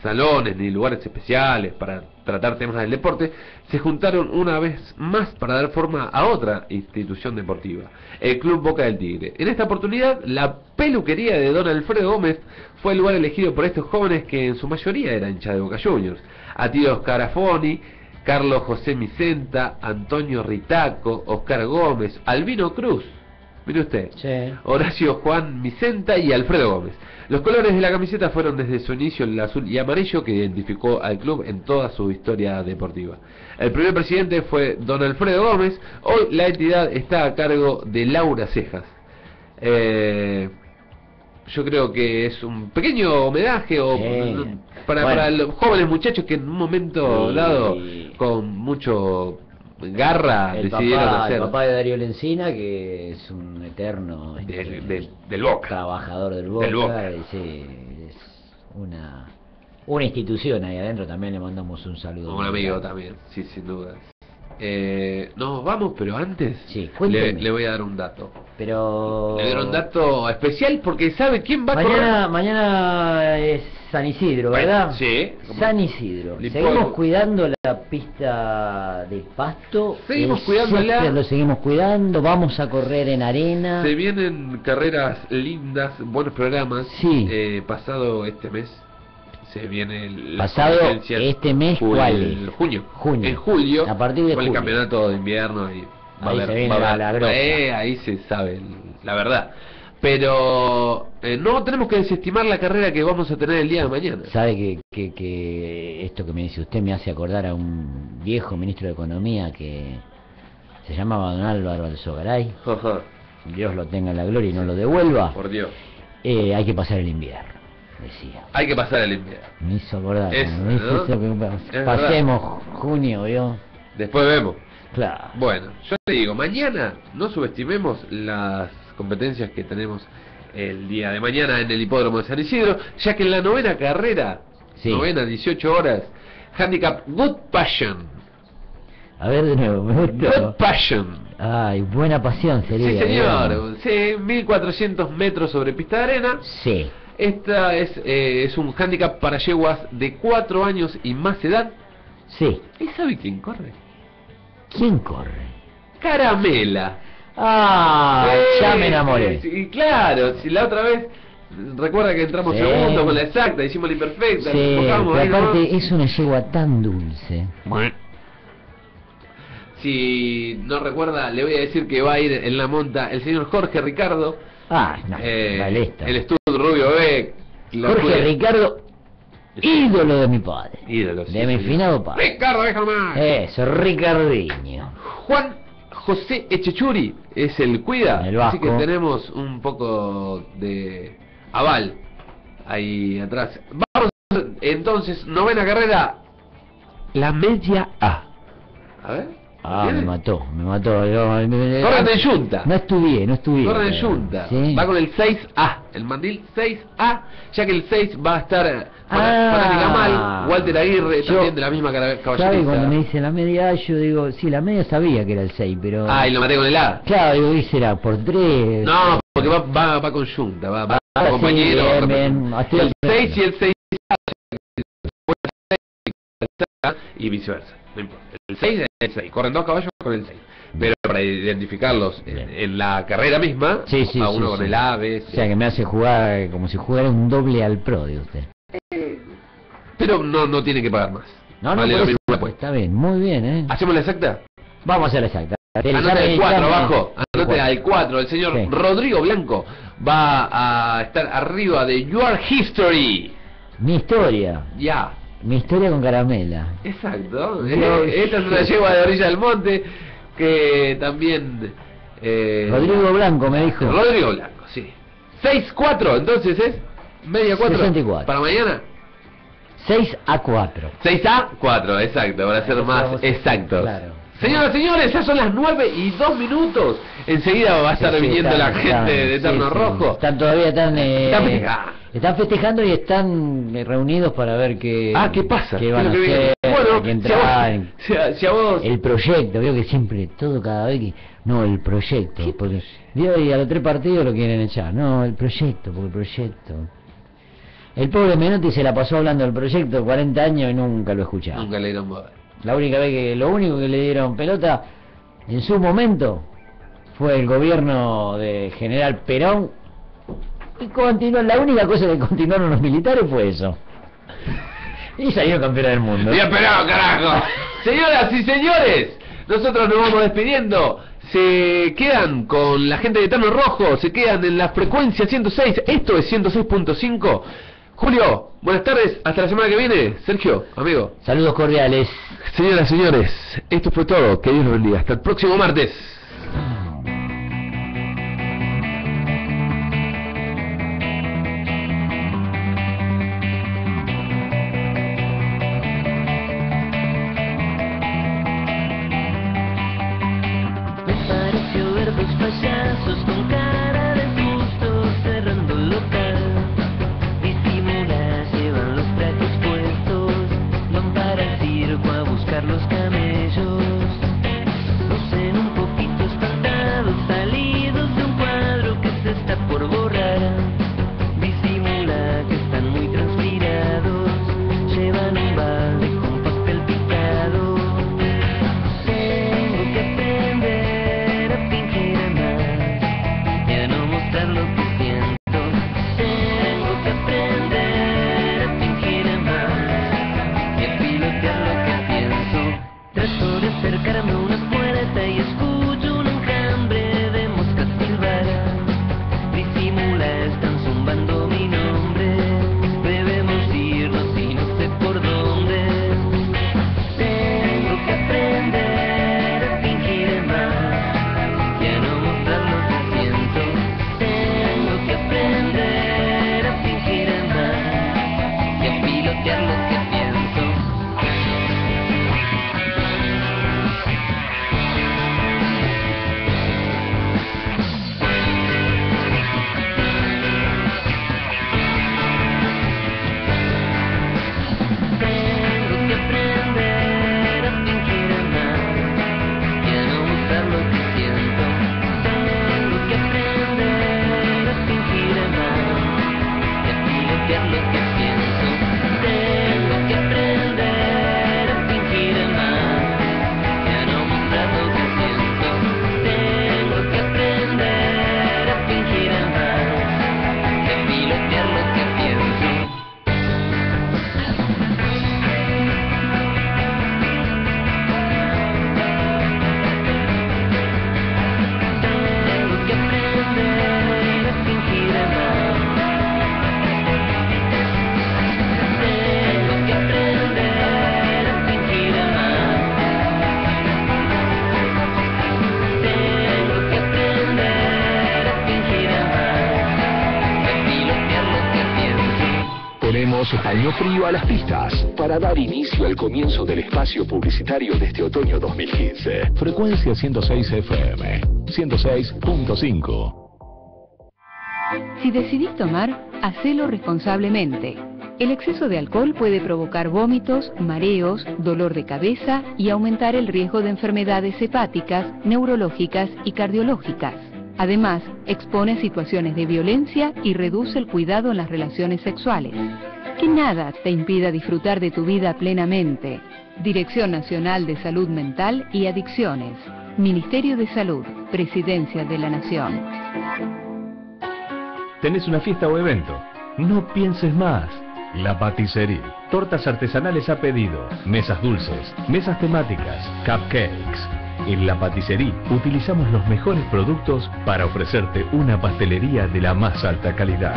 salones ni lugares especiales para tratar temas del deporte, se juntaron una vez más para dar forma a otra institución deportiva, el Club Boca del Tigre. En esta oportunidad, la peluquería de don Alfredo Gómez fue el lugar elegido por estos jóvenes que en su mayoría eran hinchas de Boca Juniors. Atío Scarafoni, Carlos José Micenta, Antonio Ritaco, Oscar Gómez, Albino Cruz, mire usted, Sí. Horacio Juan Micenta y Alfredo Gómez. Los colores de la camiseta fueron desde su inicio el azul y amarillo que identificó al club en toda su historia deportiva. El primer presidente fue don Alfredo Gómez. Hoy la entidad está a cargo de Laura Cejas. Yo creo que es un pequeño homenaje para los jóvenes muchachos que en un momento dado con mucho garra decidieron hacer. El papá de Darío Lencina, que es un eterno del Boca, trabajador del Boca, Del Boca. Sí, es una institución ahí adentro. También le mandamos un saludo. Un amigo también, sí, sin dudas. Nos vamos, pero antes cuénteme. le voy a dar un dato. Pero Le voy a dar un dato especial porque sabe quién va a correr. Mañana es San Isidro, ¿verdad? Sí. San Isidro. Le ¿Seguimos puedo- cuidando la pista de pasto? Seguimos El cuidándola. césped lo seguimos cuidando. Vamos a correr en arena. Se vienen carreras lindas, buenos programas. Sí. Pasado este mes se viene Pasado este mes, ¿cuál es? Junio. Junio. En julio. A partir de con el julio. campeonato de invierno y Ahí se viene la grosa. ahí se sabe la verdad. Pero no tenemos que desestimar la carrera que vamos a tener el día de mañana. Sabe que esto que me dice usted me hace acordar a un viejo ministro de Economía que se llamaba don Álvaro Alzogaray. Ajá. Dios lo tenga en la gloria y no lo devuelva. Por Dios. Hay que pasar el invierno, decía. Hay que pasar el invierno. Me hizo acordar. Eso, me hizo ¿no? eso que Es pasemos junio, ¿vio? Después vemos. Claro. Bueno, yo te digo, mañana no subestimemos las competencias que tenemos el día de mañana en el hipódromo de San Isidro, ya que en la novena carrera, novena, 18 horas, handicap Good Passion. A ver de nuevo, me gustó. Good Passion. Ay, buena pasión sería. Sí, señor. ¿no? Sí, 1400 metros sobre pista de arena. Sí. Esta es un handicap para yeguas de 4 años y más edad. Sí. ¿Y sabe quién corre? ¿Quién corre? Caramela. Ya me enamoré. Sí, claro, si la otra vez recuerda que entramos Sí. segundo con la exacta, hicimos la imperfecta, Sí, nos enfocamos ahí pero aparte nomás. es una yegua tan dulce. Si no recuerda, le voy a decir que va a ir en la monta el señor Jorge Ricardo. No, realista. El estudio Rubio Beck. Jorge Ricardo, ídolo de mi padre. Ídolo, sí, de mi señor. finado padre. Ricardo, déjalo más. Eso, Ricardiño. Juan José Echechuri es el cuida, El así que vasco. tenemos un poco de aval ahí atrás. Vamos entonces, novena carrera, la media A. A ver. Me mató. Corren en yunta. No estudié. Corren en yunta. Sí. Va con el 6A, el mandil 6A, ya que el 6 va a estar Fanática Mal, Walter Aguirre, también de la misma ¿Sabe caballeriza. cuando me dice la media A? Yo digo, sí, la media sabía que era el 6, pero... Y lo maté con el A. Claro, digo, ¿y será por 3? No, porque va con yunta, va sí, compañero. bien, estoy El aprendiendo. 6 y el 6 y viceversa, no importa. El 6 es el 6, corren dos caballos con el 6. Pero para identificarlos en la carrera misma, a uno con el A, B, O sea, que me hace jugar como si jugara un doble al pro, de usted. pero no tiene que pagar más. No, Vale por lo eso, mismo la apuesta. está bien, muy bien, ¿eh? ¿Hacemos la exacta? Vamos a hacer la exacta. Anote el 4 abajo, anote al al 4. El señor Sí. Rodrigo Blanco va a estar arriba de Your History. Mi historia. Ya. Mi historia con Caramela. Exacto. Dios. Esta es una yegua de Orilla del Monte que también... Rodrigo Blanco me dijo. Rodrigo Blanco, sí. 6-4, entonces es media 4. 64. Para mañana. 6-4. 6-4, exacto, para ser más exactos. Claro. Señoras y señores, ya son las 9:02. Enseguida va a estar viniendo la gente de Eterno Rojo. Están todavía Están festejando y están reunidos para ver qué ¿qué pasa? qué van a ¿Qué es lo que hacer, viene? Bueno, qué entrar, si a vos... el proyecto. Veo que siempre todo cada vez que no, el proyecto, porque y a los 3 partidos lo quieren echar. No, el proyecto, porque el proyecto. El pobre Menotti se la pasó hablando del proyecto 40 años y nunca lo escuchaba. Nunca le dieron bola. La única vez que, lo único que le dieron pelota en su momento fue el gobierno de General Perón, y continuó, la única cosa que continuaron los militares fue eso. Y salió campeón del mundo. Bien, pero carajo. Señoras y señores, nosotros nos vamos despidiendo. Se quedan con la gente de Tano Rojo, se quedan en la frecuencia 106. Esto es 106.5. Julio, buenas tardes, hasta la semana que viene. Sergio, amigo. Saludos cordiales. Señoras y señores, esto fue todo. Que Dios los bendiga. Hasta el próximo martes. Payasos con cara de susto cerrando el local, disimulas, llevan los trajes puestos, van para el circo a buscar los camellos, lucen un poquito espantados, salidos de un cuadro que se está por borrar, disimula que están muy transpirados, llevan un balde con papel picado, tengo que aprender a fingir lo que siento, tengo que aprender a fingir amar y a pilotear lo que pienso. Trato de acercarme a una puerta y escucho un enjambre de moscas silbar. Disimula, están zumbando mi nombre, debemos irnos y no sé por dónde. Tengo que aprender a fingir amar y a no mostrar lo que siento. Tengo que aprender a fingir amar y a pilotear lo que pienso. Tengo que aprender a fingir amar y a no mostrar lo que siento. Tengo que aprender a fingir amar y a pilotear lo que pienso. Tengo que aprender a fingir amar y a no mostrar lo que siento. Tengo que aprender a fingir amar y a pilotear lo que pienso. Tengo que aprender a fingir amar. Tengo que aprender a fingir amar. Tengo que aprender a fingir amar y a pilotear lo que pienso. Ponemos paño frío a las pistas para dar inicio al comienzo del espacio publicitario de este otoño 2015. Frecuencia 106 FM, 106.5. Si decidís tomar, hacelo responsablemente. El exceso de alcohol puede provocar vómitos, mareos, dolor de cabeza y aumentar el riesgo de enfermedades hepáticas, neurológicas y cardiológicas. Además, expone a situaciones de violencia y reduce el cuidado en las relaciones sexuales. Que nada te impida disfrutar de tu vida plenamente. Dirección Nacional de Salud Mental y Adicciones. Ministerio de Salud, Presidencia de la Nación. ¿Tenés una fiesta o evento? No pienses más. La Patisserie. Tortas artesanales a pedido, mesas dulces, mesas temáticas, cupcakes. En La Patisserie utilizamos los mejores productos para ofrecerte una pastelería de la más alta calidad.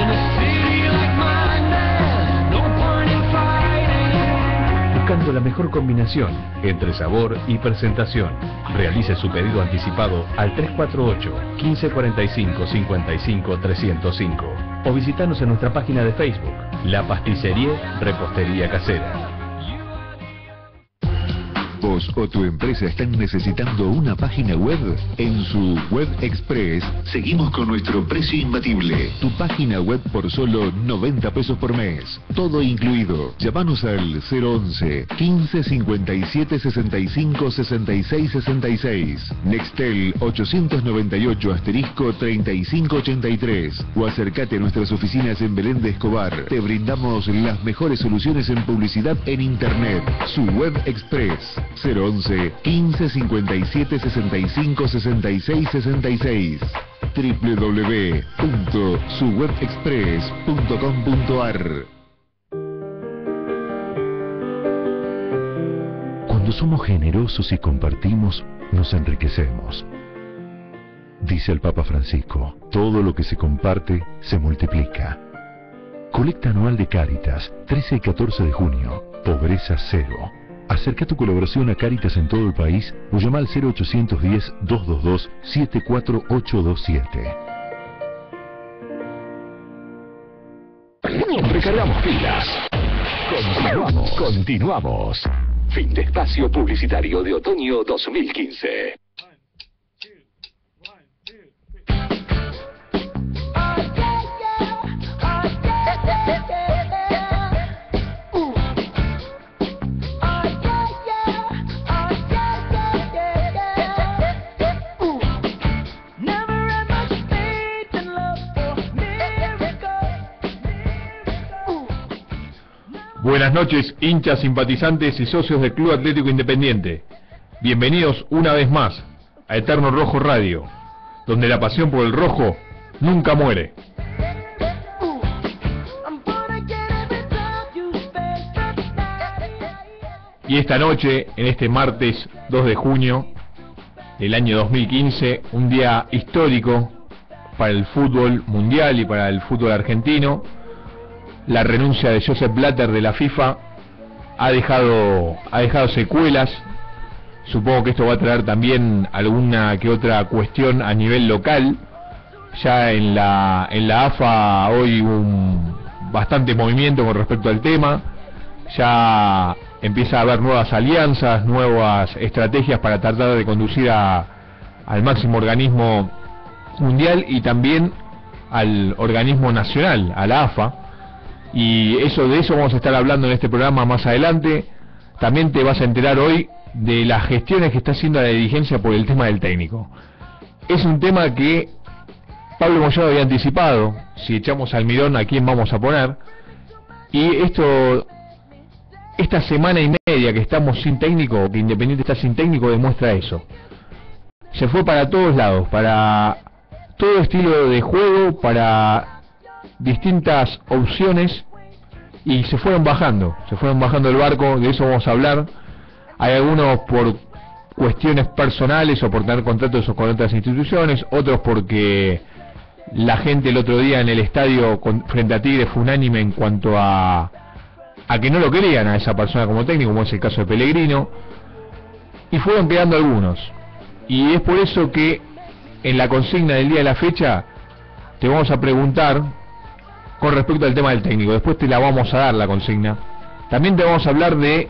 Buscando la mejor combinación entre sabor y presentación. Realice su pedido anticipado al 348 1545 55 305 o visítanos en nuestra página de Facebook, La Pastisserie Repostería Casera. vos o tu empresa están necesitando una página web? En su Web Express seguimos con nuestro precio imbatible. Tu página web por solo 90 pesos por mes. Todo incluido. Llámanos al 011 15 57 65 66 66. Nextel 898 asterisco 3583. O acércate a nuestras oficinas en Belén de Escobar. Te brindamos las mejores soluciones en publicidad en Internet. Su Web Express 011 15 57 65 66 66. www.suwebexpress.com.ar. Cuando somos generosos y compartimos, nos enriquecemos. Dice el Papa Francisco, todo lo que se comparte se multiplica. Colecta anual de Cáritas, 13 y 14 de junio, pobreza cero. Acerca tu colaboración a Cáritas en todo el país o llama al 0810-222-74827. Recargamos pilas. Continuamos. Fin de espacio publicitario de otoño 2015. Buenas noches, hinchas, simpatizantes y socios del Club Atlético Independiente. Bienvenidos una vez más a Eterno Rojo Radio, donde la pasión por el rojo nunca muere. Y esta noche, en este martes 2 de junio del año 2015, un día histórico para el fútbol mundial y para el fútbol argentino. La renuncia de Joseph Blatter de la FIFA ha dejado secuelas. Supongo que esto va a traer también alguna que otra cuestión a nivel local. Ya en la AFA hoy un bastante movimiento con respecto al tema. Ya empieza a haber nuevas alianzas, nuevas estrategias para tratar de conducir al máximo organismo mundial y también al organismo nacional, a la AFA. Y de eso vamos a estar hablando en este programa más adelante. También te vas a enterar hoy de las gestiones que está haciendo la dirigencia por el tema del técnico. Es un tema que Pablo Moyano había anticipado, si echamos almidón a quién vamos a poner. Y esta semana y media que estamos sin técnico, que Independiente está sin técnico, demuestra eso. Se fue para todos lados, para todo estilo de juego, para distintas opciones, y se fueron bajando el barco. De eso vamos a hablar. Hay algunos por cuestiones personales o por tener contratos con otras instituciones, otros porque la gente el otro día en el estadio frente a Tigre fue unánime en cuanto a que no lo querían a esa persona como técnico, como es el caso de Pellegrino, y fueron quedando algunos. Y es por eso que en la consigna del día de la fecha te vamos a preguntar con respecto al tema del técnico. Después te la vamos a dar la consigna. También te vamos a hablar de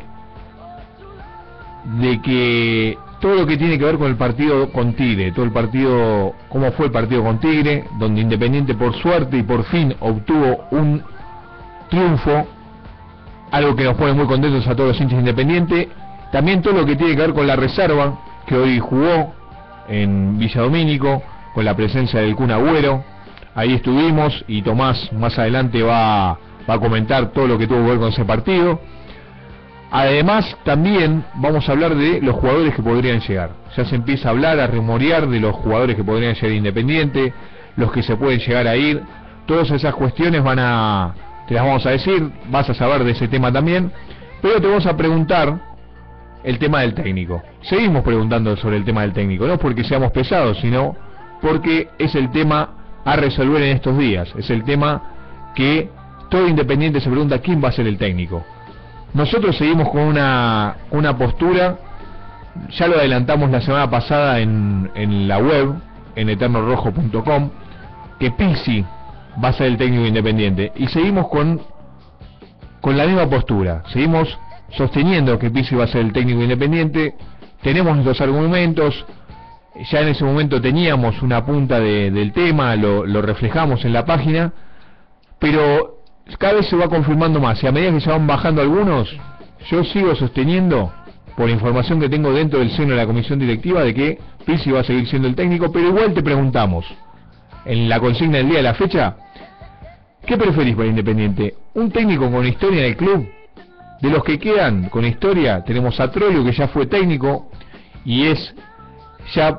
que todo lo que tiene que ver con el partido con Tigre, todo el partido, cómo fue el partido con Tigre, donde Independiente por suerte y por fin obtuvo un triunfo, algo que nos pone muy contentos a todos los hinchas de Independiente. También todo lo que tiene que ver con la reserva que hoy jugó en Villa Domínico, con la presencia del Kun Agüero. Ahí estuvimos y Tomás más adelante va a comentar todo lo que tuvo que ver con ese partido. Además también vamos a hablar de los jugadores que podrían llegar. Ya se empieza a hablar, a rumorear de los jugadores que podrían llegar a Independiente, los que se pueden llegar a ir. Todas esas cuestiones te las vamos a decir, vas a saber de ese tema también. Pero te vamos a preguntar el tema del técnico. Seguimos preguntando sobre el tema del técnico, no porque seamos pesados, sino porque es el tema a resolver en estos días. Es el tema que todo Independiente se pregunta quién va a ser el técnico. Nosotros seguimos con una postura, ya lo adelantamos la semana pasada en la web, en eternorrojo.com, que Pizzi va a ser el técnico Independiente, y seguimos con la misma postura. Seguimos sosteniendo que Pizzi va a ser el técnico Independiente. Tenemos nuestros argumentos, ya en ese momento teníamos una punta del tema, lo reflejamos en la página, pero cada vez se va confirmando más, y a medida que se van bajando algunos, yo sigo sosteniendo, por información que tengo dentro del seno de la comisión directiva, de que Pizzi va a seguir siendo el técnico. Pero igual te preguntamos, en la consigna del día de la fecha, ¿qué preferís para Independiente? ¿Un técnico con historia en el club? De los que quedan con historia, tenemos a Troilo, que ya fue técnico, y ya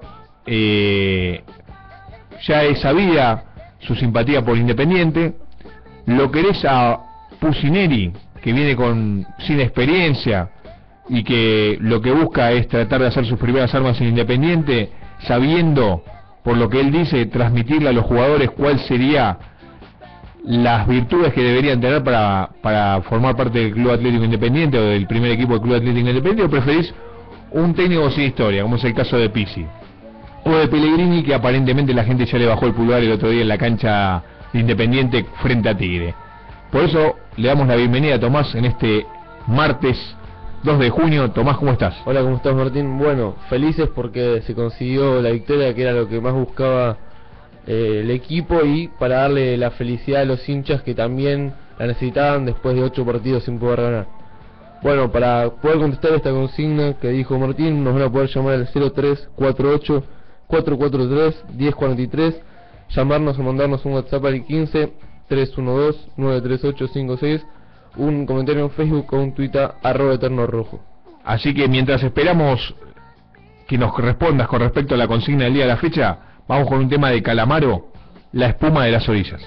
es sabida su simpatía por Independiente. Lo querés a Pusineri, que viene sin experiencia y que lo que busca es tratar de hacer sus primeras armas en Independiente, sabiendo, por lo que él dice, transmitirle a los jugadores cuál sería las virtudes que deberían tener para formar parte del Club Atlético Independiente o del primer equipo del Club Atlético Independiente? ¿O preferís un técnico sin historia, como es el caso de Pizzi, o de Pellegrini, que aparentemente la gente ya le bajó el pulgar el otro día en la cancha de Independiente frente a Tigre? Por eso le damos la bienvenida a Tomás en este martes 2 de junio. Tomás, ¿cómo estás? Hola, ¿cómo estás, Martín? Bueno, felices porque se consiguió la victoria, que era lo que más buscaba el equipo, y para darle la felicidad a los hinchas que también la necesitaban después de 8 partidos sin poder ganar. Bueno, para poder contestar esta consigna que dijo Martín, nos van a poder llamar al 0348 443 1043, llamarnos o mandarnos un WhatsApp al 15 312 938 56, un comentario en Facebook o un Twitter @eternorrojo. Así que mientras esperamos que nos respondas con respecto a la consigna del día de la fecha, vamos con un tema de Calamaro, La espuma de las orillas.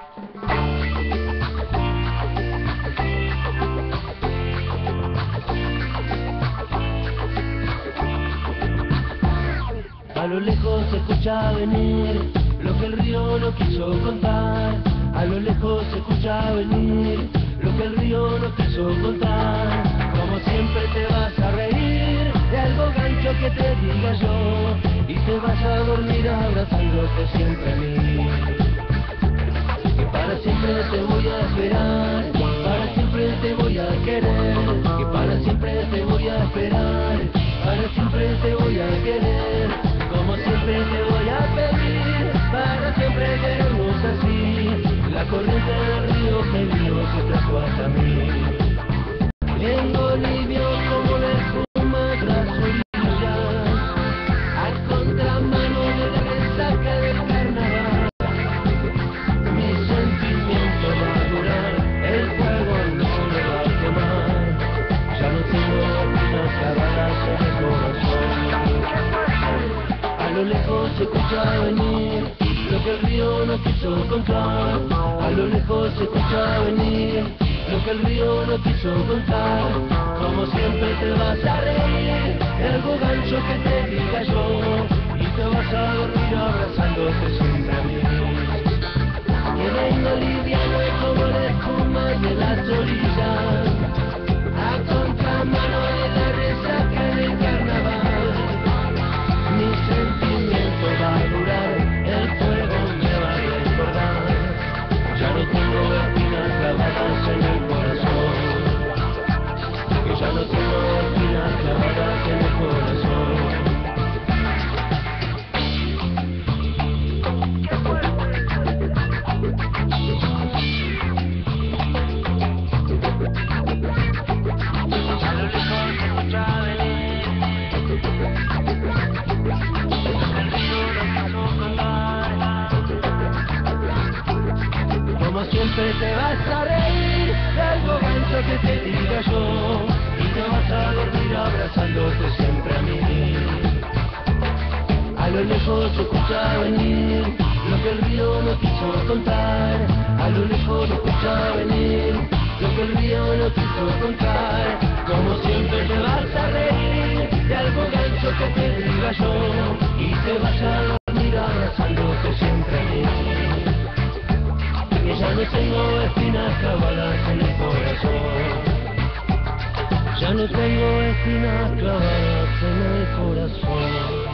A lo lejos se escucha venir lo que el río no quiso contar. A lo lejos se escucha venir lo que el río no quiso contar. Como siempre te vas a reír de algo gancho que te diga yo, y te vas a dormir abrazándote siempre a mí. Que para siempre te voy a esperar, para siempre te voy a querer. Que para siempre te voy a esperar, para siempre te voy a querer. Como siempre te voy a pedir, para siempre querernos así. La corriente del río que vino se trajo hasta mí. En Bolivia como la espuma de las orillas, a contramano de la resaca del carnaval. Mi sentimiento va a durar, el fuego no me va a quemar. Ya no tengo espinas clavadas en el corazón. A lo lejos se escucha venir lo que el río no quiso contar. A lo lejos se escucha venir lo que el río no quiso contar. Como siempre te vas a reír de algo gancho que te diga yo, y te vas a dormir abrazándote siempre a mí. Que venga liviano como la espuma de las orillas, a contramano de la resaca del carnaval. Mi sentimiento va a durar, el fuego me va a recordar. Ya no tengo espinas clavadas en el corazón, que ya no tengo espinas clavadas en el corazón. A lo lejos se escucha venir como siempre te vas a reír de algo gancho que te diga yo, y te vas a dormir abrazándote siempre a mí. A lo lejos se escucha venir lo que el río no quiso contar. A lo lejos se escucha venir lo que el río no quiso contar. Como siempre te vas a reír de algo gancho que te diga yo, y te vas a dormir abrazándote siempre a mí. Que ya no tengo espinas clavadas en el corazón. Ya no tengo espinas clavadas en el corazón.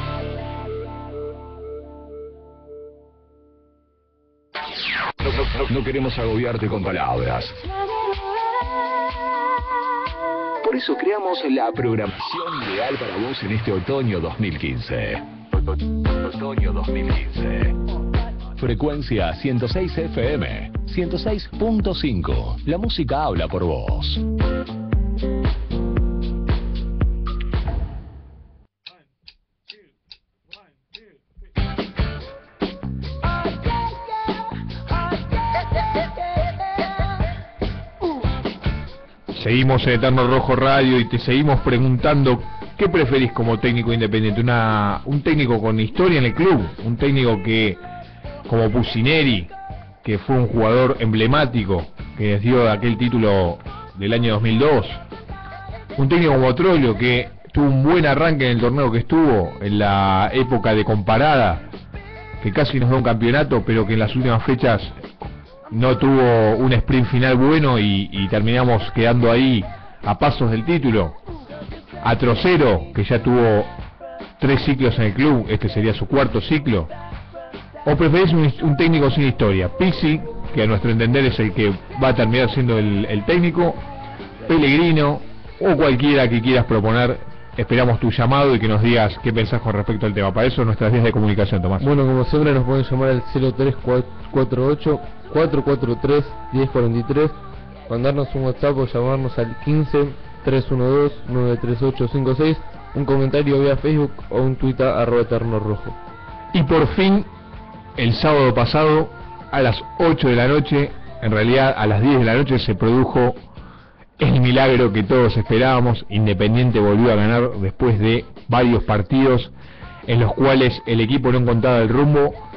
No queremos agobiarte con palabras. Por eso creamos la programación ideal para vos en este otoño 2015. Otoño 2015. Frecuencia 106 FM, 106.5. La música habla por vos. Seguimos en Eterno Rojo Radio y te seguimos preguntando ¿qué preferís como técnico independiente? Un técnico con historia en el club, un técnico que, como Pusineri, que fue un jugador emblemático, que les dio aquel título del año 2002, un técnico como Troglio, que tuvo un buen arranque en el torneo que estuvo, en la época de Comparada, que casi nos da un campeonato, pero que en las últimas fechas no tuvo un sprint final bueno y terminamos quedando ahí a pasos del título. A Trocero, que ya tuvo 3 ciclos en el club, este sería su 4º ciclo. ¿O preferís un técnico sin historia? Pizzi, que a nuestro entender es el que va a terminar siendo el técnico, Pellegrino o cualquiera que quieras proponer. Esperamos tu llamado y que nos digas qué pensás con respecto al tema. Para eso nuestras vías de comunicación, Tomás. Bueno, como siempre nos pueden llamar al 0348 443 1043, mandarnos un WhatsApp o llamarnos al 15 312 93856, un comentario vía Facebook o un Twitter @eternorrojo. Y por fin, el sábado pasado, a las 8 de la noche, en realidad a las 10 de la noche, se produjo el milagro que todos esperábamos. Independiente volvió a ganar después de varios partidos en los cuales el equipo no encontraba el rumbo.